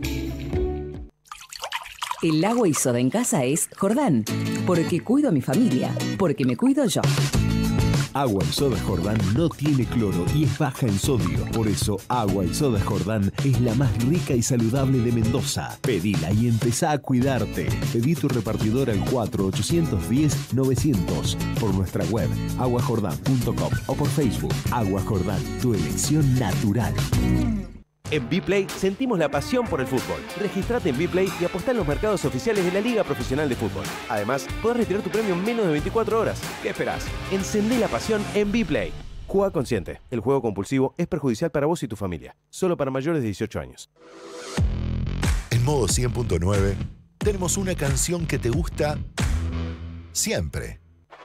El agua y soda en casa es Jordán. Porque cuido a mi familia. Porque me cuido yo. Agua y Soda Jordán no tiene cloro y es baja en sodio. Por eso, Agua y Soda Jordán es la más rica y saludable de Mendoza. Pedila y empezá a cuidarte. Pedí tu repartidor al 4810-900 por nuestra web aguajordán.com o por Facebook. Agua Jordán, tu elección natural. En Bplay sentimos la pasión por el fútbol. Registrate en Bplay y apostá en los mercados oficiales de la Liga Profesional de Fútbol. Además, podés retirar tu premio en menos de 24 horas. ¿Qué esperás? Encendé la pasión en Bplay. Juega consciente. El juego compulsivo es perjudicial para vos y tu familia. Solo para mayores de 18 años. En modo 100.9 tenemos una canción que te gusta siempre.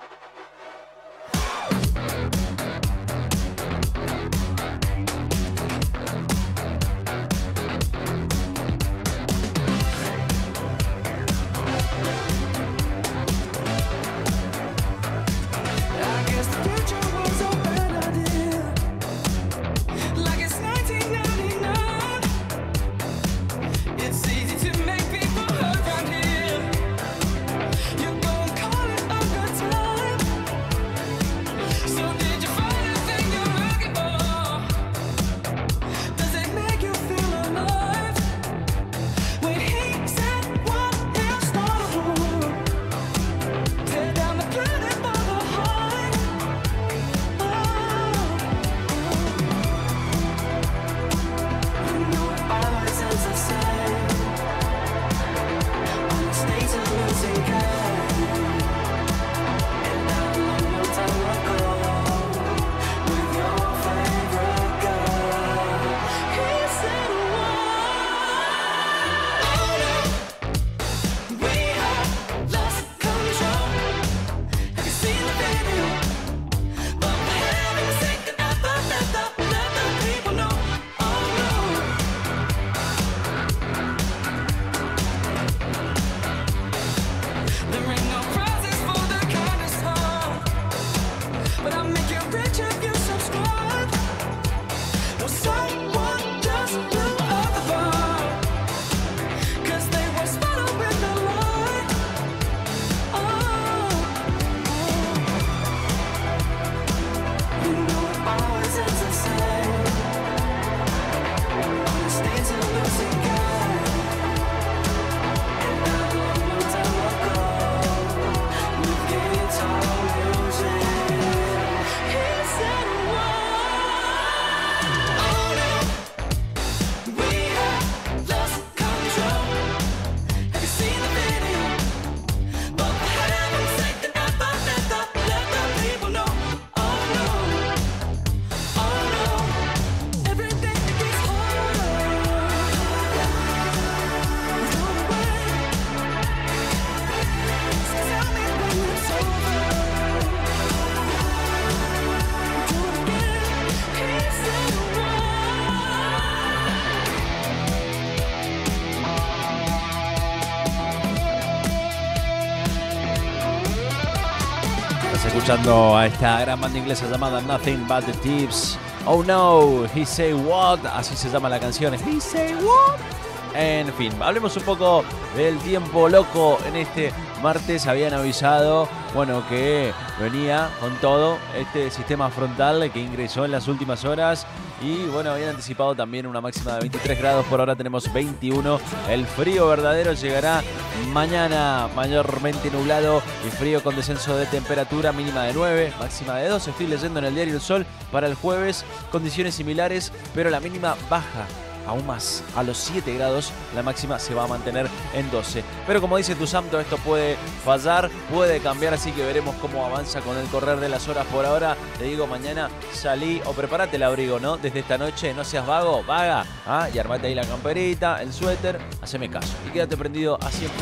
Escuchando a esta gran banda inglesa llamada Nothing But The Tips. Oh no, he say what, así se llama la canción. He say what. En fin, hablemos un poco del tiempo loco en este martes. Habían avisado, bueno, que venía con todo este sistema frontal que ingresó en las últimas horas. Y bueno, habían anticipado también una máxima de 23 grados, por ahora tenemos 21. El frío verdadero llegará mañana, mayormente nublado y frío con descenso de temperatura, mínima de 9, máxima de 2. Estoy leyendo en el diario El Sol para el jueves, condiciones similares, pero la mínima baja aún más, a los 7 grados, la máxima se va a mantener en 12. Pero como dice tu santo, esto puede fallar, puede cambiar, así que veremos cómo avanza con el correr de las horas. Por ahora, te digo, mañana salí o prepárate el abrigo, ¿no? Desde esta noche, no seas vago, vaga, y armate ahí la camperita, el suéter, haceme caso y quédate prendido a 100.9.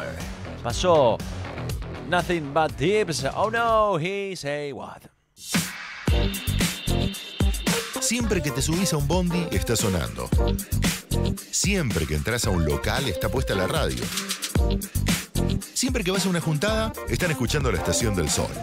Pasó Nothing But Tips, oh no, he say what. Siempre que te subís a un bondi, está sonando. Siempre que entras a un local, está puesta la radio. Siempre que vas a una juntada, están escuchando la Estación del Sol.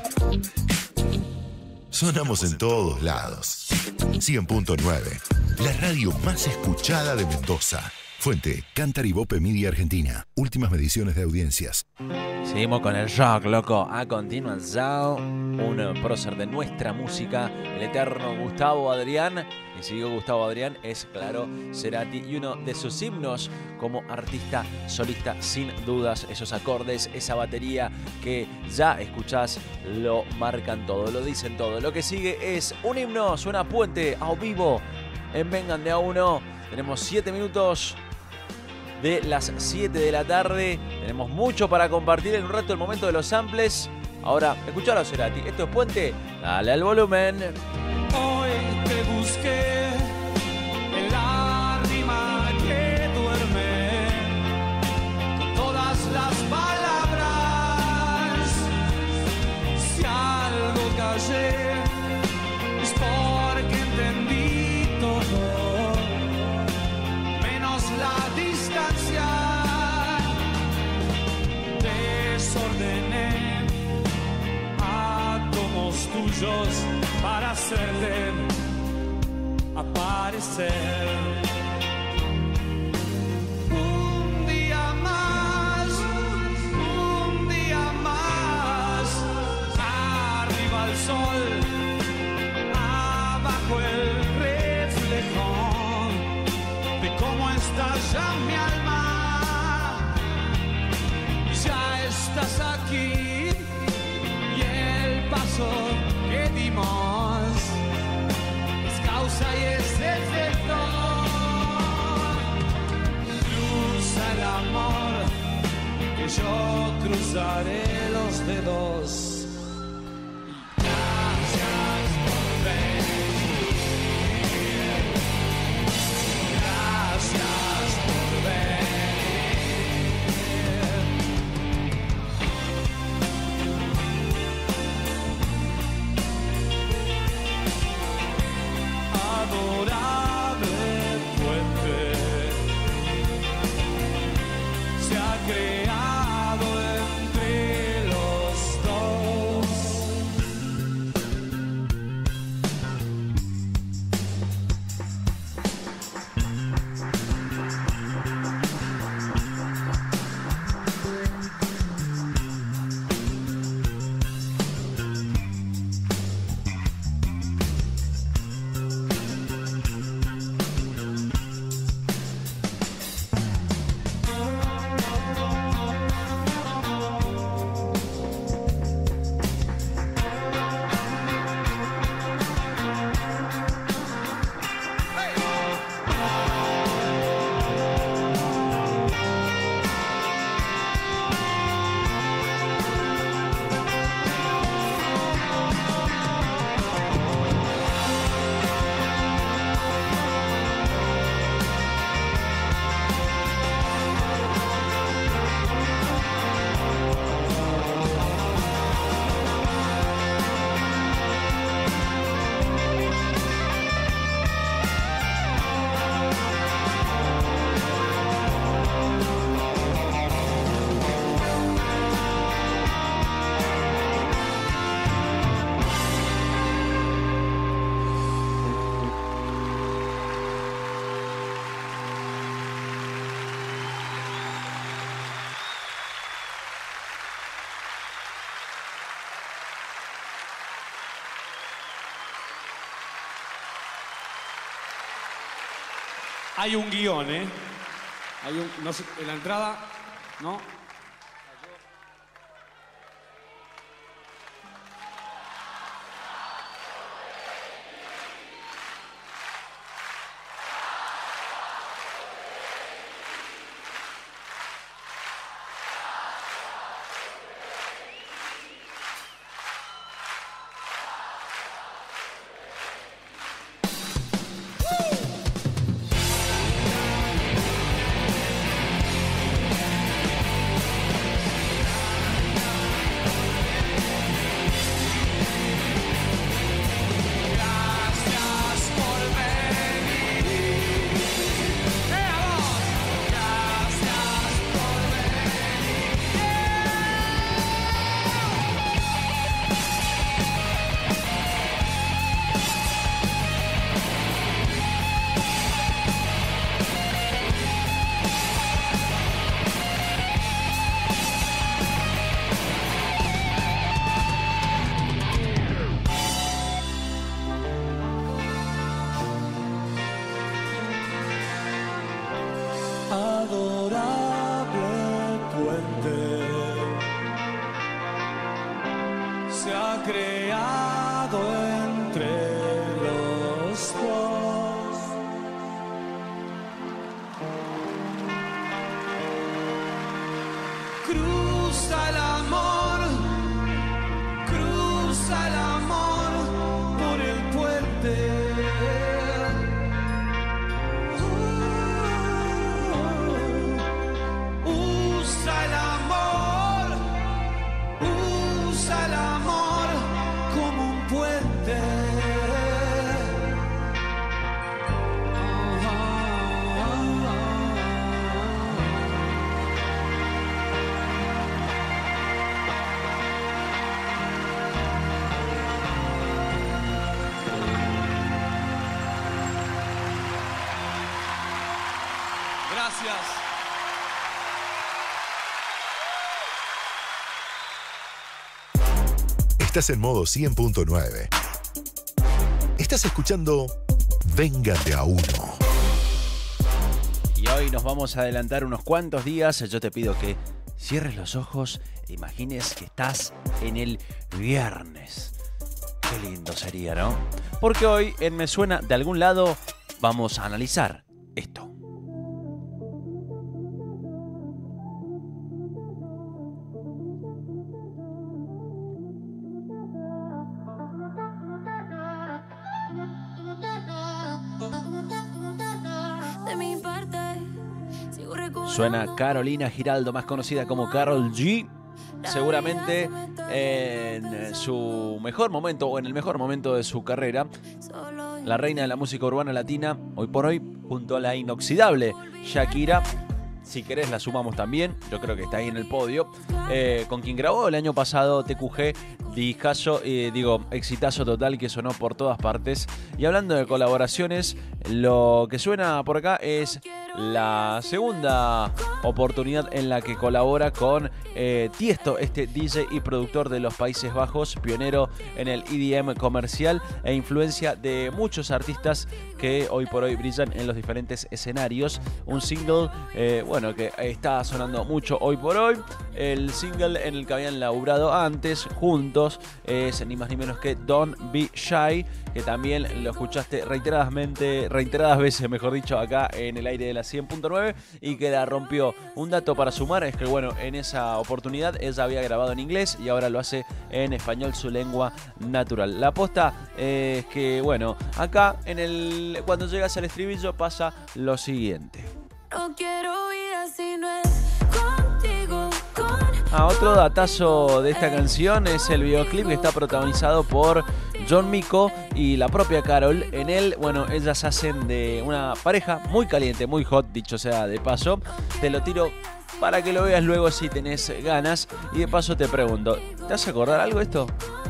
Sonamos en todos lados. 100.9, la radio más escuchada de Mendoza. Fuente, Cantar y Bope Media Argentina. Últimas mediciones de audiencias. Seguimos con el rock, loco. A continuación, un prócer de nuestra música, el eterno Gustavo Adrián. Y si digo Gustavo Adrián, es claro Cerati. Y uno de sus himnos como artista solista, sin dudas, esos acordes, esa batería que ya escuchás, lo marcan todo, lo dicen todo. Lo que sigue es un himno, suena Puente a vivo en Vengan de a uno. Tenemos 7 minutos de las 7 de la tarde. Tenemos mucho para compartir en un rato, el momento de los samples. Ahora, escuchalo, Cerati. Esto es Puente. Dale al volumen. Hoy te busqué en la rima que duerme con todas las palabras. Si algo callé es porque entendí todo, menos la distancia. Desordené átomos tuyos para hacerle aparecer. Un día más, arriba el sol, abajo el reflejón de cómo estalla mi alma. Ya estás aquí y el paso que dimos es causa y es efecto. Cruza el amor que yo cruzaré los dedos. Gracias por venir. Gracias por venir. Adorable puente se ha creado entre los dos. Hay un guión, ¿eh? No sé, en la entrada, ¿no? creado entre los dos. Cruza el amor por el puente. Usa el amor como un puente. Gracias. Estás en modo 100.9. Estás escuchando Venga de a uno. Y hoy nos vamos a adelantar unos cuantos días. Yo te pido que cierres los ojos e imagines que estás en el viernes. Qué lindo sería, ¿no? Porque hoy en Me Suena de Algún Lado vamos a analizar esto. Suena Carolina Giraldo, más conocida como Karol G. Seguramente en su mejor momento o en el mejor momento de su carrera. La reina de la música urbana latina, hoy por hoy, junto a la inoxidable Shakira. Si querés la sumamos también, yo creo que está ahí en el podio. Con quien grabó el año pasado TQG, discazo, exitazo total que sonó por todas partes. Y hablando de colaboraciones, lo que suena por acá es la segunda oportunidad en la que colabora con Tiesto, este DJ y productor de los Países Bajos, pionero en el EDM comercial e influencia de muchos artistas que hoy por hoy brillan en los diferentes escenarios. Un single, que está sonando mucho hoy por hoy. El single en el que habían laburado antes juntos es ni más ni menos que Don't Be Shy, que también lo escuchaste reiteradas veces, mejor dicho, acá en el aire de la 100.9 y que la rompió. Un dato para sumar es que, en esa oportunidad ella había grabado en inglés y ahora lo hace en español, su lengua natural. La posta es que, acá cuando llegas al estribillo pasa lo siguiente. No quiero ir así, no es contigo. Otro datazo de esta canción es el videoclip que está protagonizado por John Mico y la propia Karol. En él, ellas hacen de una pareja muy caliente, muy hot, dicho sea de paso. Te lo tiro para que lo veas luego si tenés ganas. Y de paso te pregunto, ¿te hace acordar algo esto?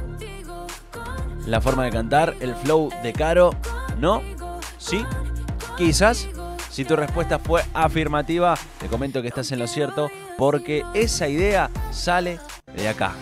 La forma de cantar, el flow de Caro, ¿no? ¿Sí? Quizás. Si tu respuesta fue afirmativa, te comento que estás en lo cierto, porque esa idea sale de acá.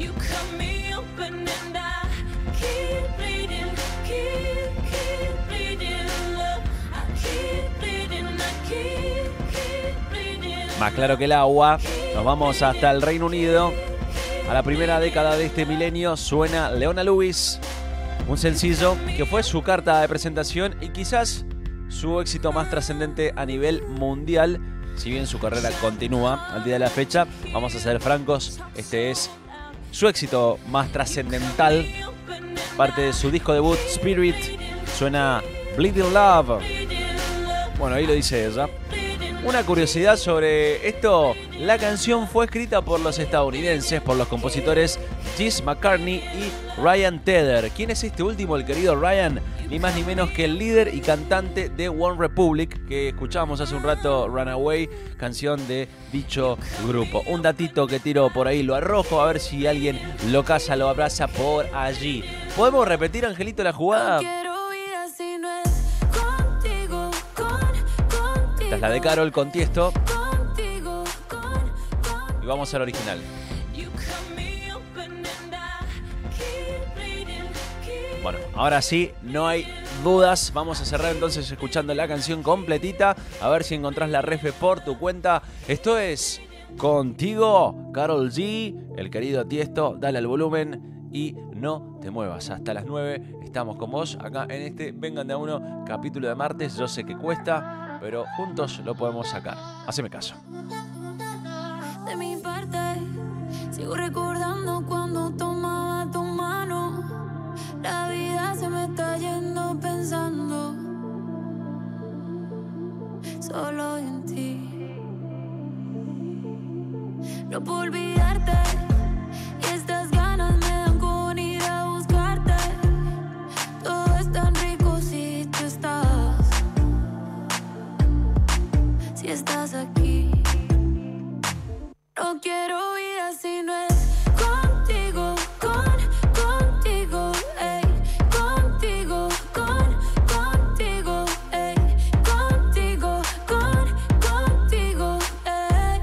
Más claro que el agua, nos vamos hasta el Reino Unido. A la primera década de este milenio suena Leona Lewis, un sencillo que fue su carta de presentación y quizás su éxito más trascendente a nivel mundial. Si bien su carrera continúa al día de la fecha, vamos a ser francos, este es su éxito más trascendental. Parte de su disco debut Spirit, suena Bleeding Love. Ahí lo dice ella. Una curiosidad sobre esto, la canción fue escrita por los estadounidenses, por los compositores Jesse McCartney y Ryan Tedder. ¿Quién es este último, el querido Ryan? Ni más ni menos que el líder y cantante de One Republic, que escuchábamos hace un rato, Runaway, canción de dicho grupo. Un datito que tiro por ahí, lo arrojo, a ver si alguien lo caza, lo abraza por allí. ¿Podemos repetir, Angelito, la jugada? Esta es la de Karol con Tiesto. Y vamos al original. Ahora sí, no hay dudas. Vamos a cerrar entonces escuchando la canción completita. A ver si encontrás la refe por tu cuenta. Esto es Contigo, Karol G, el querido Tiesto. Dale al volumen y no te muevas. Hasta las 9 estamos con vos acá en este Vengan de a Uno, capítulo de martes. Yo sé que cuesta, pero juntos lo podemos sacar. Haceme caso. De mi parte, sigo recordando cuando tomaba tu mano. La vida se me está yendo pensando solo en ti. No puedo olvidarte y estas ganas me dan con ir a buscarte. Todo es tan rico si tú estás, si estás aquí. No quiero vida si no es contigo, contigo, ey, contigo, contigo, ey, contigo, contigo, ey.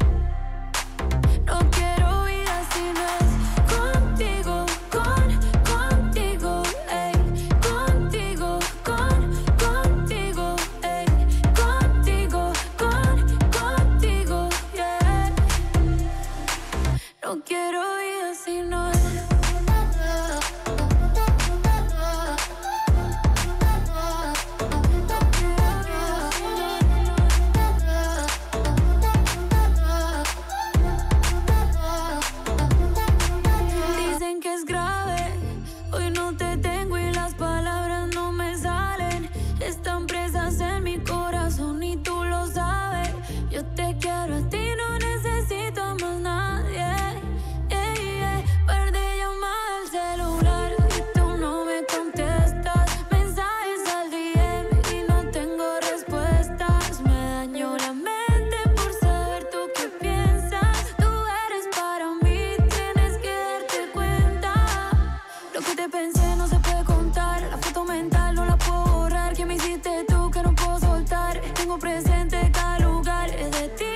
No quiero vida si no es contigo, contigo, ey, contigo, contigo, ey, contigo, contigo, yeah. No quiero vida si no es. Dicen que es grave, hoy no te tengo y las palabras no me salen. Están presas en mi corazón y tú lo sabes. Yo te quiero a ti, no necesito a más nadie. Perdí llamada al celular y tú no me contestas. Mensajes al DM y no tengo respuestas. Me dañó la mente por saber tú qué piensas. Tú eres para mí, tienes que darte cuenta. Lo que te pensé no se puede contar. La foto mental no la puedo borrar. ¿Qué me hiciste tú que no puedo soltar? Tengo presente cada lugar de ti.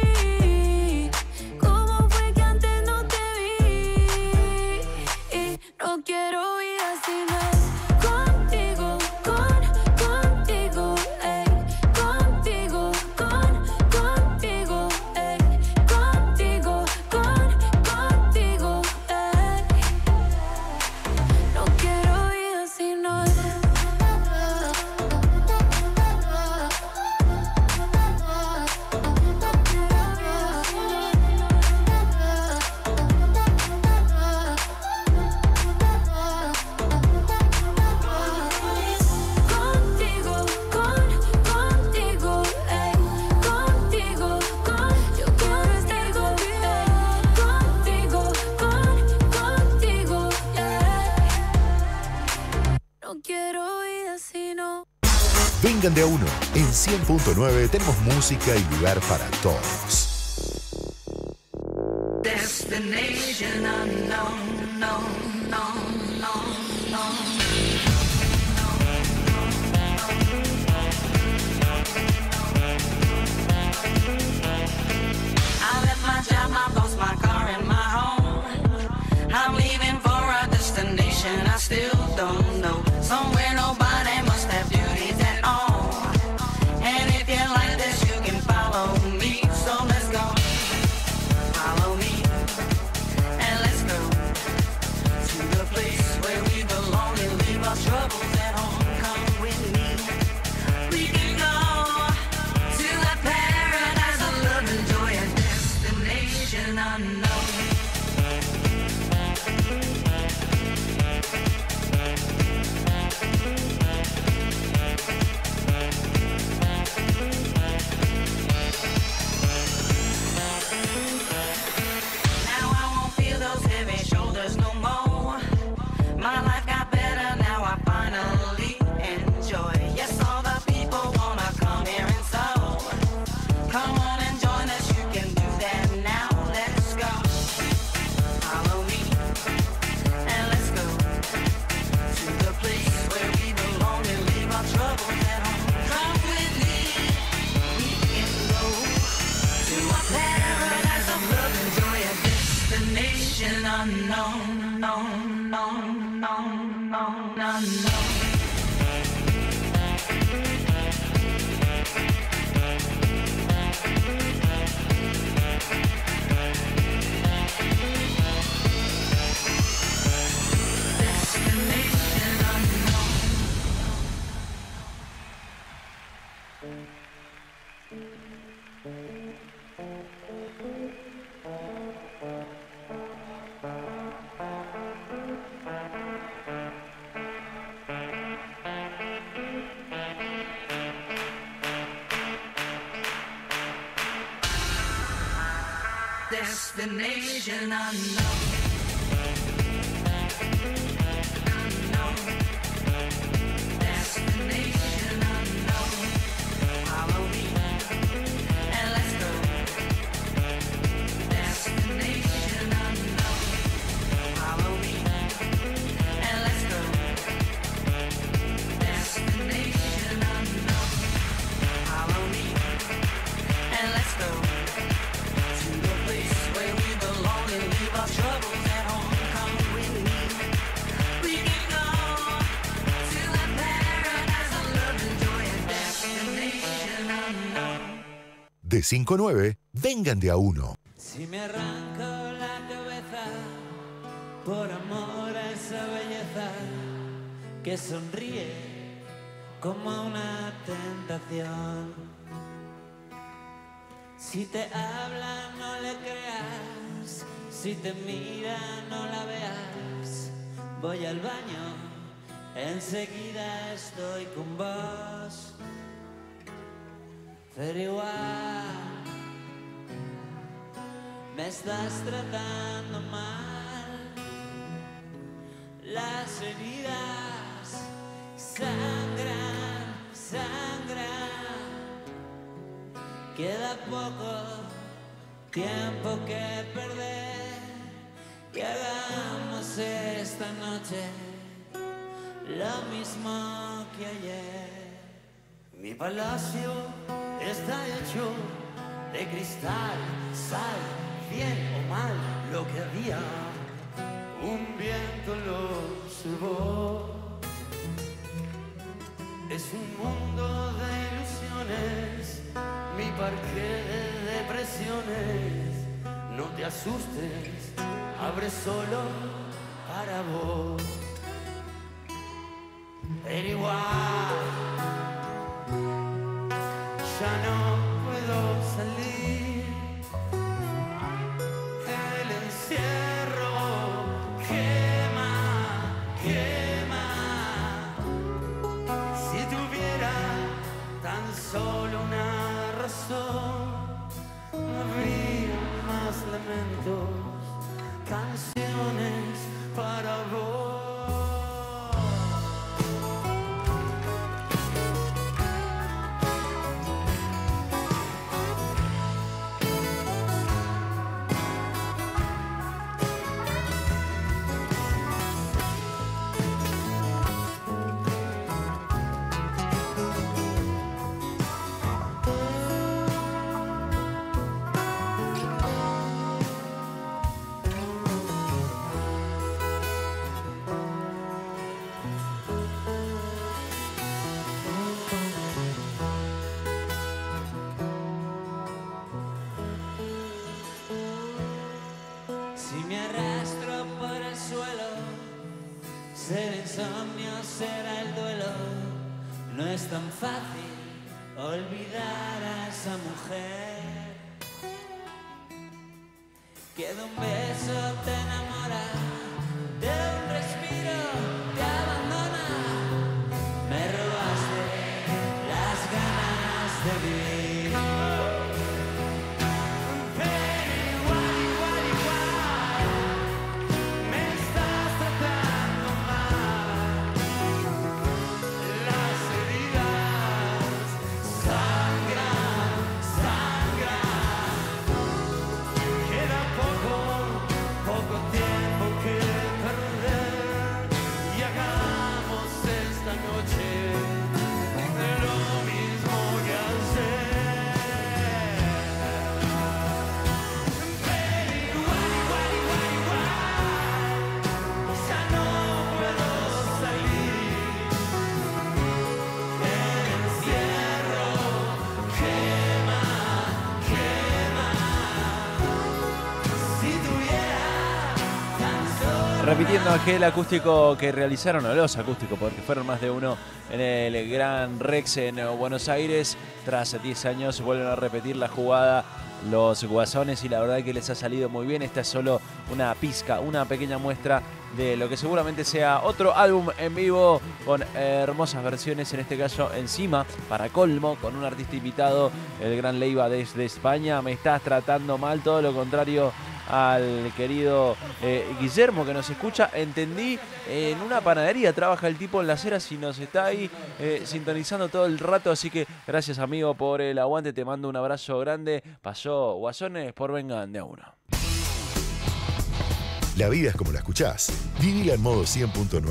¿Cómo fue que antes no te vi? Y no quiero vida si no es contigo, contigo, ey, contigo, contigo, ey, contigo, contigo, ey. No quiero vida si no es. Contigo, contigo, ey, contigo, yo quiero estar contigo, contigo, yeah. No quiero vida si no. Vengan de a uno. En 100.9 tenemos música y lugar para todos. Destination unknown, no, no, no, no. I left my job, my boss, my car, and my home. I'm leaving for a destination I still don't know. Somewhere nobody must have duties at all. And if you like this, you can follow me. So let's go. Follow me. And let's go to the place where we belong and leave our troubles at home. Come with me. We can go to a paradise of love and joy, a destination unknown. Now I won't feel those heavy shoulders no more. My life got better, now I finally enjoy. Yes, all the people wanna come here and so. Come on and join us, you can do that now. Let's go. Follow me and let's go to the place where we belong and leave our troubles at home. Come with me, we can go to a paradise of love and joy, a destination unknown, known, known, known, known, unknown. Destination unknown. Destination unknown. Follow me and let's go. Destination unknown. Follow me and let's go. Destination unknown. Follow me and let's go to the place where we belong and leave our troubles at home. Come with me. We can go to the paradise of love and joy and destination unknown. De 5 a 9, vengan de a uno. Si me arranco la cabeza por amor a esa belleza que sonríe como una tentación. Si te habla no le creas, si te mira no la veas. Voy al baño, enseguida estoy con vos. Pero igual me estás tratando mal. Las heridas sangran, sangran. Queda poco tiempo que perder. Y hagamos esta noche lo mismo que ayer. Mi palacio está hecho de cristal, sal, bien o mal, lo que había, un viento lo llevó. Es un mundo de ilusiones, mi parque de depresiones. No te asustes, abre solo para vos. Pero igual ya no puedo salir. El encierro quema, quema. Si tuviera tan solo una razón, no habría más lamentos, canciones para vos. Si me arrastro por el suelo, ser insomnio será el duelo. No es tan fácil olvidar a esa mujer. Que de un beso te enamora, de un respiro te abandona. Me robaste las ganas de vivir. Repitiendo aquel acústico que realizaron, o los acústicos, porque fueron más de uno en el Gran Rex en Buenos Aires. Tras 10 años vuelven a repetir la jugada los Guasones y la verdad que les ha salido muy bien. Esta es solo una pizca, una pequeña muestra de lo que seguramente sea otro álbum en vivo con hermosas versiones, en este caso encima, para colmo, con un artista invitado, el Gran Leiva desde España. Me estás tratando mal, todo lo contrario al querido Guillermo que nos escucha. Entendí, en una panadería trabaja el tipo en Las Heras y nos está ahí sintonizando todo el rato, así que gracias amigo por el aguante, te mando un abrazo grande. Pasó Guasones por Vengan de a uno. La vida es como la escuchás. Vivila en modo 100.9.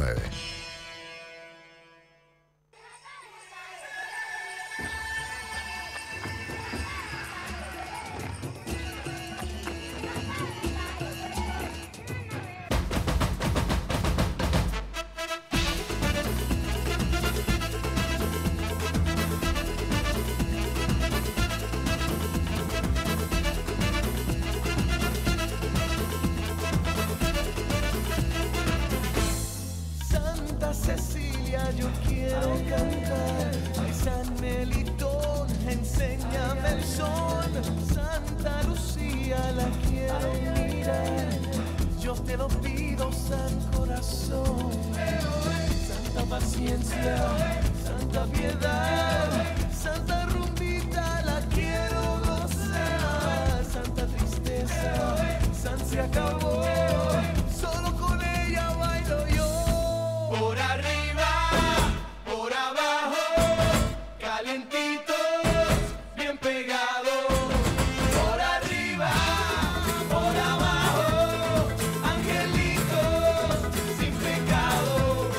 Santa Cecilia, yo quiero cantar. Ay, San Melitón, enséñame el sol. Santa Lucía, la quiero mirar. Yo te lo pido, San Corazón. Santa Paciencia, Santa Piedad, Santa Rumbita, la quiero gozar. Santa Tristeza, San se acabó. Solo con ella bailo yo. Por arriba, por abajo, calentitos, bien pegados. Por arriba, por abajo, angelitos, sin pecado.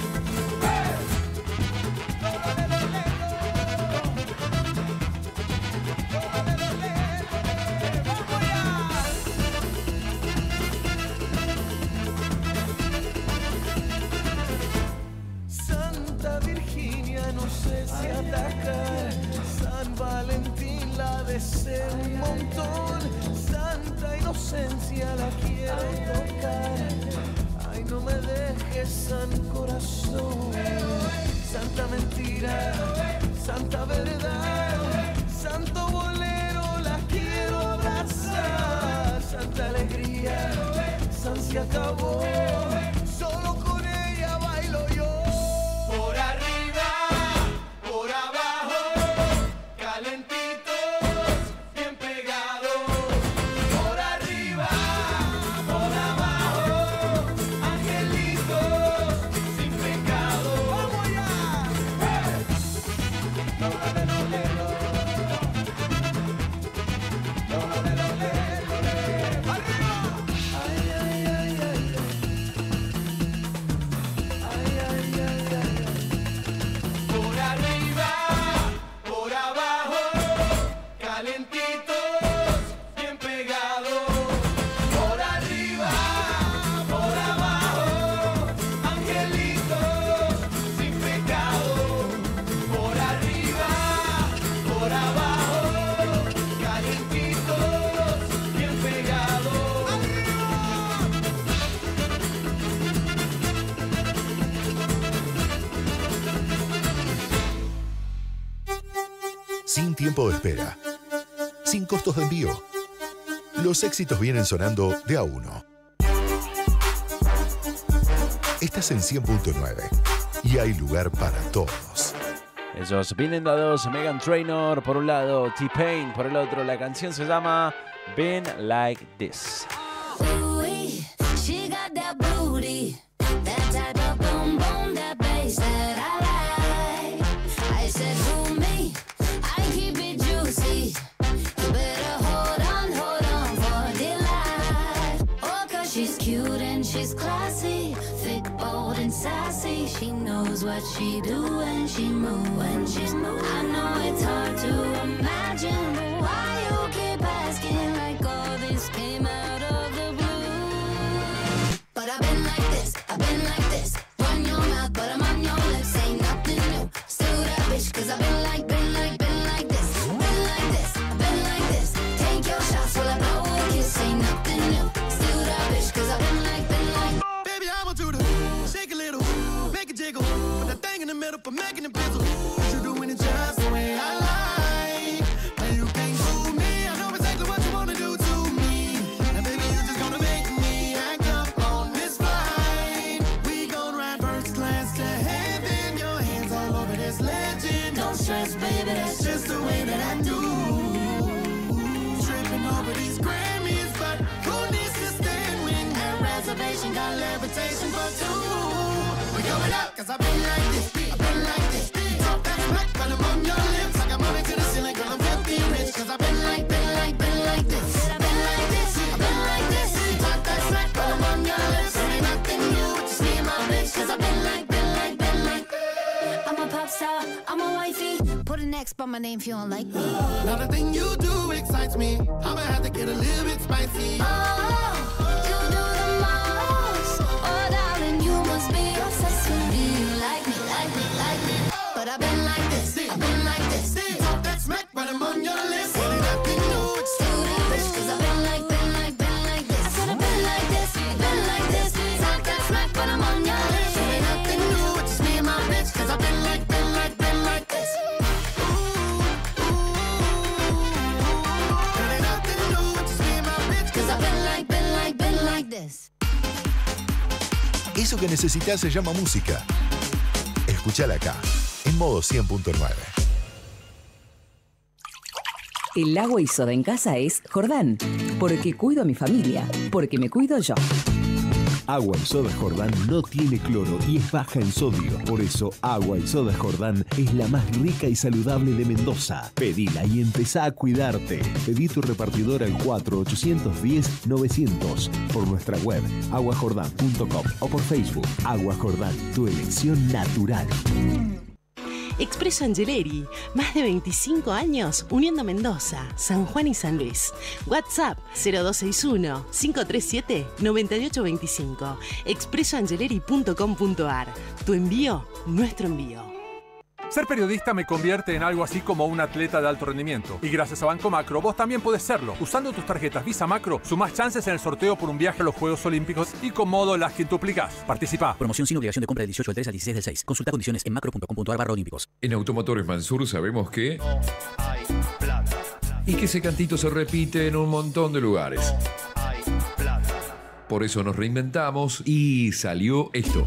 Santa Virginia, no sé si atacar. San Valentín, la deseo un montón. Santa Inocencia, la quiero tocar. Ay, no me dejes, San Corazón. Santa Mentira, Santa Verdad, Santo Bolero, la quiero abrazar. Santa Alegría, San se acabó. Solo con ella bailo yo. Por arriba, por abajo, calentitos, bien pegados. Por arriba, por abajo, angelitos, sin pecado. ¡Vamos allá! Por arriba, por abajo, calentitos, bien pegados. Por arriba, por abajo, angelitos, sin pecado. Por arriba, por abajo, calentitos, bien pegados. Sin tiempo de espera. Sin costos de envío. Los éxitos vienen sonando de a uno. Estás en 100.9 y hay lugar para todos. Ellos vienen de a dos, Meghan Trainor por un lado, T-Pain por el otro. La canción se llama Been Like This. Ooh-wee, she got that booty, that type of boom boom, that bass that I like. I said, who me? I keep it juicy. You better hold on for dear life. Oh, 'cause she's cute and she's classy, thick, bold and sassy. She knows what she do and she move when she's moving. I know it's hard to imagine, but why you keep asking like all this came out of the blue? But I've been like this, I've been like this. Run your mouth, but I'm on your lips. Ain't nothing new. Still that bitch, 'cause I've been like this. Been like this, been like this. Take your shots while I blow a kiss. Ain't nothing new. Still that bitch, 'cause I've been like. Baby, I want you to shake a little, make it jiggle. Put that thing in the middle for making it bizzle. 'Cause you're doing it just the way I like. And you can't fool me, I know exactly station, got levitation for two. We going up, cause I've been like this, I've been like this. Talk that smack, but I'm on your lips. I got money to the ceiling, girl, I'm filthy rich. Cause I've been like this. I've been like this, I've been like this. Talk that smack, but I'm on your lips. It ain't nothing new, just me and my bitch. Cause I've been like. I'm a pop star, I'm a wifey. Put an X by my name if you don't like me. Now the thing you do excites me. I'ma have to get a little bit spicy. Oh, you do the most. Oh, darling, you must be obsessed with me. You like me, like me, like me. But I've been like this, I've been like this. Talk that smack, but I'm on your list. It ain't nothing new, it's too rich. Cause I've been like this. I said I've been like this, been like this. Talk that smack, but I'm on your list. It ain't nothing new, it's just me and my bitch. Cause I've been like this. It ain't nothing new, it's just me and my bitch. Cause I've been like this. Eso que necesitas se llama música. Escuchala acá, en modo 100.9. El agua y soda en casa es Jordán, porque cuido a mi familia, porque me cuido yo. Agua y soda Jordán no tiene cloro y es baja en sodio. Por eso, agua y soda Jordán es la más rica y saludable de Mendoza. Pedila y empezá a cuidarte. Pedí tu repartidor al 4810-900 por nuestra web aguajordán.com o por Facebook. Agua Jordán, tu elección natural. Expreso Angeleri, más de 25 años uniendo Mendoza, San Juan y San Luis. WhatsApp 0261-537-9825. expresoangeleri.com.ar. Tu envío, nuestro envío. Ser periodista me convierte en algo así como un atleta de alto rendimiento. Y gracias a Banco Macro, vos también podés serlo. Usando tus tarjetas Visa Macro, sumás chances en el sorteo por un viaje a los Juegos Olímpicos y con modo las quintuplicás. Participá. Promoción sin obligación de compra del 18 del 3 al 16 del 6. Consulta condiciones en macro.com.ar/olímpicos. En Automotores Mansur sabemos que... y que ese cantito se repite en un montón de lugares. Por eso nos reinventamos y salió esto.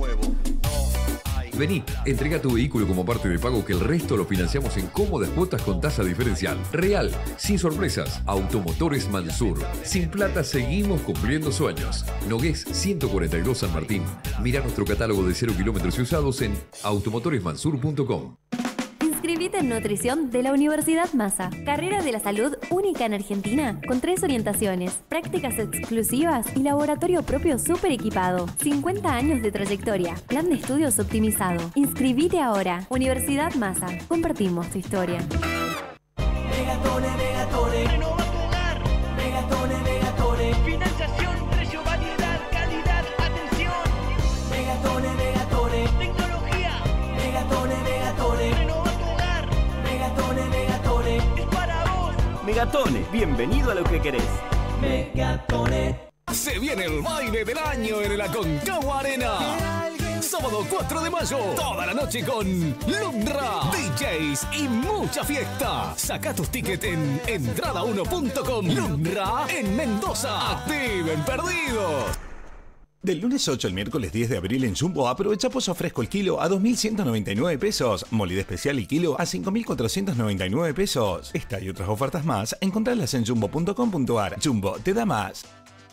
Vení, entrega tu vehículo como parte de pago que el resto lo financiamos en cómodas cuotas con tasa diferencial. Real, sin sorpresas. Automotores Mansur. Sin plata seguimos cumpliendo sueños. Nogués 142 San Martín. Mira nuestro catálogo de 0 kilómetros y usados en automotoresmansur.com. Inscribite en nutrición de la Universidad Massa. Carrera de la salud única en Argentina, con 3 orientaciones, prácticas exclusivas y laboratorio propio súper equipado. 50 años de trayectoria. Plan de estudios optimizado. Inscribite ahora. Universidad Massa. Compartimos tu historia. Megatone, Megatone. Renova tu hogar. Megatone, Megatone. Financiación, precio, variedad, calidad, atención. Megatone, Megatone. Tecnología. Megatone, Megatone. Renova tu hogar. Megatone, Megatone. Es para vos. Megatone, bienvenido a lo que querés. Megatone. Se viene el baile del año en el Aconcagua Arena. Sábado 4 de mayo, toda la noche con Lundra, DJs y mucha fiesta. Saca tus tickets en entrada1.com. Lundra en Mendoza. Activen perdidos. Del lunes 8 al miércoles 10 de abril en Jumbo, aprovecha pozo fresco el kilo a 2.199 pesos. Molida especial y kilo a 5.499 pesos. Esta y otras ofertas más, encontrarlas en jumbo.com.ar. Jumbo, te da más.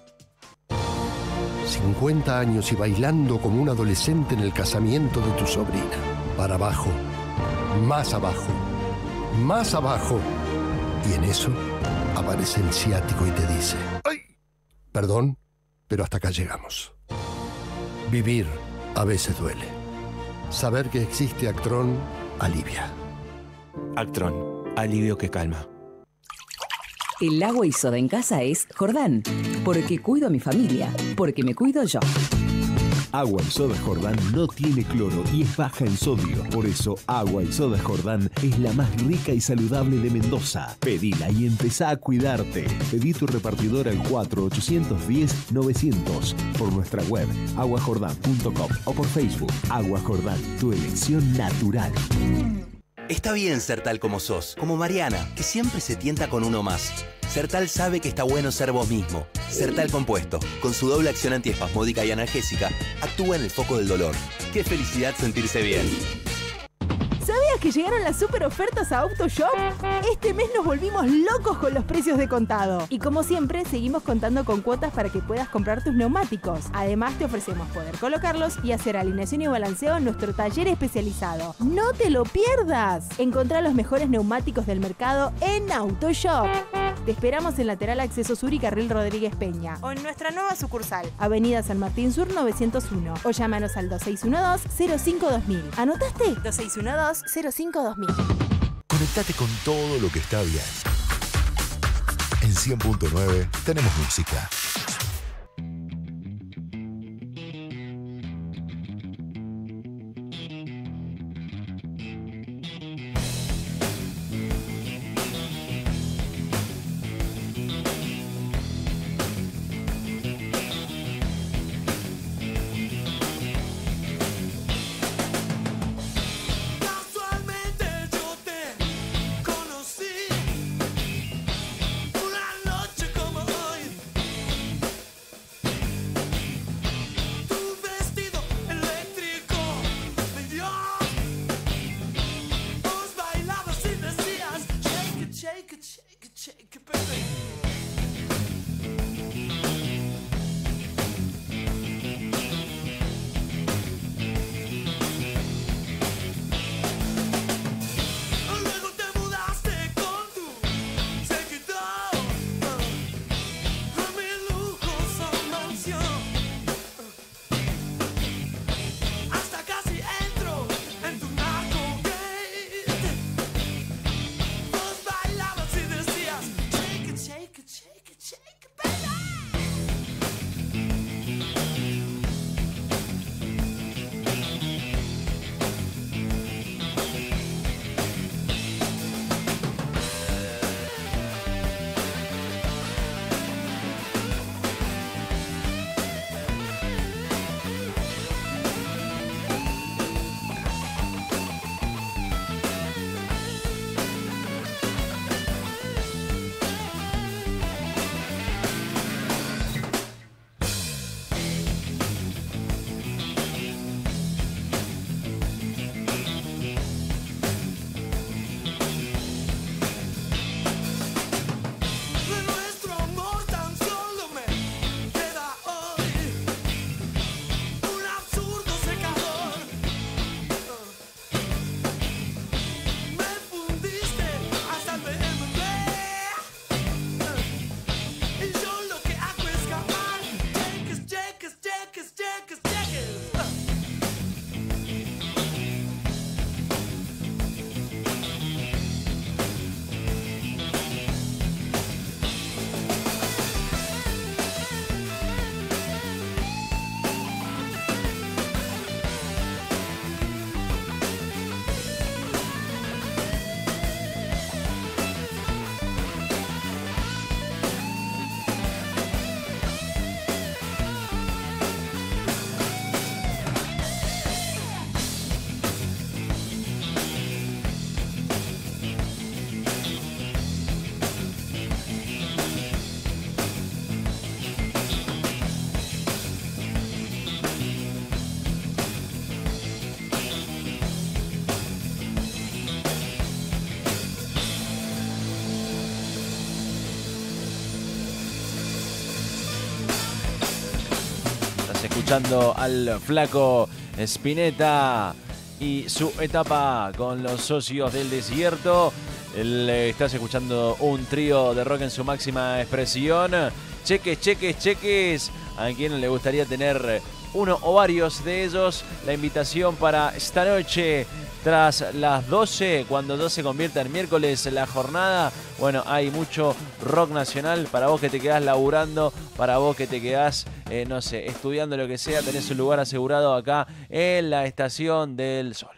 50 años y bailando como un adolescente en el casamiento de tu sobrina. Para abajo, más abajo, más abajo. Y en eso aparece el ciático y te dice: ¡ay! Perdón, pero hasta acá llegamos. Vivir a veces duele. Saber que existe Actron alivia. Actron, alivio que calma. El agua y soda en casa es Jordán, porque cuido a mi familia, porque me cuido yo. Agua y soda Jordán no tiene cloro y es baja en sodio. Por eso, agua y soda Jordán es la más rica y saludable de Mendoza. Pedila y empezá a cuidarte. Pedí tu repartidor al 4810-900 por nuestra web aguajordán.com o por Facebook. Agua Jordán, tu elección natural. Está bien ser tal como sos, como Mariana, que siempre se tienta con uno más. Sertal sabe que está bueno ser vos mismo. Sertal Compuesto, con su doble acción antiespasmódica y analgésica, actúa en el foco del dolor. ¡Qué felicidad sentirse bien! ¿Sabías que llegaron las super ofertas a AutoShop? Este mes nos volvimos locos con los precios de contado. Y como siempre, seguimos contando con cuotas para que puedas comprar tus neumáticos. Además, te ofrecemos poder colocarlos y hacer alineación y balanceo en nuestro taller especializado. ¡No te lo pierdas! Encontrá los mejores neumáticos del mercado en AutoShop. Te esperamos en Lateral Acceso Sur y Carril Rodríguez Peña o en nuestra nueva sucursal, Avenida San Martín Sur 901, o llámanos al 2612-05-2000. ¿Anotaste? 2612-05-2000. Conectate con todo lo que está bien. En 100.9 tenemos música. Escuchando al flaco Spinetta y su etapa con los Socios del Desierto. Estás escuchando un trío de rock en su máxima expresión. Cheques, cheques, cheques. A quien le gustaría tener uno o varios de ellos. La invitación para esta noche, tras las 12, cuando 12 se convierta en miércoles la jornada. Bueno, hay mucho rock nacional. Para vos que te quedás laburando, para vos que te quedás, no sé, estudiando, lo que sea, tenés un lugar asegurado acá en la Estación del Sol.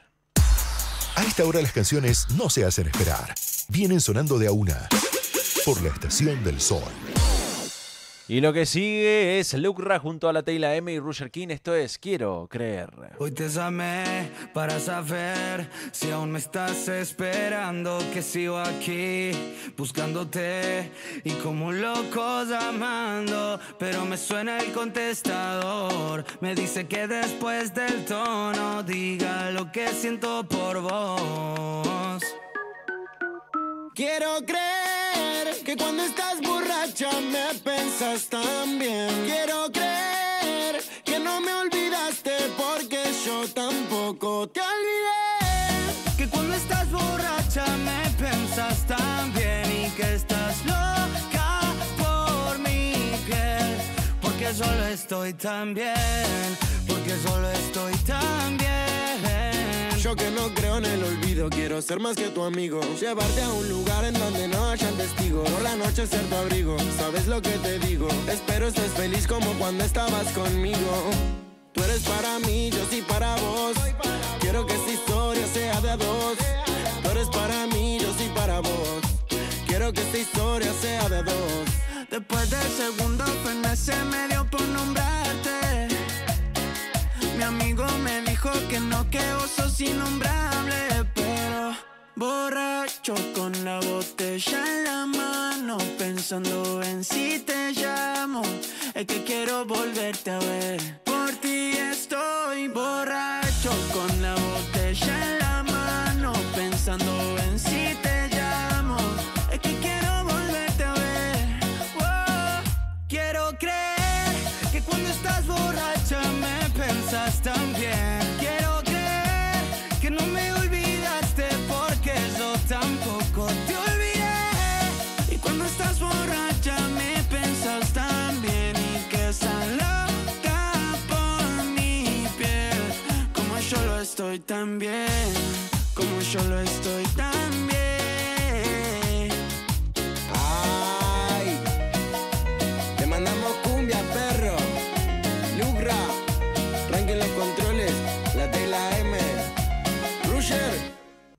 A esta hora las canciones no se hacen esperar. Vienen sonando de a una por la Estación del Sol. Y lo que sigue es Lucra junto a la Teyla M y Roger King. Esto es Quiero Creer. Hoy te llamé para saber si aún me estás esperando, que sigo aquí buscándote y como un loco llamando, pero me suena el contestador. Me dice que después del tono diga lo que siento por vos. Quiero creer que cuando estás borracha me pensas tan bien. Quiero creer que no me olvidaste porque yo tampoco te olvidé. Que cuando estás borracha me pensas tan bien y que estás loca por mi piel. Porque solo estoy tan bien, porque solo estoy tan bien. Yo que no creo en el olvido, quiero ser más que tu amigo. Llevarte a un lugar en donde no hayan testigos. Por la noche ser tu abrigo, sabes lo que te digo. Espero estés feliz como cuando estabas conmigo. Tú eres para mí, yo sí para vos. Quiero que esta historia sea de a dos. Tú eres para mí, yo sí para vos. Quiero que esta historia sea de dos. Después del segundo se me dio por nombrarte. Mi amigo me dijo que no, que vos sos innombrable. Pero borracho con la botella en la mano, pensando en si te llamo, es que quiero volverte a ver. Por ti estoy borracho con la botella en la mano, pensando en si te llamo, es que quiero volverte a ver. Oh, quiero creer que cuando estás borracha me pensas tan bien. Quiero creer que no me olvidaste porque yo tampoco te olvidé. Y cuando estás borracha me pensas tan bien y que estás loca por mi piel. Como yo lo estoy tan bien, como yo lo estoy tan bien. Ay, te mandamos cumbia, perro. Lucra, arranquen los controles, la Teyla M. Roger.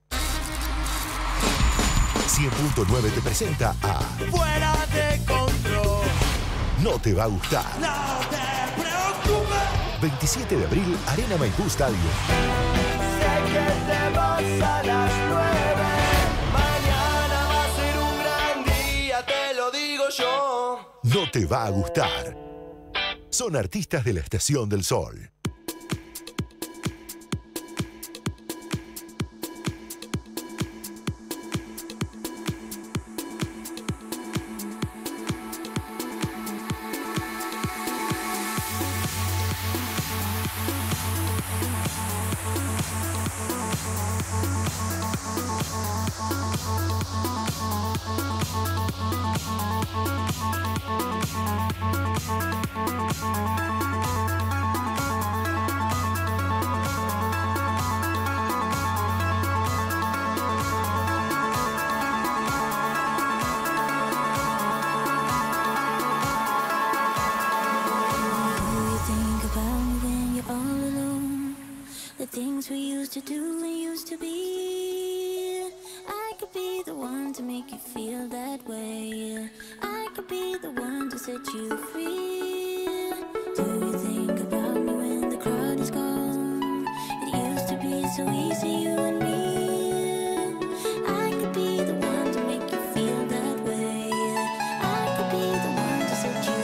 100.9 te presenta a Fuera de control. No te va a gustar. No te preocupes. 27 de abril, Arena Maipú Stadium. Sé que te vas a las 9. Mañana va a ser un gran día, te lo digo yo. No te va a gustar. Son artistas de la Estación del Sol. things we used to do and used to be. I could be the one to make you feel that way. I could be the one to set you free. Do you think about me when the crowd is gone? It used to be so easy, you and me. I could be the one to make you feel that way. I could be the one to set you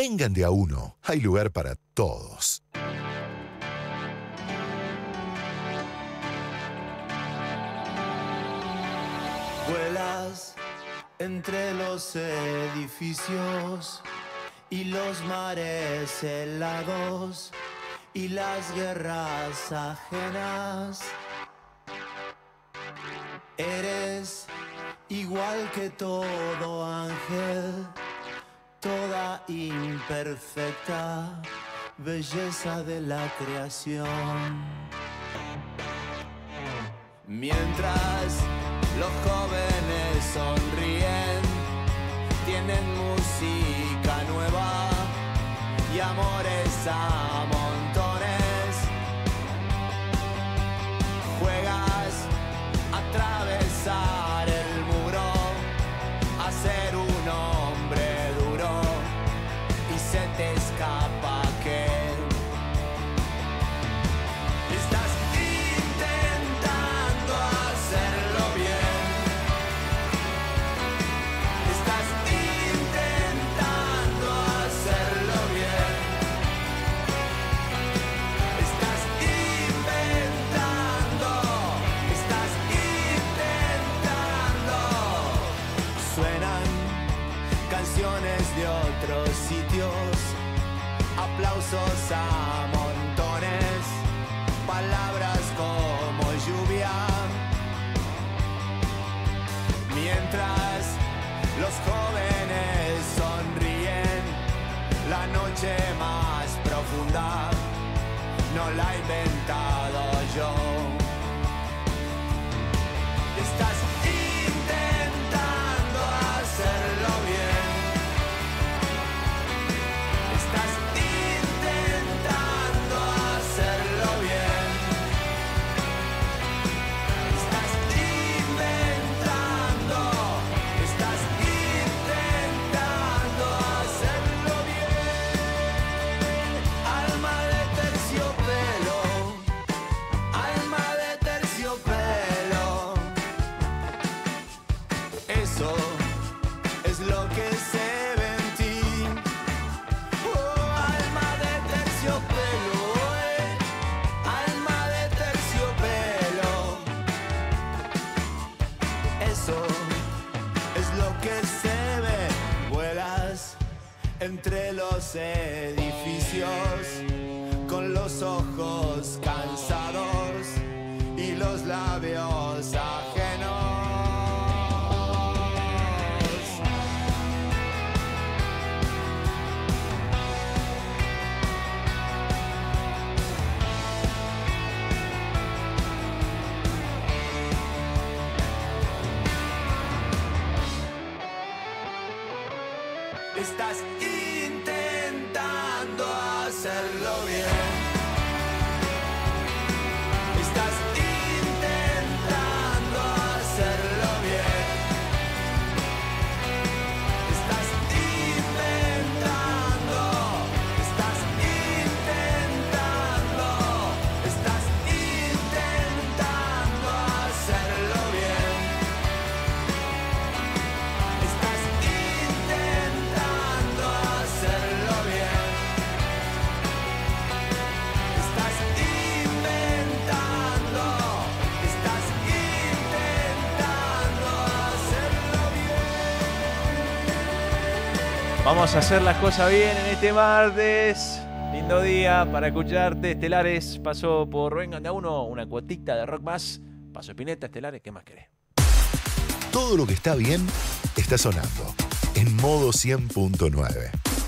Vengan de a uno, hay lugar para todos. Vuelas entre los edificios y los mares helados y las guerras ajenas. Eres igual que todo ángel, toda imperfecta belleza de la creación. Mientras los jóvenes sonríen, tienen música nueva y amores a montones. Juegas a atravesar el muro, a ser un hombre duro y se te escapa que estás intentando hacerlo bien. Estás intentando hacerlo bien. Estás inventando. Estás intentando. Suenan canciones de otros sitios, aplausos a montones, palabras como lluvia. Mientras los jóvenes sonríen, la noche más profunda no la he inventado yo. Estás intentando hacerlo bien. Estás intentando hacerlo bien. Estás inventando. Estás intentando hacerlo bien. Alma de terciopelo. Alma de terciopelo. Eso es lo que se ve en ti. Oh, alma de terciopelo, alma de terciopelo. Eso es lo que se ve. Vuelas entre los edificios con los ojos cansados y los labios ajenos. Estás intentando hacerlo bien. Estás intentando hacerlo bien. Estás inventando. Estás intentando. Estás intentando hacerlo bien. Estás intentando hacerlo bien. Estás inventando. Estás intentando hacerlo bien. Vamos a hacer las cosas bien en este martes. Lindo día para escucharte. Estelares pasó por Vengan de a uno, una cuotita de rock más. Pasó Spinetta, Estelares, ¿qué más querés? Todo lo que está bien está sonando en modo 100.9.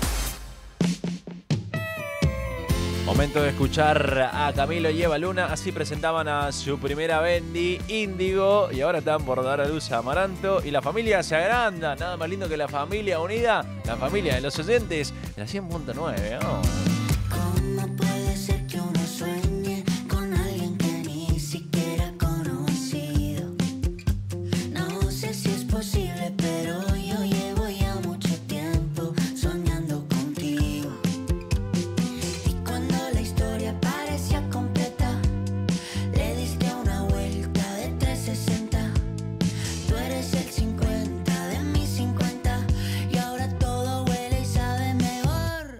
Momento de escuchar a Camilo y Eva Luna. Así presentaban a su primera Bendy, Índigo. Y ahora están por dar a luz a Amaranto. Y la familia se agranda. Nada más lindo que la familia unida. La familia de los oyentes. De la 100.9. ¿No? ¿Cómo puede ser que uno sueñe con alguien que ni siquiera ha conocido? No sé si es posible, pero yo llevo ya mucho tiempo soñando contigo. Y cuando la historia parecía completa, le diste una vuelta de 360. Tú eres el 50 de mis 50 y ahora todo huele y sabe mejor.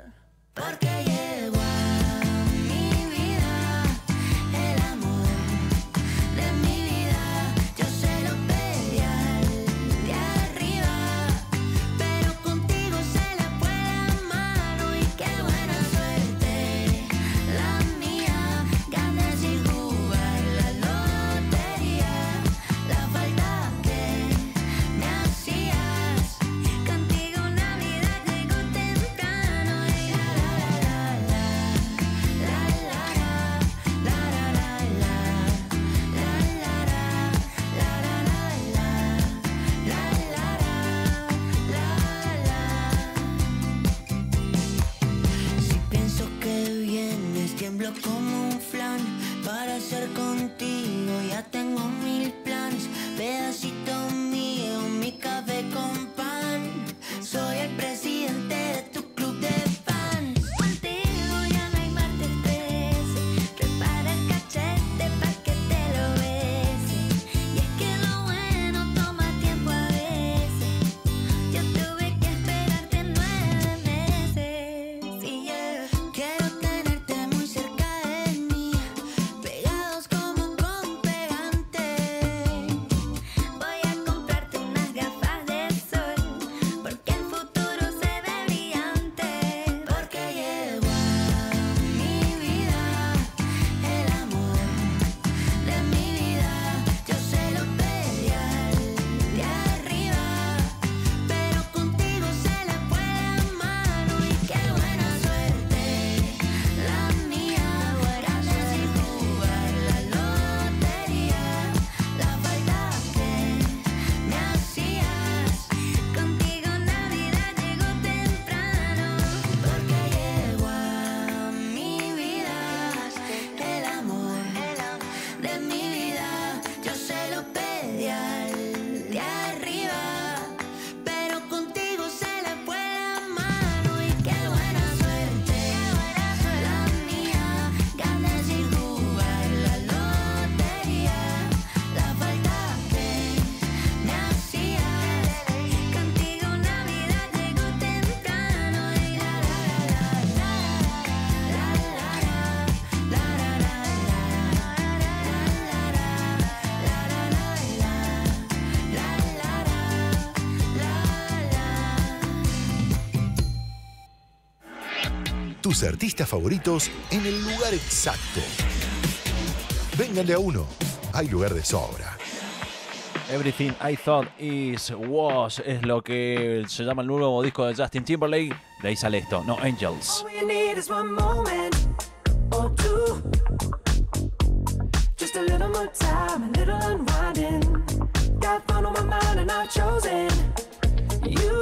Tus artistas favoritos en el lugar exacto. Vengan de a uno. Hay lugar de sobra. Everything I Thought Is Was es lo que se llama el nuevo disco de Justin Timberlake. De ahí sale esto, No Angels. All we need is one moment or two. Just a little more time, a little unwinding. Got fun on my mind and I've chosen you.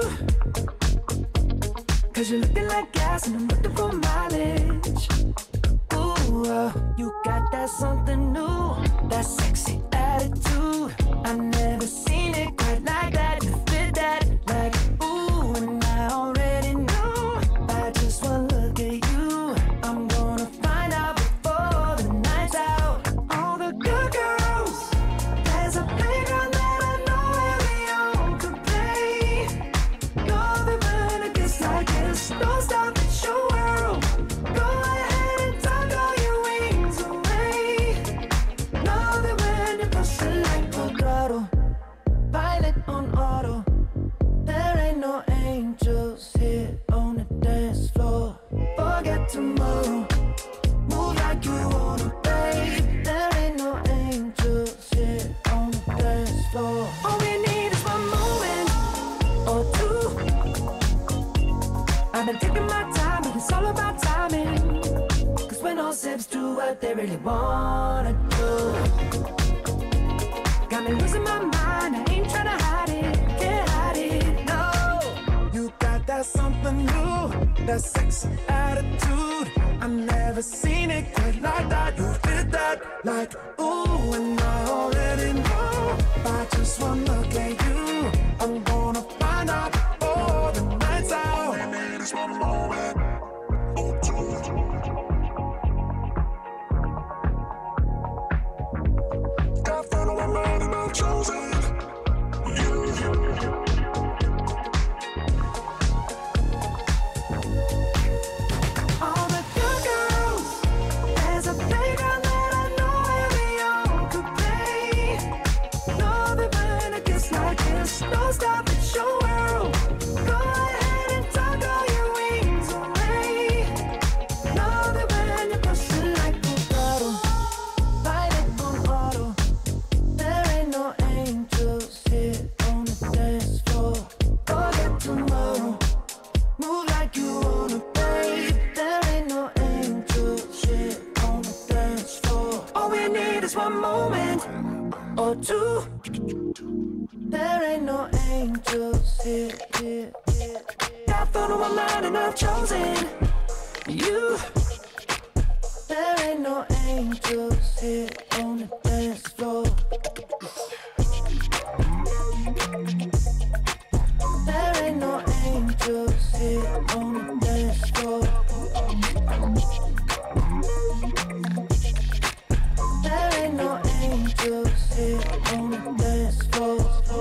Cause you're looking like gas and I'm looking for mileage. Ooh, you got that something new, that sexy attitude. I never seen it quite like that. You fit that like ooh, and I already know. I just wanna look at you. I'm gonna find out before the night's out. All the good girls, there's a playground that I know every could play. No, they when it gets like this, don't stop, it's your world. Go ahead and tuck all your wings away. No, they when you push it like a throttle, violet on auto. There ain't no angels here on the dance floor. Forget tomorrow, move like you wanna, babe. There ain't no angels here on the dance floor. All we need is one moment or two. I've been taking my time, but it's all about timing. Cause when all sips do what they really wanna do. Got me losing my mind, I ain't tryna hide it, can't hide it, no. You got that something new, that sexy attitude. I've never seen it quite like that. You fit that like ooh, and I already know. I just wanna look at you. I'm gonna find out before the night's out. All we need is one moment or two. Got fun on my mind and I've chosen you. All the good girls, there's a playground that I know every could play. No, they when it gets like this, don't stop, it's your world. Go ahead and tuck all your wings away. No, they when you push it like a throttle, violet on auto. There ain't no angels here on the dance floor. Forget tomorrow, move like you wanna, babe. There ain't no angels here on the dance floor. All we need is one moment or two. There ain't no angels here. Got fun on my mind and I've chosen you. There ain't no angels here on the dance floor. There ain't no angels here on the dance floor. There ain't no angels here on the dance floor.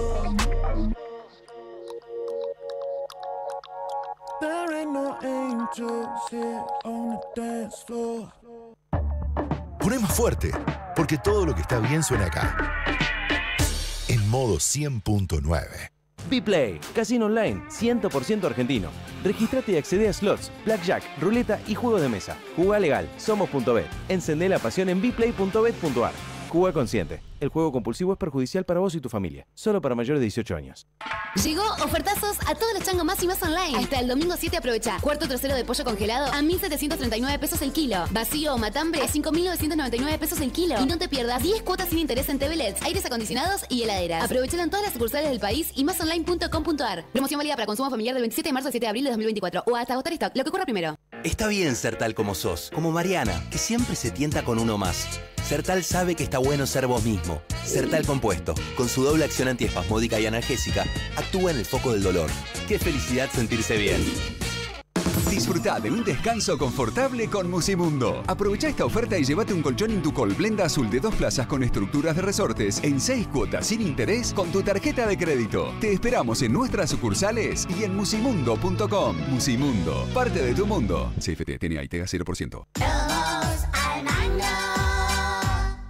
There ain't no angels here on the dance floor. Ponemos fuerte, porque todo lo que está bien suena acá. En modo 100.9. Bplay, casino online 100% argentino. Regístrate y accede a slots, blackjack, ruleta y juegos de mesa. Jugá legal, somos.bet. Encendé la pasión en bplay.bet.ar. Jugá consciente. El juego compulsivo es perjudicial para vos y tu familia. Solo para mayores de 18 años. Llegó ofertazos a todos los changos más y más online. Hasta el domingo 7 aprovecha. Cuarto trasero de pollo congelado a 1.739 pesos el kilo. Vacío o matambre a 5.999 pesos el kilo. Y no te pierdas 10 cuotas sin interés en TVLEDs, aires acondicionados y heladeras. Aprovechalo en todas las sucursales del país y másonline.com.ar. Promoción válida para consumo familiar del 27 de marzo al 7 de abril de 2024 o hasta agotar stock, lo que ocurra primero. Está bien ser tal como sos, como Mariana, que siempre se tienta con uno más. Sertal sabe que está bueno ser vos mismo. Sertal Compuesto, con su doble acción antiespasmódica y analgésica, actúa en el foco del dolor. ¡Qué felicidad sentirse bien! Disfruta de un descanso confortable con Musimundo. Aprovecha esta oferta y llévate un colchón Inducol Blenda Azul de 2 plazas con estructuras de resortes en 6 cuotas sin interés con tu tarjeta de crédito. Te esperamos en nuestras sucursales y en musimundo.com. Musimundo, parte de tu mundo. CFT, TNA y TEGA 0%.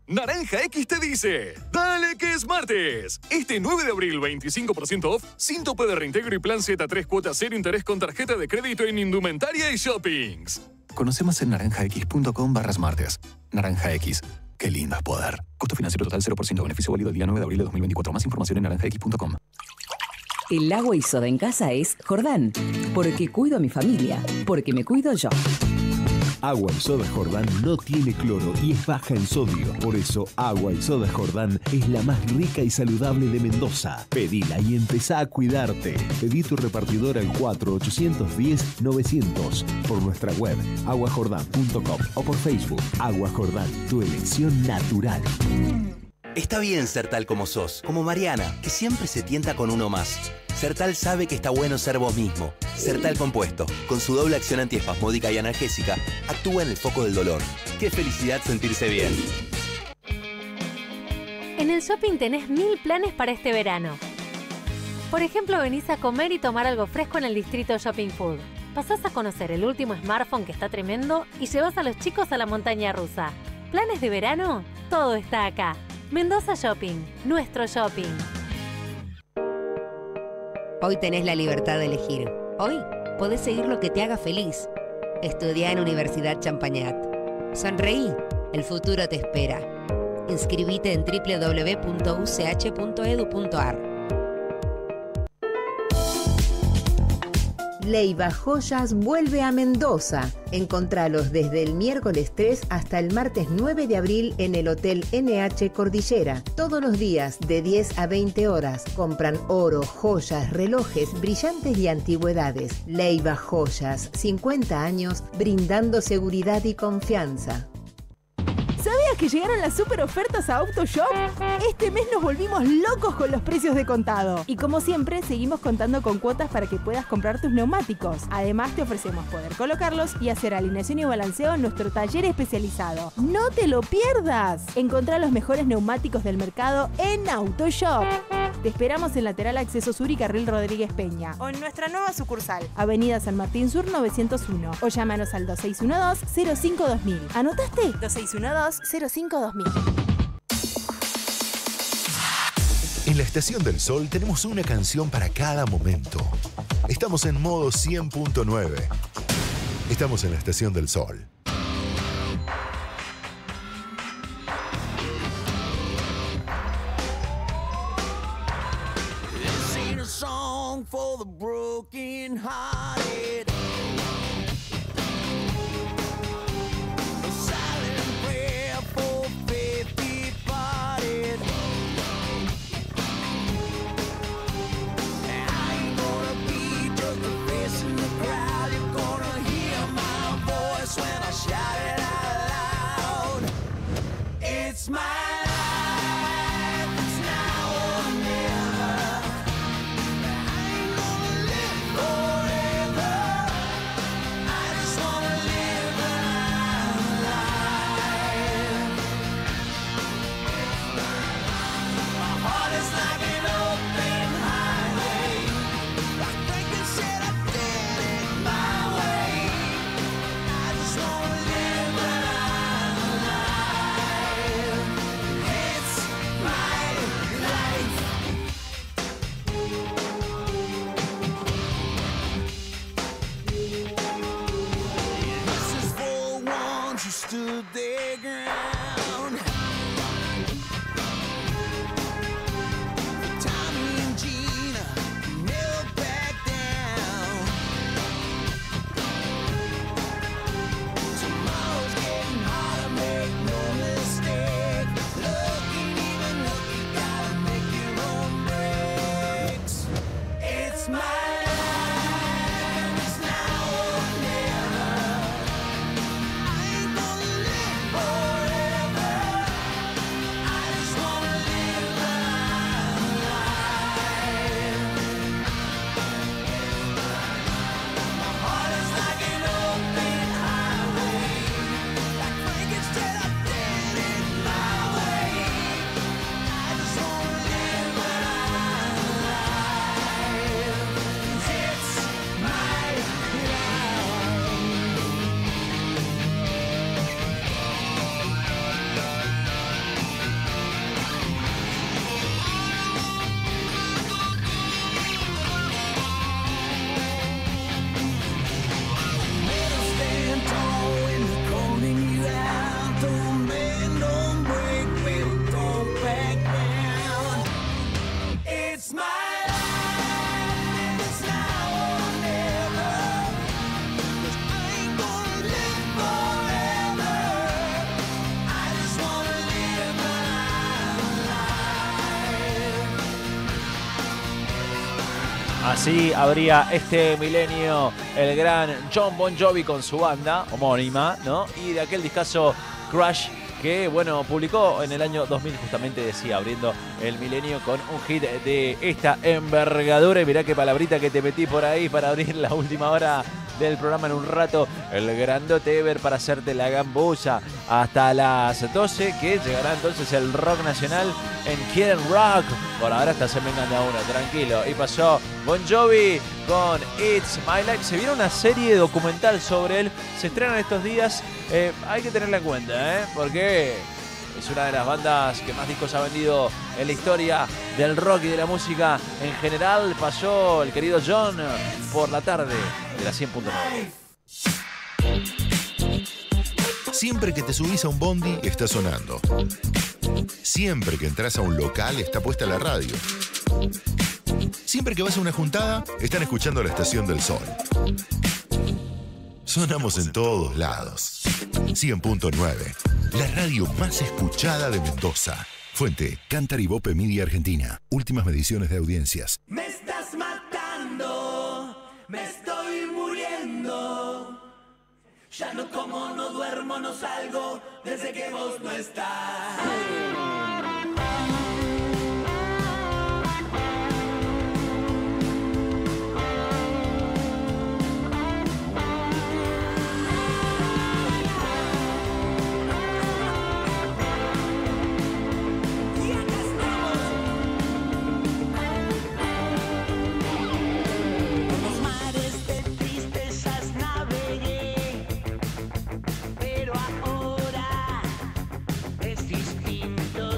Naranja X te dice, ¡dale que es martes! Este 9 de abril, 25% off, sin tope de reintegro y plan Z3 cuotas 0 interés con tarjeta de crédito en indumentaria y shoppings. Conoce más en naranjax.com/martes. Naranja X. Qué lindo es poder. Costo financiero total 0%. Beneficio válido el día 9 de abril de 2024. Más información en naranjax.com. El agua y soda en casa es Jordán. Porque cuido a mi familia. Porque me cuido yo. Agua y soda Jordán no tiene cloro y es baja en sodio. Por eso, Agua y soda Jordán es la más rica y saludable de Mendoza. Pedila y empezá a cuidarte. Pedí tu repartidor al 4810-900. Por nuestra web, aguajordán.com o por Facebook. Agua Jordán, tu elección natural. Está bien ser tal como sos, como Mariana, que siempre se tienta con uno más. Sertal sabe que está bueno ser vos mismo. Sertal Compuesto, con su doble acción antiespasmódica y analgésica, actúa en el foco del dolor. ¡Qué felicidad sentirse bien! En el shopping tenés 1000 planes para este verano. Por ejemplo, venís a comer y tomar algo fresco en el distrito Shopping Food. Pasás a conocer el último smartphone que está tremendo y llevas a los chicos a la montaña rusa. ¿Planes de verano? Todo está acá. Mendoza Shopping, nuestro shopping. Hoy tenés la libertad de elegir. Hoy podés seguir lo que te haga feliz. Estudiá en Universidad Champagnat. Sonreí, el futuro te espera. Inscribite en www.uch.edu.ar. Leiva Joyas vuelve a Mendoza. Encontralos desde el miércoles 3 hasta el martes 9 de abril en el Hotel NH Cordillera. Todos los días de 10 a 20 horas. Compran oro, joyas, relojes, brillantes y antigüedades. Leiva Joyas, 50 años brindando seguridad y confianza. ¿Sabías que llegaron las super ofertas a AutoShop? Este mes nos volvimos locos con los precios de contado. Y como siempre, seguimos contando con cuotas para que puedas comprar tus neumáticos. Además, te ofrecemos poder colocarlos y hacer alineación y balanceo en nuestro taller especializado. ¡No te lo pierdas! Encontrá los mejores neumáticos del mercado en AutoShop. Te esperamos en Lateral Acceso Sur y Carril Rodríguez Peña. O en nuestra nueva sucursal, Avenida San Martín Sur 901. O llámanos al 2612-05-2000. ¿Anotaste? 2612-05-2000. En la Estación del Sol tenemos una canción para cada momento. Estamos en modo 100.9. Estamos en la Estación del Sol. This ain't a song for the broken hearted. A silent prayer for faith departed. I ain't gonna be just a face in the crowd. You're gonna hear my voice when I shout it out loud. It's my life, it's now or never. Forever, I just wanna live alive. My heart is like an open highway. Like Franklin said, I did it my way. I just wanna live alive. It's my life. This is for ones who stood their ground. For Tommy and Gina, who never back down. Tomorrow's getting harder, make no mistake. Look ain't even look, you gotta make your own breaks. It's my life, it's now or never. I ain't gonna live forever. I just wanna live alive. My heart is like an open highway. Like Frankenstein, I did it my way. I just wanna live alive. Así abría este milenio el gran John Bon Jovi con su banda homónima, ¿no? Y de aquel discazo Crush, que bueno, publicó en el año 2000, justamente decía, abriendo el milenio con un hit de esta envergadura. Y mirá qué palabrita que te metí por ahí para abrir la última hora del programa en un rato. El grandote Ever para hacerte la gambusa hasta las 12, que llegará entonces el rock nacional en Quieren Rock. Por ahora está Se Vengan de a uno, tranquilo. Y pasó Bon Jovi con It's My Life. Se viene una serie documental sobre él. Se estrena estos días. Hay que tenerla en cuenta, porque es una de las bandas que más discos ha vendido en la historia del rock y de la música en general. Pasó el querido John por la tarde de la 100.9. Siempre que te subís a un bondi, está sonando. Siempre que entras a un local, está puesta la radio. Siempre que vas a una juntada, están escuchando la Estación del Sol. Sonamos en todos lados. 100.9, la radio más escuchada de Mendoza. Fuente, Cantar y Bope Media Argentina. Últimas mediciones de audiencias. Me estás matando, me estoy muriendo. Ya no como, no duermo, no salgo desde que vos no estás. Pero ahora es distinto.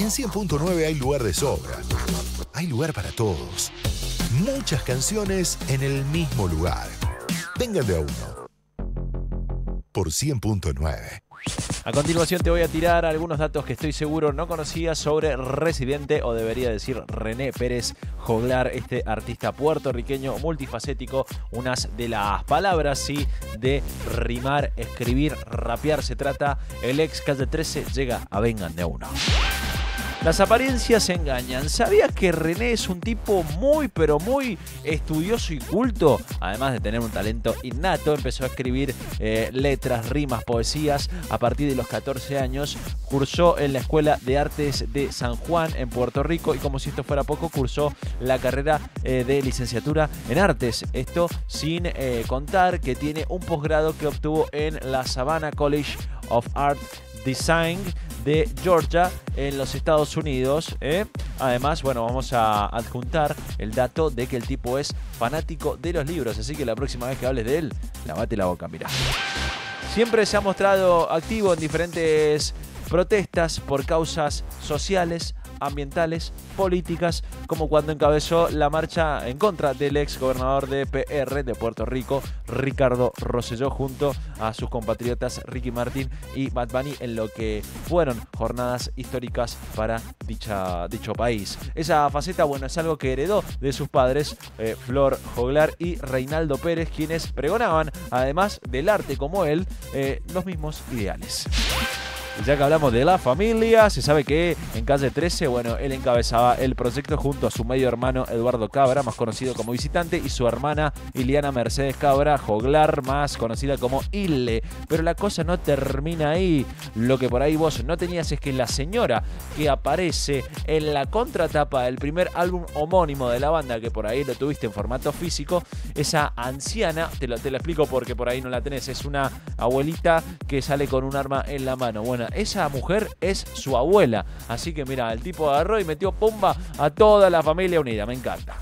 En 100.9 hay lugar de sobra. Hay lugar para todos. Muchas canciones en el mismo lugar. Vengan de a uno. Por 100.9. A continuación te voy a tirar algunos datos que estoy seguro no conocías sobre Residente, o debería decir René Pérez Joglar, este artista puertorriqueño multifacético. Unas de las palabras, sí, de rimar, escribir, rapear se trata. El ex Calle 13 llega a Vengan de a uno. Las apariencias engañan. ¿Sabías que René es un tipo muy, pero muy estudioso y culto? Además de tener un talento innato, empezó a escribir letras, rimas, poesías a partir de los 14 años. Cursó en la Escuela de Artes de San Juan, en Puerto Rico, y como si esto fuera poco, cursó la carrera de licenciatura en artes. Esto sin contar que tiene un posgrado que obtuvo en la Savannah College of Art Design de Georgia, en los Estados Unidos. Además, bueno, vamos a adjuntar el dato de que el tipo es fanático de los libros, así que la próxima vez que hables de él, lavate la boca, mirá. Siempre se ha mostrado activo en diferentes protestas por causas sociales, ambientales, políticas, como cuando encabezó la marcha en contra del ex gobernador de PR de Puerto Rico, Ricardo Rosselló, junto a sus compatriotas Ricky Martin y Bad Bunny, en lo que fueron jornadas históricas para dicho país. Esa faceta, bueno, es algo que heredó de sus padres, Flor Joglar y Reinaldo Pérez, quienes pregonaban, además del arte como él, los mismos ideales. Ya que hablamos de la familia, se sabe que en Calle 13, bueno, él encabezaba el proyecto junto a su medio hermano Eduardo Cabra, más conocido como Visitante, y su hermana Iliana Mercedes Cabra Joglar, más conocida como Ille. Pero la cosa no termina ahí. Lo que por ahí vos no tenías es que la señora que aparece en la contratapa del primer álbum homónimo de la banda, que por ahí lo tuviste en formato físico, esa anciana, te lo explico porque por ahí no la tenés, es una abuelita que sale con un arma en la mano. Bueno, esa mujer es su abuela. Así que mira, el tipo agarró y metió pumba a toda la familia unida. Me encanta.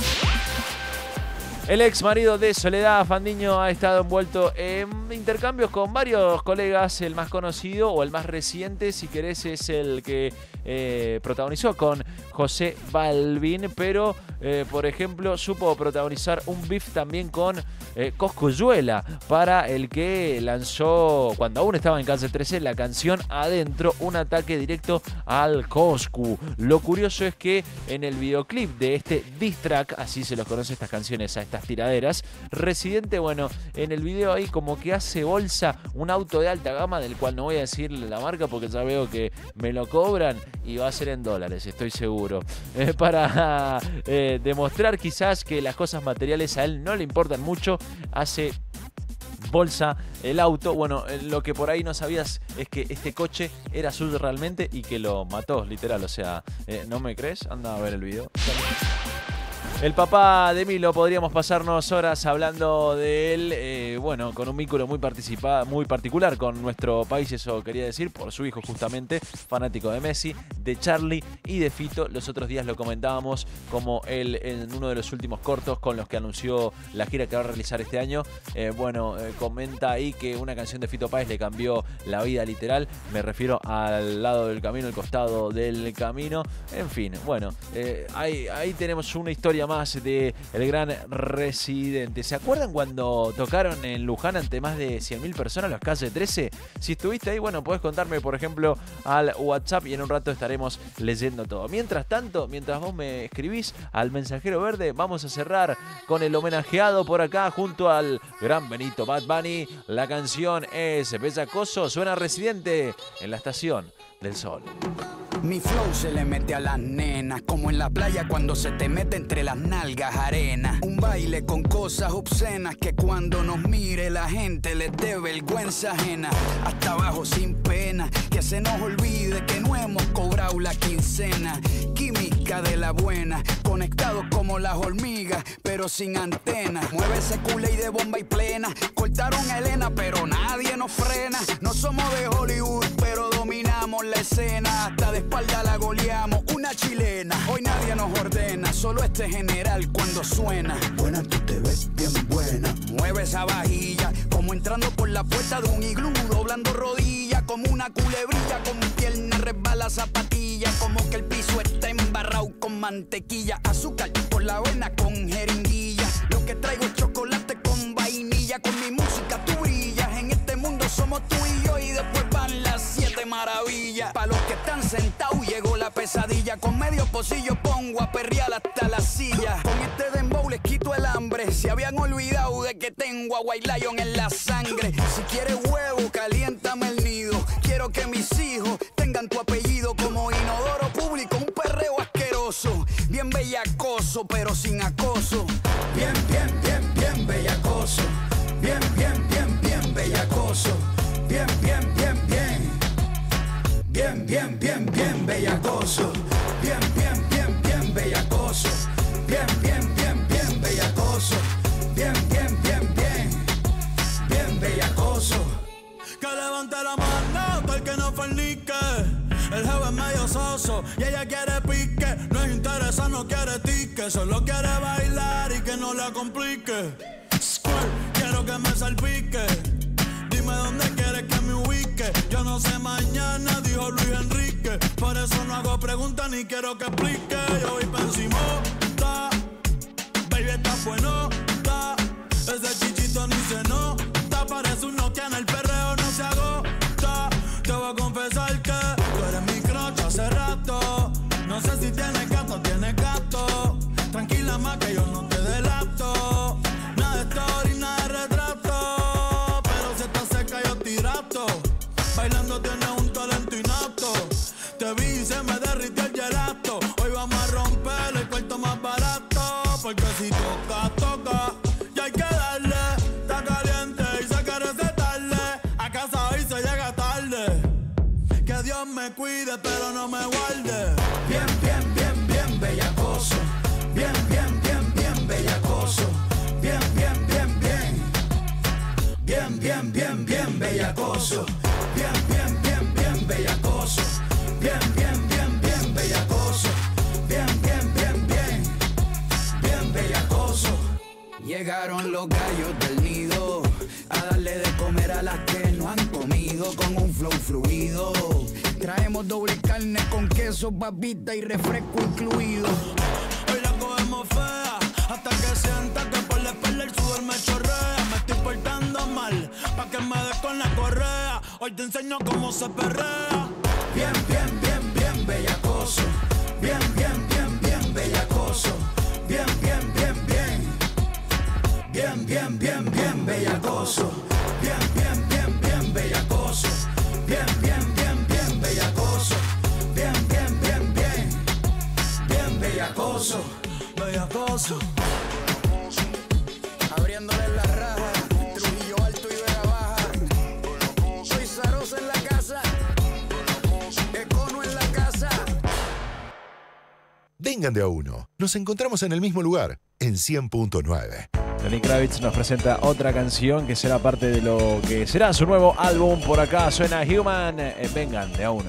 El ex marido de Soledad Fandiño ha estado envuelto en intercambios con varios colegas. El más conocido o el más reciente, si querés, es el que protagonizó con José Balvin, pero por ejemplo supo protagonizar un beef también con Cosculluela, para el que lanzó, cuando aún estaba en Calle 13, la canción Adentro, un ataque directo al Coscu. Lo curioso es que en el videoclip de este diss track, así se los conoce estas canciones a estas tiraderas, Residente, bueno, en el video ahí como que hace bolsa un auto de alta gama, del cual no voy a decirle la marca porque ya veo que me lo cobran y va a ser en dólares, estoy seguro, para demostrar quizás que las cosas materiales a él no le importan mucho. Hace bolsa el auto. Bueno, lo que por ahí no sabías es que este coche era suyo realmente y que lo mató, literal. O sea, ¿no me crees? Anda a ver el video. El papá de Milo, podríamos pasarnos horas hablando de él, bueno, con un vínculo muy particular con nuestro país, eso quería decir, por su hijo justamente, fanático de Messi, de Charlie y de Fito. Los otros días lo comentábamos como él en uno de los últimos cortos con los que anunció la gira que va a realizar este año. Comenta ahí que una canción de Fito Páez le cambió la vida literal. Me refiero al lado del camino, el costado del camino. En fin, bueno, ahí tenemos una historia más de el gran Residente. ¿Se acuerdan cuando tocaron en Luján ante más de 100.000 personas los Calle 13? Si estuviste ahí, bueno, podés contarme, por ejemplo, al WhatsApp y en un rato estaremos leyendo todo. Mientras tanto, mientras vos me escribís al Mensajero Verde, vamos a cerrar con el homenajeado por acá junto al gran Benito Bad Bunny. La canción es Bellacoso, suena Residente en la Estación del Sol. Mi flow se le mete a las nenas, como en la playa cuando se te mete entre las nalgas arena. Un baile con cosas obscenas que cuando nos mire la gente les dé vergüenza ajena. Hasta abajo sin pena, que se nos olvide que no hemos cobrado la quincena. Química de la buena, conectados como las hormigas, pero sin antenas. Mueve ese culé y de bomba y plena. Cortaron a Elena, pero nadie nos frena. No somos de Hollywood, pero dominamos la escena. Hasta de espalda la goleamos, una chilena. Hoy nadie nos ordena, solo este general cuando suena. Buena, tú te ves bien buena. Mueve esa vajilla como entrando por la puerta de un iglú, doblando rodillas como una culebrilla, con mi pierna resbala zapatilla, como que el piso está embarrado con mantequilla, azúcar por la avena con jeringuilla. Lo que traigo es chocolate con vainilla, con mi música tú brillas. En este mundo somos tú y yo y después van las 7 maravillas. Pa' los que están sentados llegó la pesadilla, con medio pocillo pongo a perrear hasta la silla. Con este dembow les quito el hambre, se habían olvidado de que tengo a White Lion en la sangre. Si quieres huevo, caliéntame el nido. Quiero que mis hijos tengan tu apellido como inodoro público, un perreo asqueroso, bien bellacoso pero sin acoso. Bien, bien, bien, bien bellacoso. Bien, bien, bien, bien bellacoso. Bien, bien, bien, bien. Bien, bien, bien, bien bellacoso. Bien, bien, bien, bien bellacoso. Bien, bien, bien, bien bellacoso. Bien, bien, bien, bien. Bien bellacoso. Que levante la mano, todo el que no fornique. El jefe es medio soso y ella quiere pique. No es interesa, no quiere tique. Solo quiere bailar y que no la complique. Squirt, quiero que me salpique. Dime dónde quieres que me ubique. Yo no sé mañana, dijo Luis Enrique. Por eso no hago preguntas ni quiero que explique. Yo voy pa' encimota. Baby, está bueno. Ese chichito ni se nota. Parece un Nokia en el perreo, no se agota. Te voy a confesar que tú eres mi crush hace rato. No sé si tienes gato o tienes gato. Tranquila más que yo no te delato. Nada de story, nada de retrato. Pero si estás cerca yo tirato. Bailando tienes un talento innato. Te vi y se me derritió el gelato. Hoy vamos a romper el cuarto más barato. Porque si toca, toca. Y hay que darle. Está caliente y se quiere recetarle. A casa hoy se llega tarde. Que Dios me cuide pero no me guarde. Bien, bien, bien, bien bellacoso. Bien, bien, bien, bien bellacoso. Bien, bien, bien, bien. Bien, bien, bien, bien bellacoso. Bien, bien, bien, bien bellacoso. Bien, bien, bien, bien bellacoso. Bien, bien, bien, bien. Bien bellacoso. Llegaron los gallos del nido a darle de comer a las que no han comido con un flow fluido. Traemos doble carne con queso, papita y refresco incluido. Hoy la cogemos fea hasta que sienta que por la espalda el sudor me chorrea. Me estoy portando mal pa' que me des con la correa. Hoy te enseño cómo se perrea. Bien, bien, bien, bien bellacoso. Bien, bien, bien, bien bellacoso. Bien, bien, bien, bien. Bien, bien, bien, bien bellacoso. Bien, bien, bien, bien bellacoso. Bien, bien, bien, bien bellacoso. Bien, bien, bien, bien. Bien bellacoso. Bellacoso. Abriéndole la raja. Trujillo Alto y Vega Baja. Soy Zarosa en la casa. Econo en la casa. Vengan de a uno. Nos encontramos en el mismo lugar, en 100.9. Lenny Kravitz nos presenta otra canción que será parte de lo que será su nuevo álbum. Por acá suena Human. Vengan de a uno.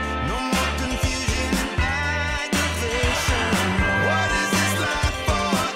What is this life for?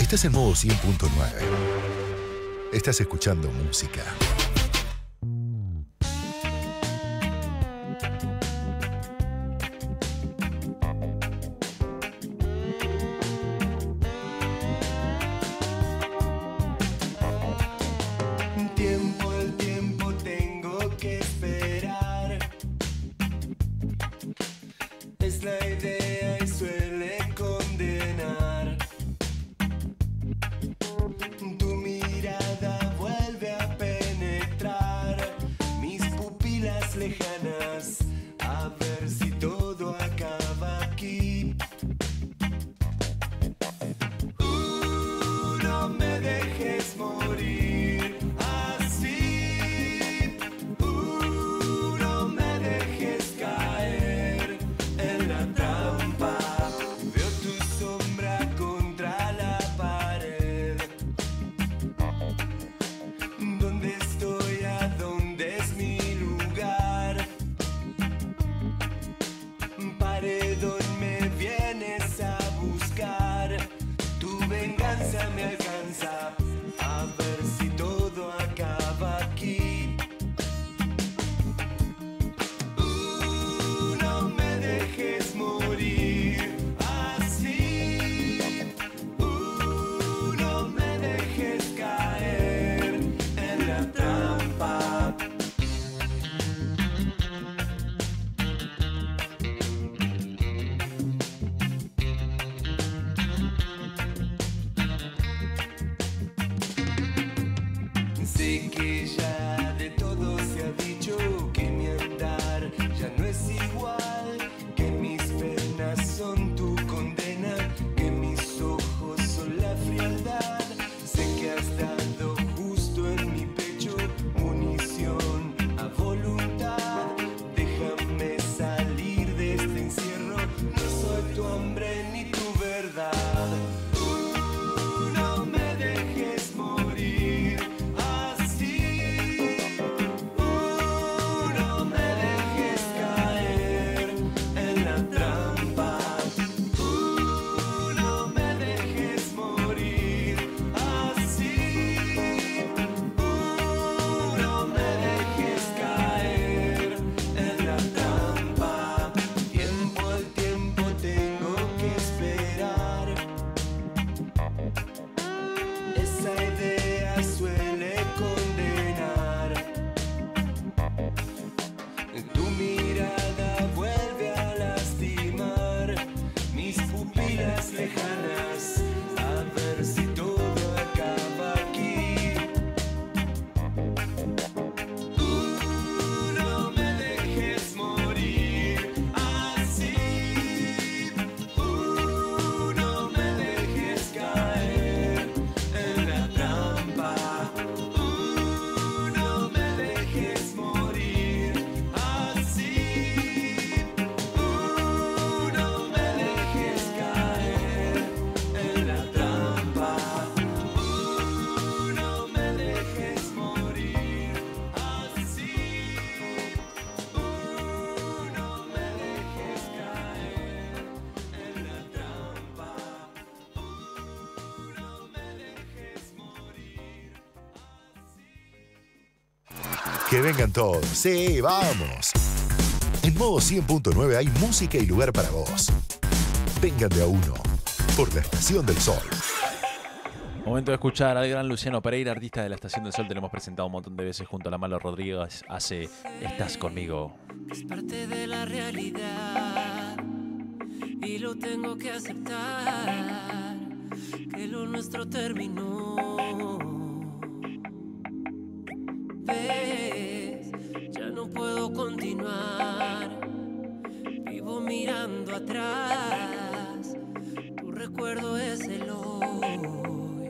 Estás en modo 100.9. Estás escuchando música. El tiempo tengo que esperar. Es la idea y suele condenar. Tu mirada vuelve a penetrar mis pupilas lejanas. A ver si todo acaba aquí. No me dejes morir así. No me dejes caer en la trampa. Veo tu sombra contra la pared. ¿Dónde estoy? ¿A dónde es mi lugar? Paredón, me vienes a buscar. Tu venganza me alcanza. A ver si todo acaba aquí. No me dejes morir así. No me dejes caer en la trampa. Sé que ya de todo se ha dicho que mi andar ya no es igual, que mis penas son tu condena, que mis ojos son la frialdad. Sé que has dado justo en mi pecho munición a voluntad. Déjame salir de este encierro, no soy tu hambre ni tu verdad. No me dejes morir así. No me dejes caer en la trampa. No me dejes morir así. No me dejes caer en la trampa. Tiempo al tiempo tengo que esperar. Esa idea suele condenar. Tu mirada vuelve a lastimar mis pupilas lejanas. A ver si todo acaba aquí. No me dejes morir así. No me dejes caer en la trampa. No me dejes morir así. No me dejes caer en la trampa. No me dejes morir así. No me dejes caer en la trampa. No me dejes morir. Que vengan todos. Sí, vamos. En modo 100.9 hay música y lugar para vos. Vengan de a uno. Por la Estación del Sol. Momento de escuchar al gran Luciano Pereira, artista de la Estación del Sol. Te lo hemos presentado un montón de veces junto a la Malo Rodríguez. Hace Estás Conmigo. Es parte de la realidad y lo tengo que aceptar, que lo nuestro terminó. Ves, ya no puedo continuar, vivo mirando atrás, tu recuerdo es el hoy.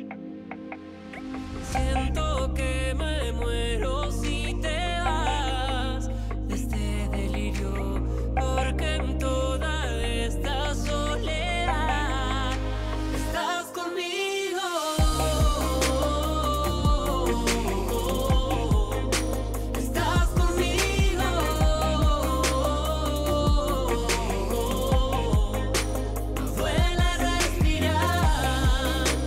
Siento que me muero si te vas de este delirio, porque en toda esta soledad estás conmigo. Estás conmigo. No duele respirar.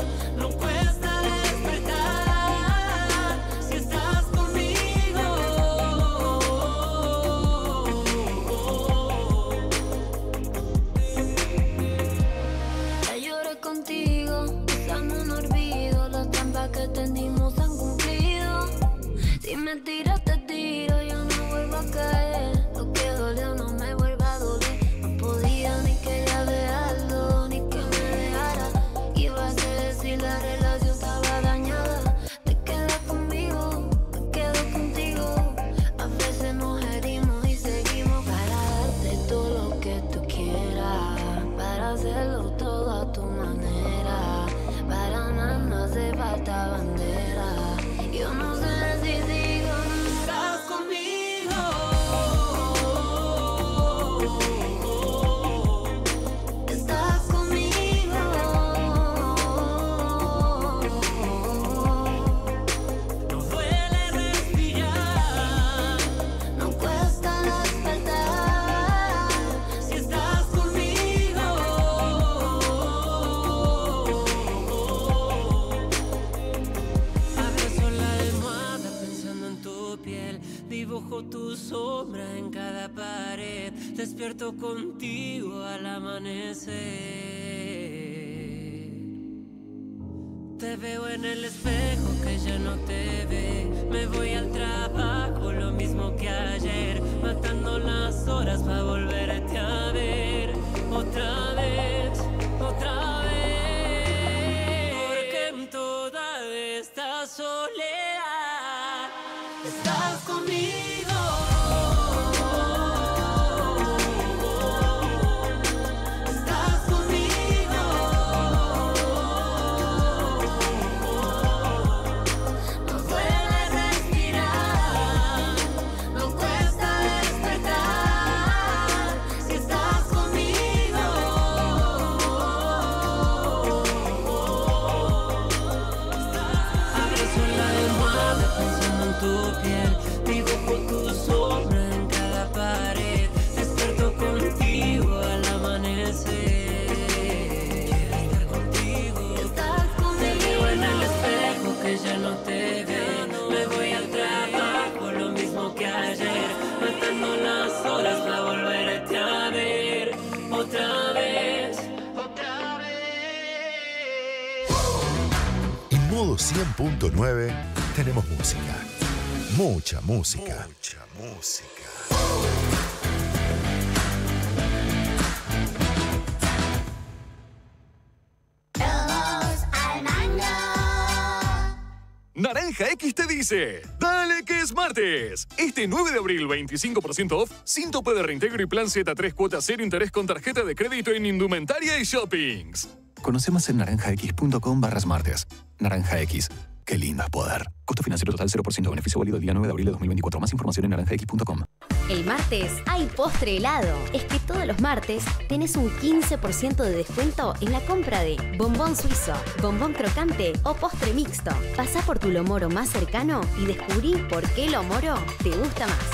Despierto contigo al amanecer. Te veo en el espejo que ya no te ve. Me voy al trabajo, lo mismo que ayer, matando las horas para volverte a ver. Otra vez, otra vez. Porque en toda esta soledad estás conmigo. Modo 100.9 tenemos música. Mucha música. Mucha música. Naranja X te dice, ¡dale que es martes! Este 9 de abril, 25% off, sin tope de reintegro y plan Z3 cuotas 0 interés con tarjeta de crédito en indumentaria y shoppings. Conoce más en naranjax.com/martes. Naranja X. Qué lindo es poder. Costo financiero total 0%. Beneficio válido el día 9 de abril de 2024. Más información en naranjax.com. El martes hay postre helado. Es que todos los martes tenés un 15% de descuento en la compra de bombón suizo, bombón crocante o postre mixto. Pasá por tu Lomoro más cercano y descubrí por qué Lomoro te gusta más.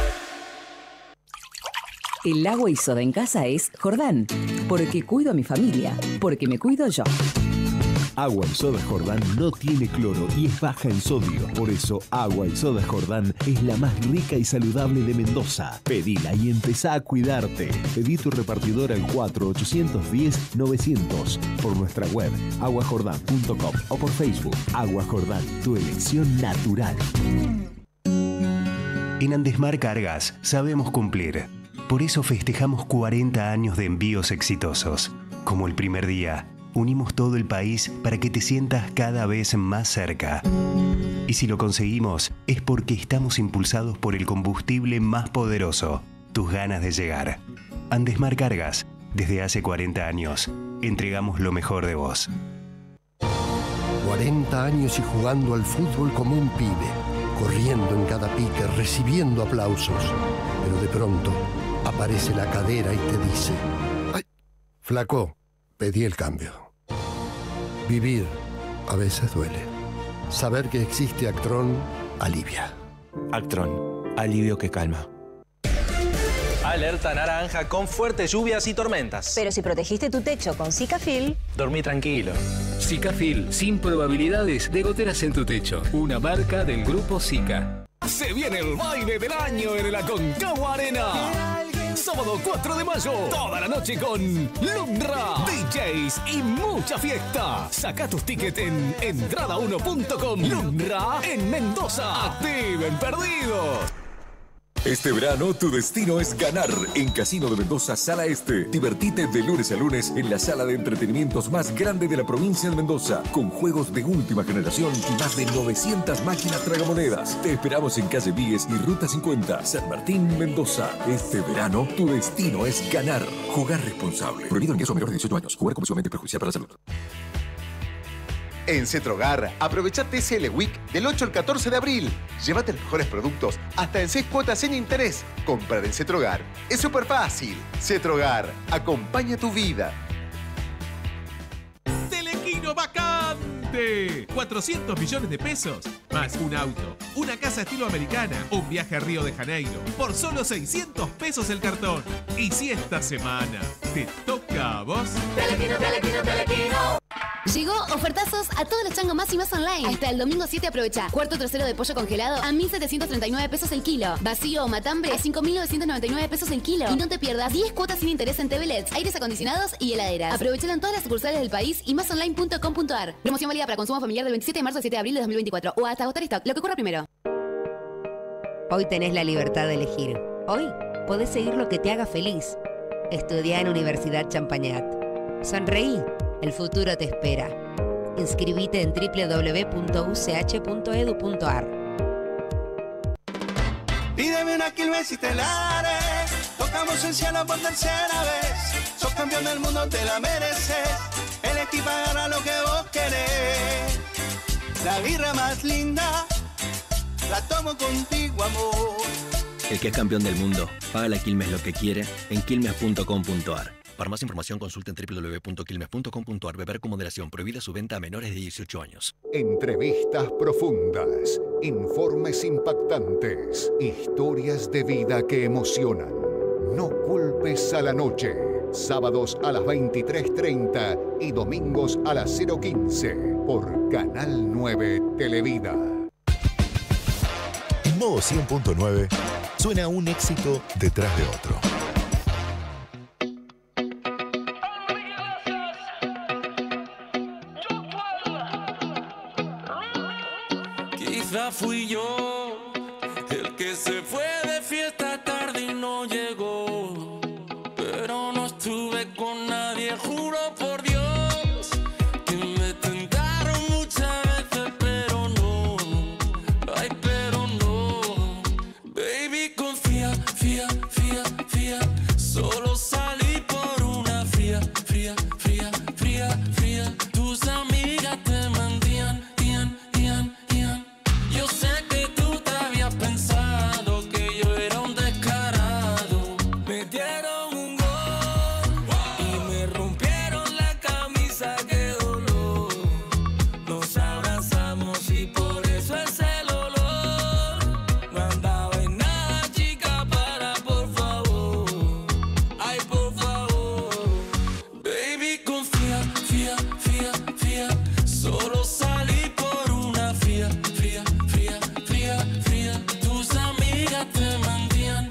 El agua y soda en casa es Jordán. Porque cuido a mi familia. Porque me cuido yo. Agua y soda Jordán no tiene cloro y es baja en sodio. Por eso, Agua y soda Jordán es la más rica y saludable de Mendoza. Pedila y empezá a cuidarte. Pedí tu repartidor al 4810-900. Por nuestra web, aguajordán.com o por Facebook. Agua Jordán, tu elección natural. En Andesmar Cargas sabemos cumplir. Por eso festejamos 40 años de envíos exitosos. Como el primer día, unimos todo el país para que te sientas cada vez más cerca. Y si lo conseguimos, es porque estamos impulsados por el combustible más poderoso, tus ganas de llegar. Andesmar Cargas, desde hace 40 años, entregamos lo mejor de vos. 40 años y jugando al fútbol como un pibe, corriendo en cada pique, recibiendo aplausos. Pero de pronto aparece la cadera y te dice: ¡ay! Flaco, pedí el cambio. Vivir a veces duele. Saber que existe Actron alivia. Actron, alivio que calma. Alerta naranja con fuertes lluvias y tormentas. Pero si protegiste tu techo con Sikafil, dormí tranquilo. Sikafil, sin probabilidades de goteras en tu techo. Una marca del grupo Sika. Se viene el baile del año en el Aconcagua Arena. Sábado 4 de mayo, toda la noche con Lumra, DJs y mucha fiesta. Saca tus tickets en entrada1.com. Lumra en Mendoza. Activen perdidos. Este verano tu destino es ganar en Casino de Mendoza Sala Este. Divertite de lunes a lunes en la sala de entretenimientos más grande de la provincia de Mendoza, con juegos de última generación y más de 900 máquinas tragamonedas. Te esperamos en calle Víguez y Ruta 50, San Martín, Mendoza. Este verano tu destino es ganar. Jugar responsable. Prohibido ingreso a menores de 18 años. Jugar compulsivamente es perjudicial para la salud. En Cetrogar, aprovecha TCL Week del 8 al 14 de abril. Llévate los mejores productos hasta en 6 cuotas sin interés. Comprar en Cetrogar es súper fácil. Cetrogar, acompaña tu vida. Telequino vacante. 400 millones de pesos. Más un auto, una casa estilo americana, un viaje a Río de Janeiro. Por solo 600 pesos el cartón. Y si esta semana te toca a vos... Telequino, Telequino, Telequino. Llegó ofertazos a todos los changos más y más online. Hasta el domingo 7 aprovecha. Cuarto trasero de pollo congelado a 1.739 pesos el kilo. Vacío o matambre a 5.999 pesos el kilo. Y no te pierdas 10 cuotas sin interés en TV LEDs, aires acondicionados y heladeras. Aprovechalo en todas las sucursales del país y másonline.com.ar. Promoción válida para consumo familiar del 27 de marzo al 7 de abril de 2024 o hasta agotar stock. Lo que ocurra primero. Hoy tenés la libertad de elegir. Hoy podés seguir lo que te haga feliz. Estudiá en Universidad Champagnat. Sonreí, el futuro te espera. Inscribite en www.uch.edu.ar. Pídeme una Quilmes y Telares. Tocamos el cielo por tercera vez. Sos campeón del mundo, te la mereces. El equipo agarra lo que vos querés. La birra más linda la tomo contigo, amor. El que es campeón del mundo, paga la Quilmes lo que quiere en quilmes.com.ar. Para más información consulten www.quilmes.com.ar. Beber con moderación. Prohibida su venta a menores de 18 años. Entrevistas profundas, informes impactantes, historias de vida que emocionan. No culpes a la noche. Sábados a las 23:30 y domingos a las 0:15 por Canal 9 Televida. En modo 100.9 suena un éxito detrás de otro. Quizá fui yo el que se fue de fiesta tarde y no llegó, pero no estuve con nadie, juro por Dios que me tentaron muchas veces, pero no, ay, pero no. Baby, confía, fía, fía, fía, solo salí por una fría, fría, fría, fría, fría. Tus amigas te mentían, yo sé que tú te habías pensado que yo era un descarado. Me dieron un gol y me rompieron la camisa, qué dolor. Nos abrazamos y por eso es el olor. No andaba en nada, chica, para, por favor. Ay, por favor. Baby, confía, fía, fía, fía. Solo salí por una fría, fría, fría, fría, fría. Tus amigas te mentían,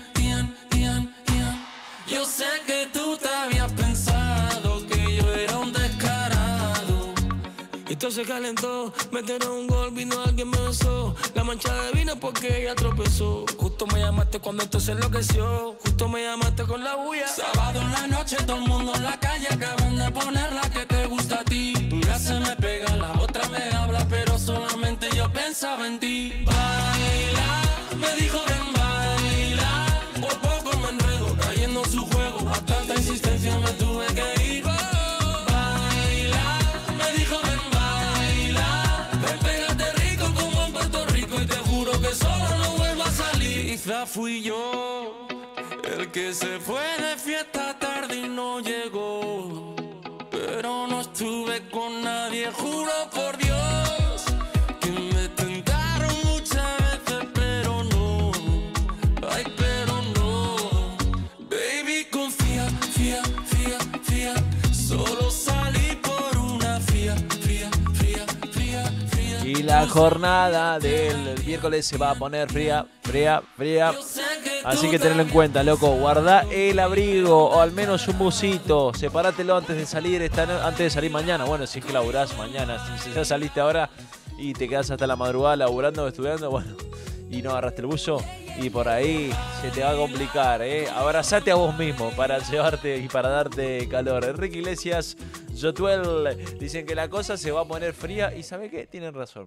yo sé que tú te habías pensado que yo era un descarado. Y todo se calentó, metieron un gol, vino alguien me besó. La mancha de vino porque ella tropezó. Justo me llamaste cuando esto se enloqueció. Justo me llamaste con la bulla. Sábado en la noche, todo el mundo en la calle. Acaban de poner la que te gusta a ti. Una se me pega, la otra me habla, pero solamente yo pensaba en ti. Baila, me dijo ven baila. Por poco me enredo, cayendo en su juego. A tanta insistencia me tuve que ir. Baila, me dijo ven baila. Ven, pégate rico como en Puerto Rico y te juro que solo no vuelvo a salir. Quizá fui yo el que se fue de fiesta tarde y no llegó, pero no estuve con nadie, juro por Dios que me tentaron muchas veces, pero no, ay, pero no. Baby, confía, fía, fía, fía. Solo salí por una fría, fría, fría, fría, fría. Y la jornada del miércoles se va a poner fría, fría, fría. Así que tenedlo en cuenta, loco. Guardá el abrigo o al menos un busito. Separátelo antes de salir antes de salir mañana. Bueno, si es que laburás mañana. Si ya saliste ahora y te quedás hasta la madrugada laburando o estudiando, bueno, y no agarraste el buzo, y por ahí se te va a complicar, ¿eh? Abrazate a vos mismo para llevarte y para darte calor. Enrique Iglesias, Yotuel, dicen que la cosa se va a poner fría y ¿sabe qué? Tienen razón.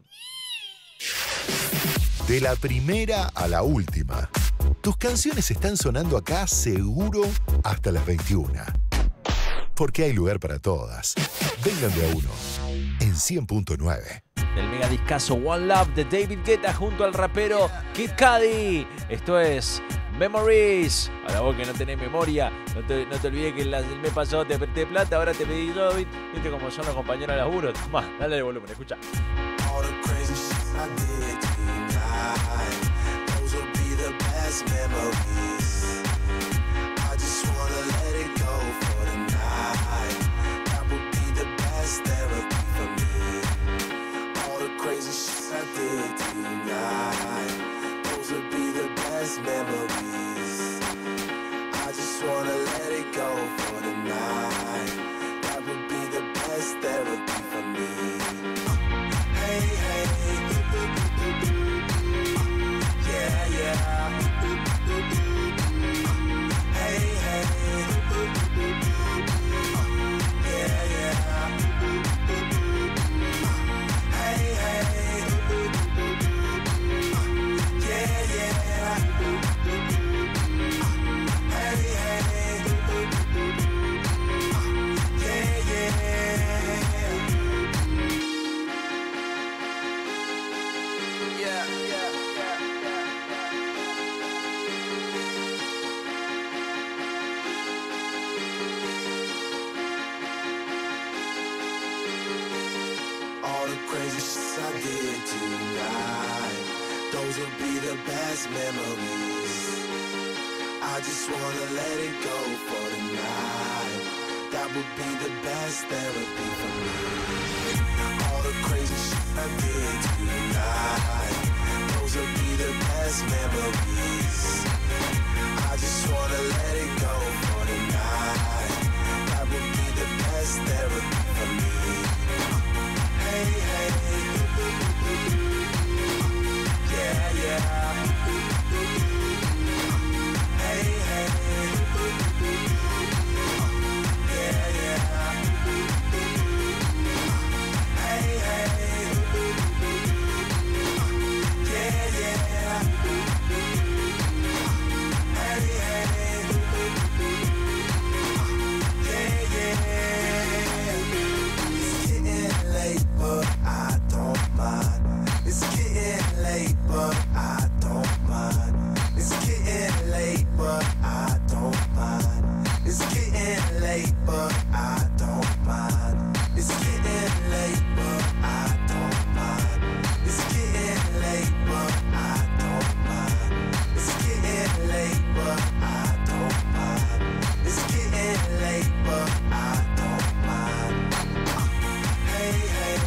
De la primera a la última. Tus canciones están sonando acá seguro hasta las 21. Porque hay lugar para todas. Vengan de a uno en 100.9. El mega discazo One Love de David Guetta junto al rapero Kid Cudi. Esto es Memories. Ahora vos que no tenés memoria, no te olvides que el mes pasado te apreté plata, ahora te pedí David. Viste cómo son los compañeros de laburo. Tomá, dale de volumen, escucha. Memories. I just wanna let it go for tonight. That would be the best therapy for me. best therapy for me. Hey, hey. Yeah, yeah. Hey, hey. Yeah, yeah. Hey, hey. Yeah, yeah. Hey, hey. Yeah, yeah. Yeah, yeah, yeah, yeah. All the crazy shit I did tonight, those will be the best memories. I just wanna let it go for tonight. That would be the best therapy for me. All the crazy shit I did tonight, those will be the best memories. I just wanna let it go for tonight. That would be the best therapy for me. Hey, hey. Yeah, yeah. Hey, hey. Yeah, yeah. Hey, hey. Yeah, yeah. Hey, hey. Yeah, yeah. It's getting late, but I don't mind. It's getting late, but I don't mind. It's getting late, but I don't mind. It's getting late, but I don't mind. It's getting late, but I don't mind. It's getting late, but I don't mind. It's getting late, but I don't mind. It's getting late, but I don't mind. Hey, hey.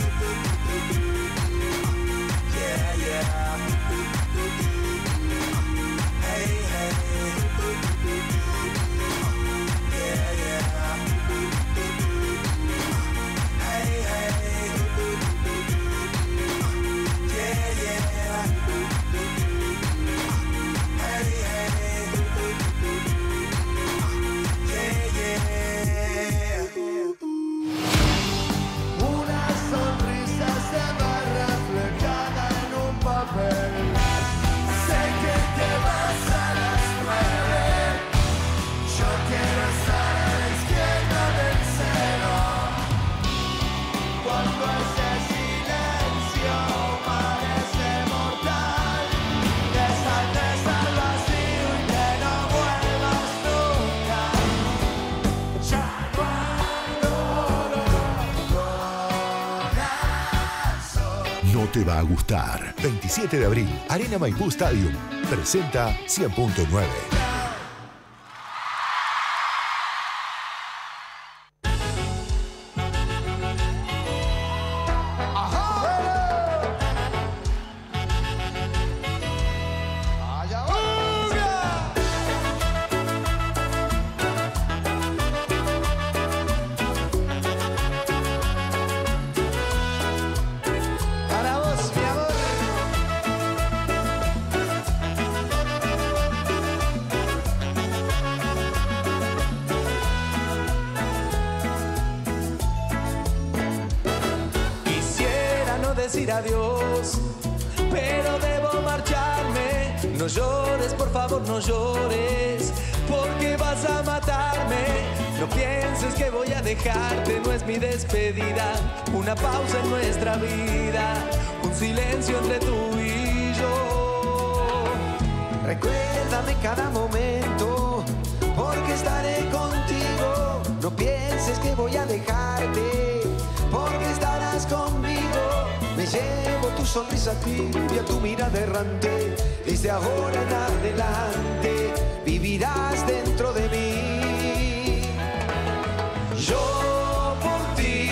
Yeah, yeah. Hey, hey. Yeah, yeah. Hey, hey. Yeah, yeah. Hey, hey. Yeah, yeah. Una sonrisa se va reflejada en un papel. Sé que te vas a las 9. Yo quiero estar a la izquierda del cero. Cuando ese silencio parece mortal, deshaces al vacío y que no vuelvas nunca. Ya no hay corazón. No te va a gustar. 27 de abril, Arena Maipú Stadium presenta 100.9. Para vos, mi amor. Quisiera no decir adiós, pero debo marcharme. No llores, por favor, no llores, porque vas a matarme. No pienses que voy a dejarte, no es mi despedida. Una pausa en nuestra vida, un silencio entre tú y yo. Recuérdame cada momento, porque estaré contigo. No pienses que voy a dejarte, porque estarás conmigo. Me llevo tu sonrisa tibia, tu mirada errante. Desde ahora en adelante vivirás dentro de mí. Yo por ti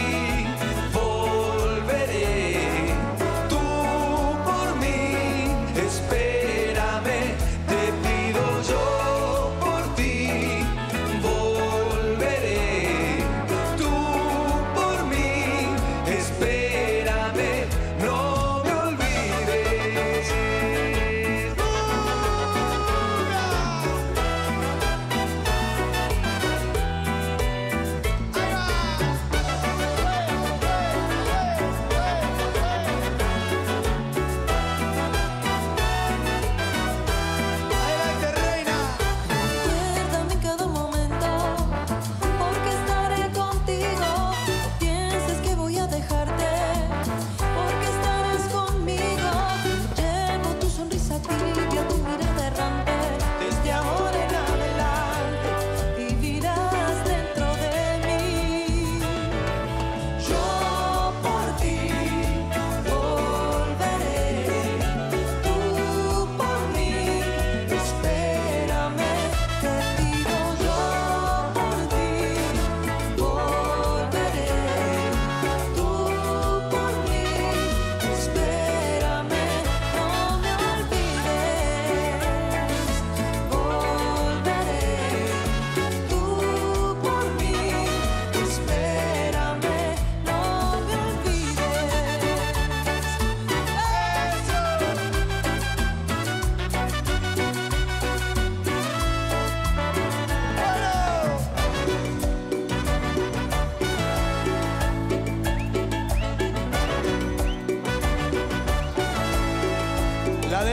volveré, tú por mí espérame. Te pido, yo por ti volveré, tú por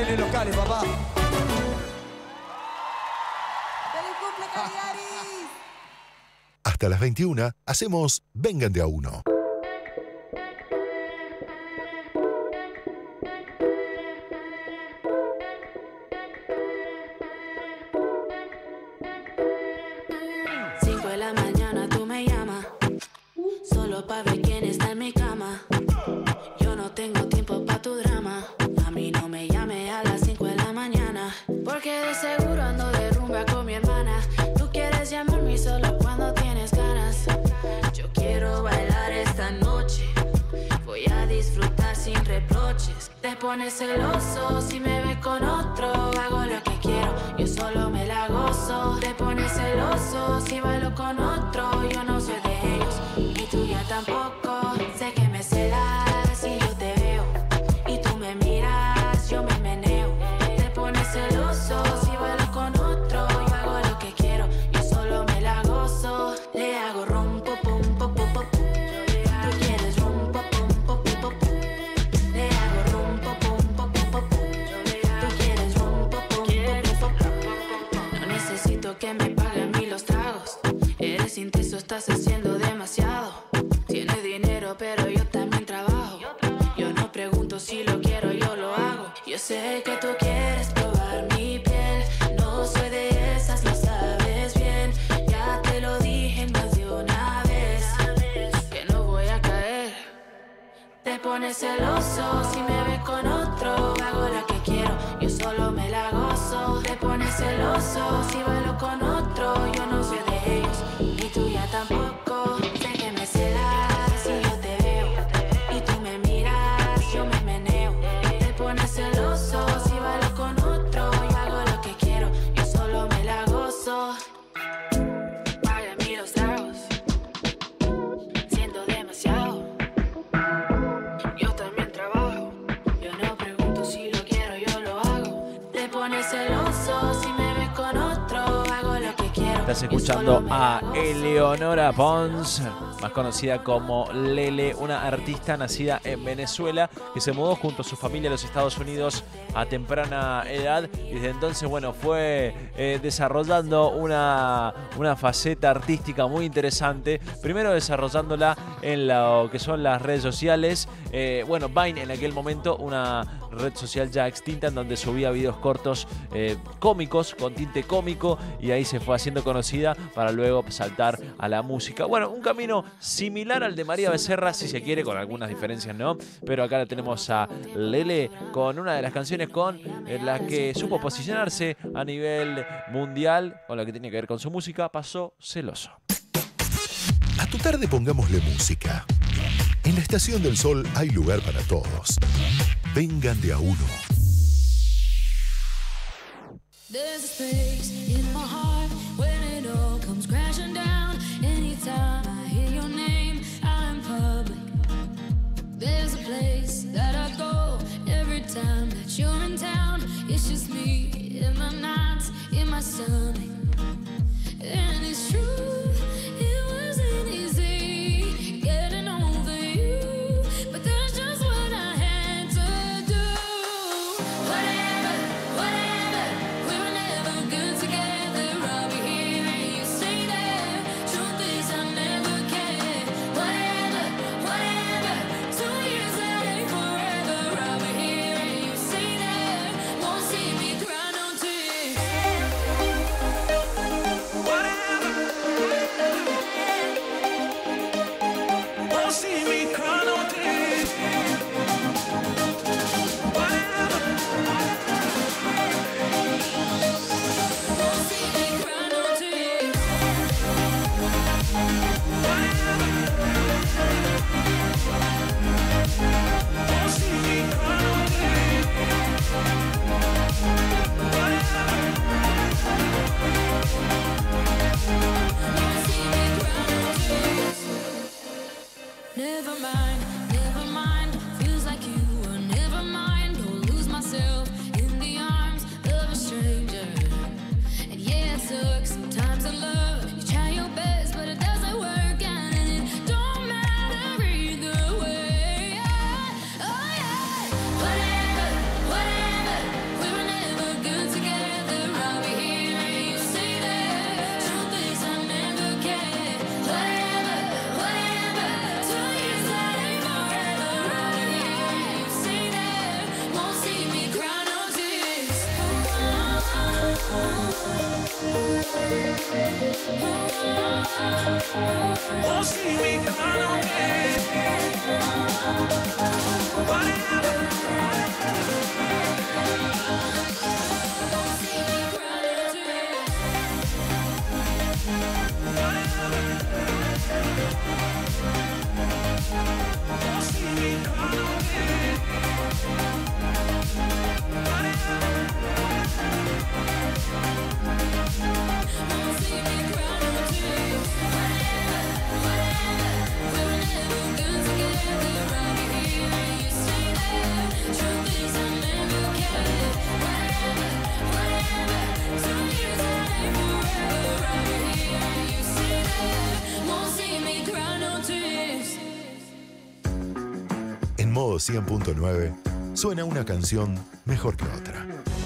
Bailes locales, papá. ¡Feliz cumple, Cagliari! Hasta las 21 hacemos Vengan de a uno. Pa' ver quién está en mi cama. Yo no tengo tiempo pa' tu drama. A mí no me llame a las 5 de la mañana, porque de seguro ando de rumba con mi hermana. Tú quieres llamarme solo cuando tienes ganas. Yo quiero bailar esta noche. Voy a disfrutar sin reproches. Te pones celoso si me ves con otro. Hago lo que quiero, yo solo me la gozo. Te pones celoso si bailo con otro. Yo no soy de ellos y tú ya tampoco. Sé que me celas si yo te veo y tú me miras, yo me meneo. Te pones celoso si bailo con otro. Yo hago lo que quiero, yo solo me la gozo. Le hago rum, pum, pum, pum, pum, pum. Tú quieres rum, pum, pum, pum, pum, pum. Le hago rum, pum, pum, pum, pum, pum. Tú quieres rum, pum, pum, pum, pum. No necesito que me paguen a mí los tragos. Eres intenso, estás haciendo demasiado. Tienes dinero, pero yo también trabajo. Yo no pregunto si lo quiero, yo lo hago. Yo sé que tú quieres probar mi piel. No soy de esas, lo sabes bien. Ya te lo dije más de una vez, que no voy a caer. Te pones celoso si me ves con otro. Hago lo que quiero, yo solo me la gozo. Te pones celoso si bailo con otro. Yo no soy de ellos y tú ya tampoco. Sé que me celas si yo te veo y tú me miras, yo me meneo. Te pones celoso si bailo con otro. Yo hago lo que quiero, yo solo me la gozo. Paga a mí los tragos, siento demasiado. Yo también trabajo, yo no pregunto si lo quiero, yo lo hago. Te pones celoso si me ves con otro. Hago lo que quiero. Estás escuchando a Eleonora Pons, más conocida como Lele, una artista nacida en Venezuela que se mudó junto a su familia a los Estados Unidos a temprana edad y desde entonces, bueno, fue desarrollando una faceta artística muy interesante, primero desarrollándola en lo que son las redes sociales. Bueno, Vine en aquel momento, una red social ya extinta en donde subía videos cortos cómicos, con tinte cómico, y ahí se fue haciendo conocida para luego saltar a la música. Bueno, un camino similar al de María Becerra, si se quiere, con algunas diferencias, ¿no? Pero acá la tenemos a Lele con una de las canciones con la que supo posicionarse a nivel mundial, con lo que tiene que ver con su música. Pasó Celoso. A tu tarde pongámosle música. En la Estación del Sol hay lugar para todos. Vengan de a uno. There's a space in my heart when it all comes crashing down. Anytime I hear your name out in public, there's a place that I go every time that you're in town. It's just me in my nights, in my stomach. And it's true, it wasn't easy getting over you, but that's just what I had to do. Whatever, whatever, we were never good together. I'll be here and you stay there. Truth is I never cared. Whatever, whatever, 2 years ain't forever. I'll be here and you stay there. Won't see me cry no tears. Won't see me cry no tears. Won't see me cry no tears. Won't see me cry no Never mind, never mind. Feels like you were never mind. Don't lose myself in the arms of a stranger. And yeah, it sucks sometimes in love. You try your best, but it doesn't work out, and it don't matter either way. Oh yeah, whatever, whatever. We En modo 100.9 suena una canción mejor que otra.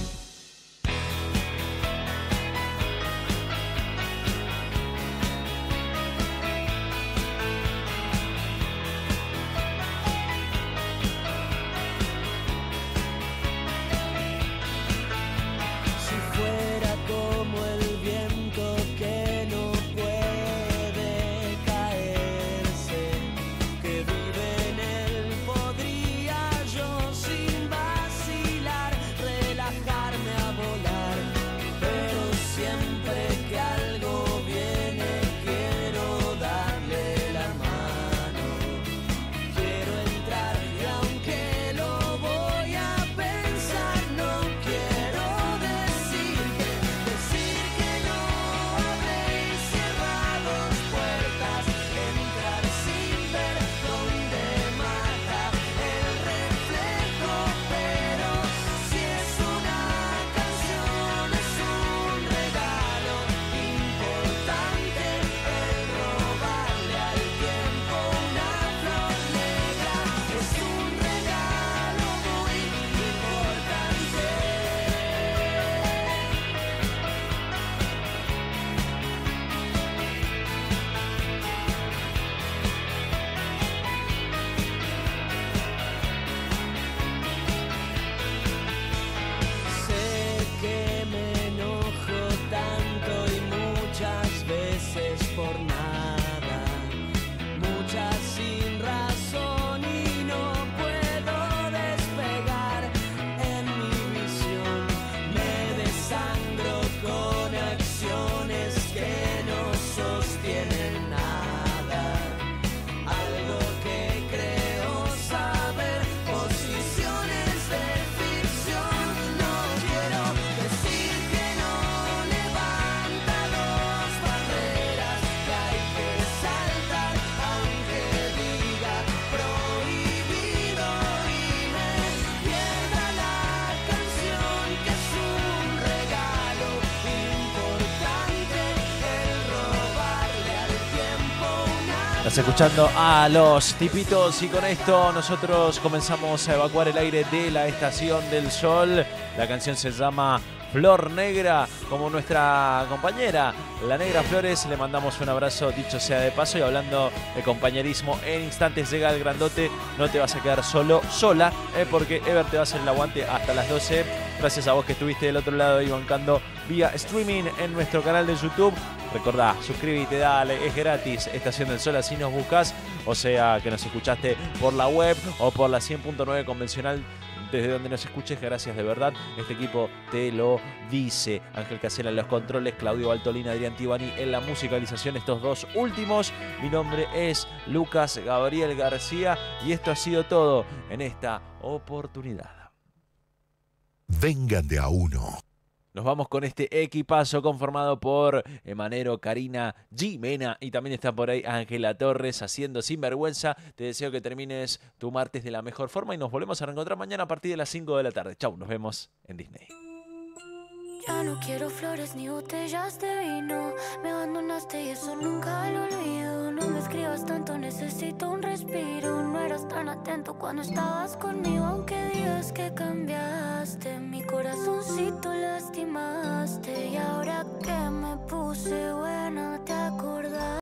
Si fuera como el viento que no puede caerse, que vive en él, podría yo sin vacilar relajarme a volar, pero siempre que algo viene quiero darle la mano, quiero entrar y aunque lo voy a pensar no quiero decir que no, abrir cerrados puertas, entrar sin ver dónde mata el reflejo, pero si es una canción es un regalo importante el robarle al tiempo una flor negra, es un regalo muy importante. Sé que me enojo tanto y muchas veces por nada, muchas sin razón y no puedo despegar en mi visión. Me desangro con acciones que no sostienen nada, algo que creo saber, posiciones de ficción. No quiero decir que no levanta dos barreras que hay que saltar, aunque diga prohibido y me pierda la canción que es un regalo importante el robarle al tiempo una. Estás escuchando a Los Tipitos y con esto nosotros comenzamos a evacuar el aire de la Estación del Sol. La canción se llama Flor Negra, como nuestra compañera La Negra Flores. Le mandamos un abrazo, dicho sea de paso, y hablando de compañerismo, en instantes llega el grandote. No te vas a quedar solo, sola, porque Ever te va a hacer el aguante hasta las 12. Gracias a vos que estuviste del otro lado y bancando vía streaming en nuestro canal de YouTube. Recordá, suscríbete, dale, es gratis, Estación del Sol, así nos buscas, o sea que nos escuchaste por la web o por la 100.9 convencional, desde donde nos escuches, gracias de verdad, este equipo te lo dice. Ángel Casela en los controles, Claudio Baltolina, Adrián Tibani en la musicalización, estos dos últimos. Mi nombre es Lucas Gabriel García y esto ha sido todo en esta oportunidad. Vengan de a uno. Nos vamos con este equipazo conformado por Emanero, Karina, Jimena y también está por ahí Ángela Torres haciendo Sinvergüenza. Te deseo que termines tu martes de la mejor forma y nos volvemos a reencontrar mañana a partir de las 5 de la tarde. Chau, nos vemos en Disney. Ya no quiero flores ni botellas de vino. Me abandonaste y eso nunca lo olvido. No me escribas tanto, necesito un respiro. No eras tan atento cuando estabas conmigo. Aunque digas que cambiaste, mi corazoncito lastimaste. Y ahora que me puse buena, te acordás.